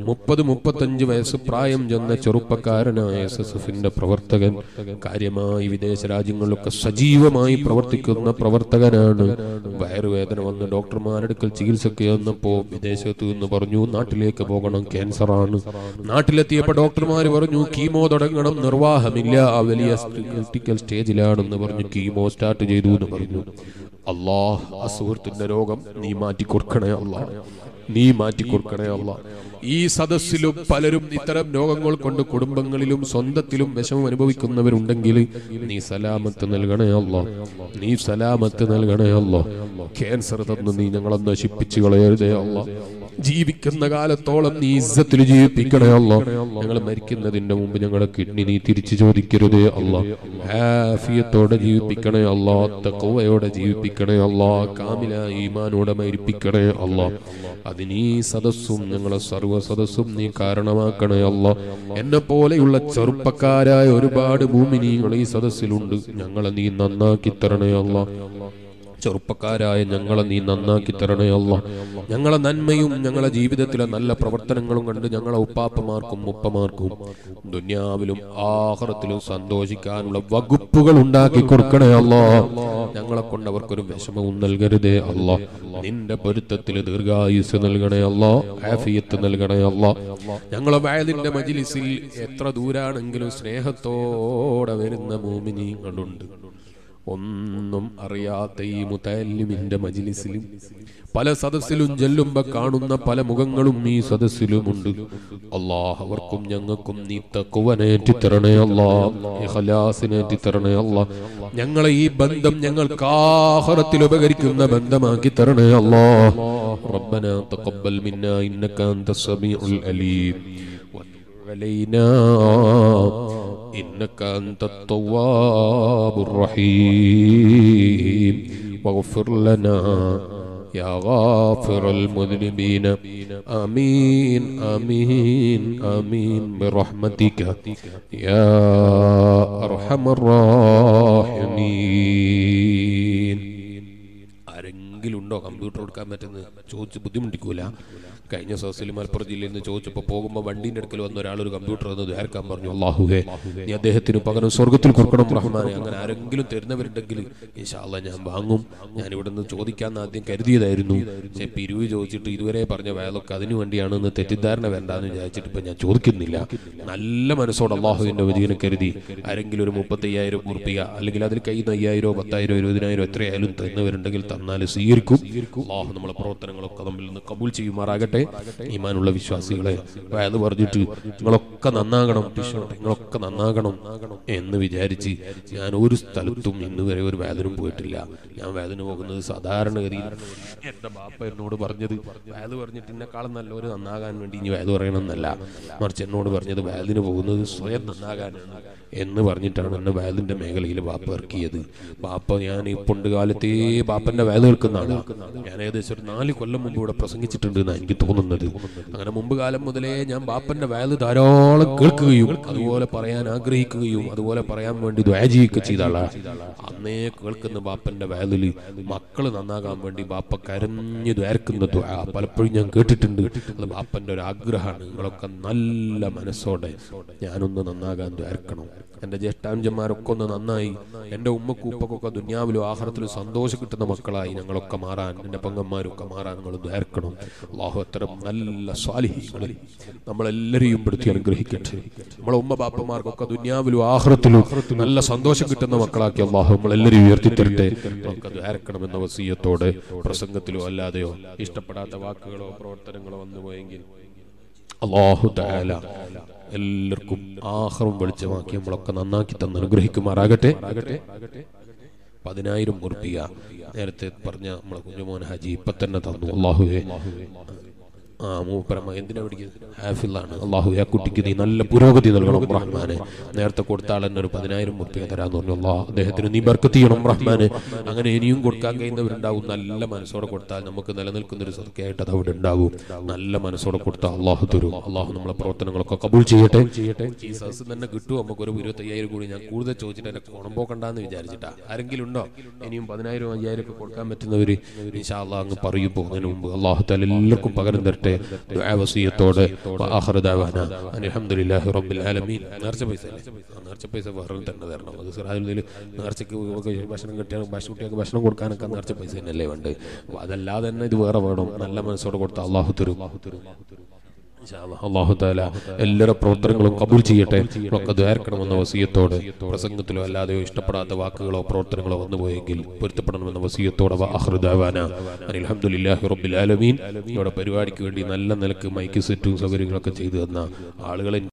30-35 വയസ്സ് പ്രായം ചെന്ന ചെറുപ്പക്കാരനായ SSFന്റെ പ്രവർത്തകൻ, കാര്യമായി വിദേശ രാജ്യങ്ങളിലൊക്കെ സജീവമായി പ്രവർത്തിക്കുന്ന പ്രവർത്തകനാണ്. വയറുവേദന വന്ന് ഡോക്ടർമാരെടുക്കൽ ചികിത്സയ്ക്ക് വന്നപ്പോ വിദേശത്ത് നിന്ന് പറഞ്ഞു നാട്ടിലേക്ക് പോകണം, ക്യാൻസറാണ്. നാട്ടിലെത്തിയപ്പോ ഡോക്ടർമാർ പറഞ്ഞു കീമോ തുടങ്ങണം, നിർവാഹമില്ല, വലിയ ക്രിട്ടിക്കൽ സ്റ്റേജിലാണെന്ന് പറഞ്ഞു. കീമോ സ്റ്റാർട്ട് ചെയ്തു എന്ന് പറഞ്ഞു. അല്ലാഹ്, ആ സുഹൃത്തിന്റെ രോഗം നീ മാറ്റിക്കൊടുക്കണേ അല്ലാഹ്, നീ മാറ്റിക്കൊടുക്കണേ അല്ലാഹ്. ഈ സദസ്സിലും പലരും ഇത്തരം രോഗങ്ങൾ കൊണ്ട് കുടുംബങ്ങളിലും സ്വന്തത്തിലും വിഷമം അനുഭവിക്കുന്നവരുണ്ടെങ്കിൽ നീ സലാമത്ത് നൽകണേ അല്ലാഹ്, നീ സലാമത്ത് നൽകണേ അല്ലാഹ്. ക്യാൻസർ തന്ന് നീ ഞങ്ങളെ നശിപ്പിച്ചു കളയരുതേ അല്ലാഹ്. ജീവിക്കുന്ന കാലത്തോളം നീ ഇസ്സത്തിൽ ജീവിപ്പിക്കണേ അല്ലാഹ്. ഞങ്ങൾ മരിക്കുന്നതിന്റെ മുമ്പ് ഞങ്ങളുടെ കിഡ്നി നീ തിരിച്ചു ചോദിക്കരുതേ അല്ലാഹ്. ആഫിയത്തോടെ ജീവിപ്പിക്കണേ അല്ലാഹ്. തഖ്വയോടെ ജീവിപ്പിക്കണേ അല്ലാഹ്. കാമില ഈമാനോടെ മരിപ്പിക്കണേ അല്ലാഹ്. അതിനീ സദസ്സും ഞങ്ങളെ സർവ്വ സദസ്സും നീ കാരണമാക്കണേ അല്ലാഹ്. എന്നെ പോലെയുള്ള ചെറുപ്പക്കാരായ ഒരുപാട് മുഅ്മിനീങ്ങൾ ഈ സദസ്സിലുണ്ട്. ഞങ്ങളെ നീ നന്നാക്കി തരണേ അല്ലാഹ്. ചെറുപ്പക്കാരായ ഞങ്ങളെ നീ നന്നാക്കി തരണേ അല്ലാഹ്. ഞങ്ങളെ നന്മയും ഞങ്ങളെ ജീവിതത്തിലെ നല്ല പ്രവർത്തനങ്ങളും കണ്ട് ഞങ്ങളെ ഉപ്പാപ്പമാർക്കും ഉപ്പമാർക്കും ദുനിയാവിലും ആഖിറത്തിലും സന്തോഷിക്കാനുള്ള വകുപ്പുകൾ ഉണ്ടാക്കി കൊടുക്കണേ അല്ലാഹ്. ഞങ്ങളെ കൊണ്ട് അവർക്കൊരു വിഷമവും നൽകരുതേ അല്ലാഹ്. നിന്റെ പൊരുത്തത്തിൽ ദീർഘായുസ് നൽകണേ അല്ലാഹ്, ആഫിയത്ത് നൽകണേ അല്ലാഹ്. ഞങ്ങളെ വയലിന്റെ മജ്ലിസിൽ എത്ര ദൂരാണെങ്കിലും സ്നേഹത്തോടെ വരുന്ന മുഅ്മിനീങ്ങളുണ്ട്. ഒന്നും അറിയാത്ത ഈ മുതല്ലിമിന്റെ മജ്ലിസിലും പല സദസ്സിലും ചെല്ലുമ്പോ കാണുന്ന പല മുഖങ്ങളും ഈ സദസ്സിലുമുണ്ട്. അല്ലാഹ്, അവർക്കും ഞങ്ങൾക്കും നീ തഖ്വനേറ്റി തരണേ അല്ലാഹ്, ഇഖ്ലാസിനേറ്റി തരണേ അല്ലാഹ്. ഞങ്ങളെ ഈ ബന്ധം ഞങ്ങൾക്ക് ആഖിറത്തിൽ ഉപകരിക്കുന്ന ബന്ധമാക്കി തരണേ അല്ലാഹ്. റബ്ബനാ തഖബ്ബൽ മിന്നാ ഇന്നക അൻതസ് സമീഉൽ അലീം علينا إنك أنت التواب الرحيم واغفر لنا يا غافر المذنبين آمين آمين آمين برحمتك يا أرحم الراحمين. ആരെങ്കിലും ഉണ്ടോ കമ്പ്യൂട്ടർ കൊടുക്കാൻ പറ്റുന്നത് ചോദിച്ച് ബുദ്ധിമുട്ടിക്കൂല? കഴിഞ്ഞ സദസ്സിൽ മലപ്പുറം ജില്ലയിൽ നിന്ന് ചോദിച്ചപ്പോൾ പോകുമ്പോൾ വണ്ടീൻ്റെ അടുക്കൽ വന്ന ഒരാൾ ഒരു കമ്പ്യൂട്ടർ എന്ന് ദ്വാരക്കാൻ പറഞ്ഞു, അല്ലാഹുവേ നീ അദ്ദേഹത്തിന് പകരം സ്വർഗത്തിൽ കൊടുക്കണം റഹ്മാനെ. അങ്ങനെ ആരെങ്കിലും തരുന്നവരുണ്ടെങ്കിൽ ഇൻഷാ അല്ലാഹ് ഞാൻ വാങ്ങും. ഞാൻ ഇവിടെ നിന്ന് ചോദിക്കാമെന്ന് ആദ്യം കരുതിയതായിരുന്നു. പക്ഷേ പിരിവ് ചോദിച്ചിട്ട് ഇതുവരെ പറഞ്ഞ വേലൊക്കെ അതിനു വേണ്ടിയാണെന്ന് തെറ്റിദ്ധാരണ വേണ്ടാന്ന് വിചാരിച്ചിട്ട് ഇപ്പം ഞാൻ ചോദിക്കുന്നില്ല. നല്ല മനസ്സോടെ അള്ളാഹുവിൻ്റെ വജീനെ കരുതി ആരെങ്കിലും ഒരു 35,000 ഉറുപ്പിക അല്ലെങ്കിൽ അതിൽ കയ്യിൽ 5,000 10,000 20,000 എത്രയായാലും തരുന്നവരുണ്ടെങ്കിൽ തന്നാൽ സ്വീകരിക്കും. അള്ളാഹു നമ്മളെ പ്രവർത്തനങ്ങളൊക്കെ നമ്മിൽ നിന്ന് കബൂൽ ചെയ്യുമാറാകട്ടെ. ഈമാനുള്ള വിശ്വാസികളെ വയത് പറഞ്ഞിട്ട് നിങ്ങളൊക്കെ നന്നാകണം, നിങ്ങളൊക്കെ നന്നാകണം എന്ന് വിചാരിച്ച് ഞാൻ ഒരു സ്ഥലത്തും ഇന്ന് വരെ ഒരു വേദനും പോയിട്ടില്ല. ഞാൻ വേദന പോകുന്നത് സാധാരണഗതിയിൽ എൻ്റെ ബാപ്പ എന്നോട് പറഞ്ഞത് വേദ പറഞ്ഞിട്ട് എന്നെക്കാളും നല്ലൊരു നന്നാകാൻ വേണ്ടി ഇനി വേദ പറയണമെന്നല്ല, മറിച്ച് എന്നോട് പറഞ്ഞത് വേദന പോകുന്നത് സ്വയം നന്നാകാനാണ് എന്ന് പറഞ്ഞിട്ടാണ് എന്നെ വേദിന്റെ മേഖലയിൽ ബാപ്പ ഇറക്കിയത്. ബാപ്പ ഞാൻ ഈ പണ്ട് കാലത്തേ ബാപ്പന്റെ വേദ കേൾക്കുന്ന ആളാണ്. ഞാൻ ഏകദേശം ഒരു 4 കൊല്ലം മുമ്പ് ഇവിടെ പ്രസംഗിച്ചിട്ടുണ്ട് എന്നാണ് എനിക്ക് തോന്നുന്നത്. അങ്ങനെ മുമ്പ് കാലം മുതലേ ഞാൻ ബാപ്പന്റെ വേദ ധാരാളം കേൾക്കുകയും അതുപോലെ പറയാൻ ആഗ്രഹിക്കുകയും അതുപോലെ പറയാൻ വേണ്ടി ദ്വാജിയൊക്കെ ചെയ്ത ആളാണ്. അന്നേ കേൾക്കുന്ന ബാപ്പന്റെ വേദിൽ മക്കള് നന്നാകാൻ വേണ്ടി ബാപ്പ കരഞ്ഞു ദ്വാരക്കുന്ന ദ്വാ പലപ്പോഴും ഞാൻ കേട്ടിട്ടുണ്ട്. അത് ബാപ്പന്റെ ഒരു ആഗ്രഹമാണ്. നിങ്ങളൊക്കെ നല്ല മനസ്സോടെ ഞാനൊന്ന് നന്നാകാൻ ദ്വാരക്കണം. എൻ്റെ ജ്യേഷ്ഠാനുജന്മാരൊക്കെ ഒന്ന് നന്നായി എൻ്റെ ഉമ്മക്കും ഉപ്പക്കൊക്കെ ദുനിയാവിലും ആഖിറത്തിലും സന്തോഷം കിട്ടുന്ന മക്കളായി ഞങ്ങളൊക്കെ മാറാൻ, എൻ്റെ പെങ്ങന്മാരൊക്കെ മാറാൻ നിങ്ങൾ ദ്വാരക്കണം. അല്ലാഹു അത്തരം നല്ല സ്വാലിഹീങ്ങളിൽ നമ്മളെല്ലാവരെയും പെടുത്തി അനുഗ്രഹിക്കട്ടെ. നമ്മളെ ഉമ്മ ബാപ്പമാർക്കൊക്കെ ദുനിയാവിലും ആഖിറത്തിലും നല്ല സന്തോഷം കിട്ടുന്ന മക്കളാക്കി അല്ലാഹു നമ്മളെല്ലാവരെയും ഉയർത്തിത്തരട്ടെ. നമുക്ക് ദ്വാരക്കണമെന്ന വസിയത്തോടെ പ്രസംഗത്തിലോ അല്ലാതെയോ ഇഷ്ടപ്പെടാത്ത വാക്കുകളോ പ്രവർത്തനങ്ങളോ വന്നുപോയെങ്കിൽ അല്ലാഹു തആല എല്ലാവർക്കും ആഖിറം വെളിച്ചമാക്കി നമ്മളൊക്കെ നന്നാക്കി തന്ന് അനുഗ്രഹിക്കുമാറാകട്ടെ. 10,000 ഉറുപ്പിക നേരത്തെ പറഞ്ഞ നമ്മളെ കുഞ്ഞുമോൻ ഹാജി ഇപ്പൊ തന്നെ തന്നു. അല്ലാഹുവേ മൂപ്പരമ്മ എന്തിനാ പഠിക്കുന്നത്? ഹാഫിളാണ്. അല്ലാഹു ആ കുട്ടിക്ക് നീ നല്ല പുരോഗതി നൽകണം റഹ്മാനെ. നേരത്തെ കൊടുത്ത ആളെന്നെ ഒരു 10,000 ഉറുപ്പിക തരാന്ന് പറഞ്ഞു. അല്ലാഹ് അദ്ദേഹത്തിന് നീ ബർക്കത്ത് ചെയ്യണം റഹ്മാനെ. അങ്ങനെ ഇനിയും കൊടുക്കാൻ കഴിയുന്നവരുണ്ടാവും. നല്ല മനസ്സോടെ കൊടുത്താൽ നമുക്ക് നിലനിൽക്കുന്ന ഒരു സദഖയായിട്ട് അത് അവിടെ ഉണ്ടാകും. നല്ല മനസ്സോടെ കൊടുത്താൽ അല്ലാഹു തരും. അല്ലാഹു നമ്മളെ പ്രവർത്തനങ്ങളൊക്കെ കബൂൽ ചെയ്യട്ടെ. ഈ സദസ്സിൽ തന്നെ കിട്ടും നമുക്കൊരു 25,000 കൂടി. ഞാൻ കൂടുതൽ ചോദിച്ചിട്ട് എന്നെ കോണം പോക്കണ്ടെന്ന് വിചാരിച്ചിട്ടാ. ആരെങ്കിലും ഉണ്ടോ ഇനിയും 10,000 5,000 ഒക്കെ കൊടുക്കാൻ പറ്റുന്നവര് ഇൻഷാ അല്ലാഹ് അങ്ങ് പറയൂ പോകുന്നതിന് മുമ്പ്. അല്ലാഹു തആല എല്ലാവർക്കും പകരം തരട്ടെ. ദുആ വസിയത്തോടെ ആഖിറ ദഅവാന അൽഹംദുലില്ലാഹി റബ്ബിൽ ആലമീൻ. നേർച്ച പൈസ വേറെ തന്നെ തരണം. അത് സിറാജുൽ നേർച്ചക്ക് ഭക്ഷണം കിട്ടിയാൽ കുട്ടികൾക്ക് ഭക്ഷണം കൊടുക്കാനൊക്കെ നേർച്ച പൈസ തന്നെയല്ലേ വേണ്ടത്. അതല്ലാതെ തന്നെ ഇത് വേറെ വേണം. നല്ല മനസ്സോടെ കൊടുത്ത അല്ലാഹു തരും. അല്ലാഹു തആല എല്ലാവരുടെ പ്രവർത്തനങ്ങളും കബൂൽ ചെയ്യട്ടെ. ഒക്കെ ദ്വാരക്കണമെന്ന വസിയത്തോടെ പ്രസംഗത്തിലോ അല്ലാതെയോ ഇഷ്ടപ്പെടാത്ത വാക്കുകളോ പ്രവർത്തനങ്ങളോ വന്നുപോയെങ്കിൽ പൊരുത്തപ്പെടണമെന്ന വസിയത്തോടെ ആഖിറു ദഅവാന അൽഹംദുലില്ലാഹി റബ്ബിൽ ആലമീൻ. ഇവിടെ പരിപാടിക്ക് വേണ്ടി നല്ല നിലക്ക് മൈക്ക് സെറ്റും സൗകര്യങ്ങളൊക്കെ ചെയ്തു തന്ന ആളുകളെ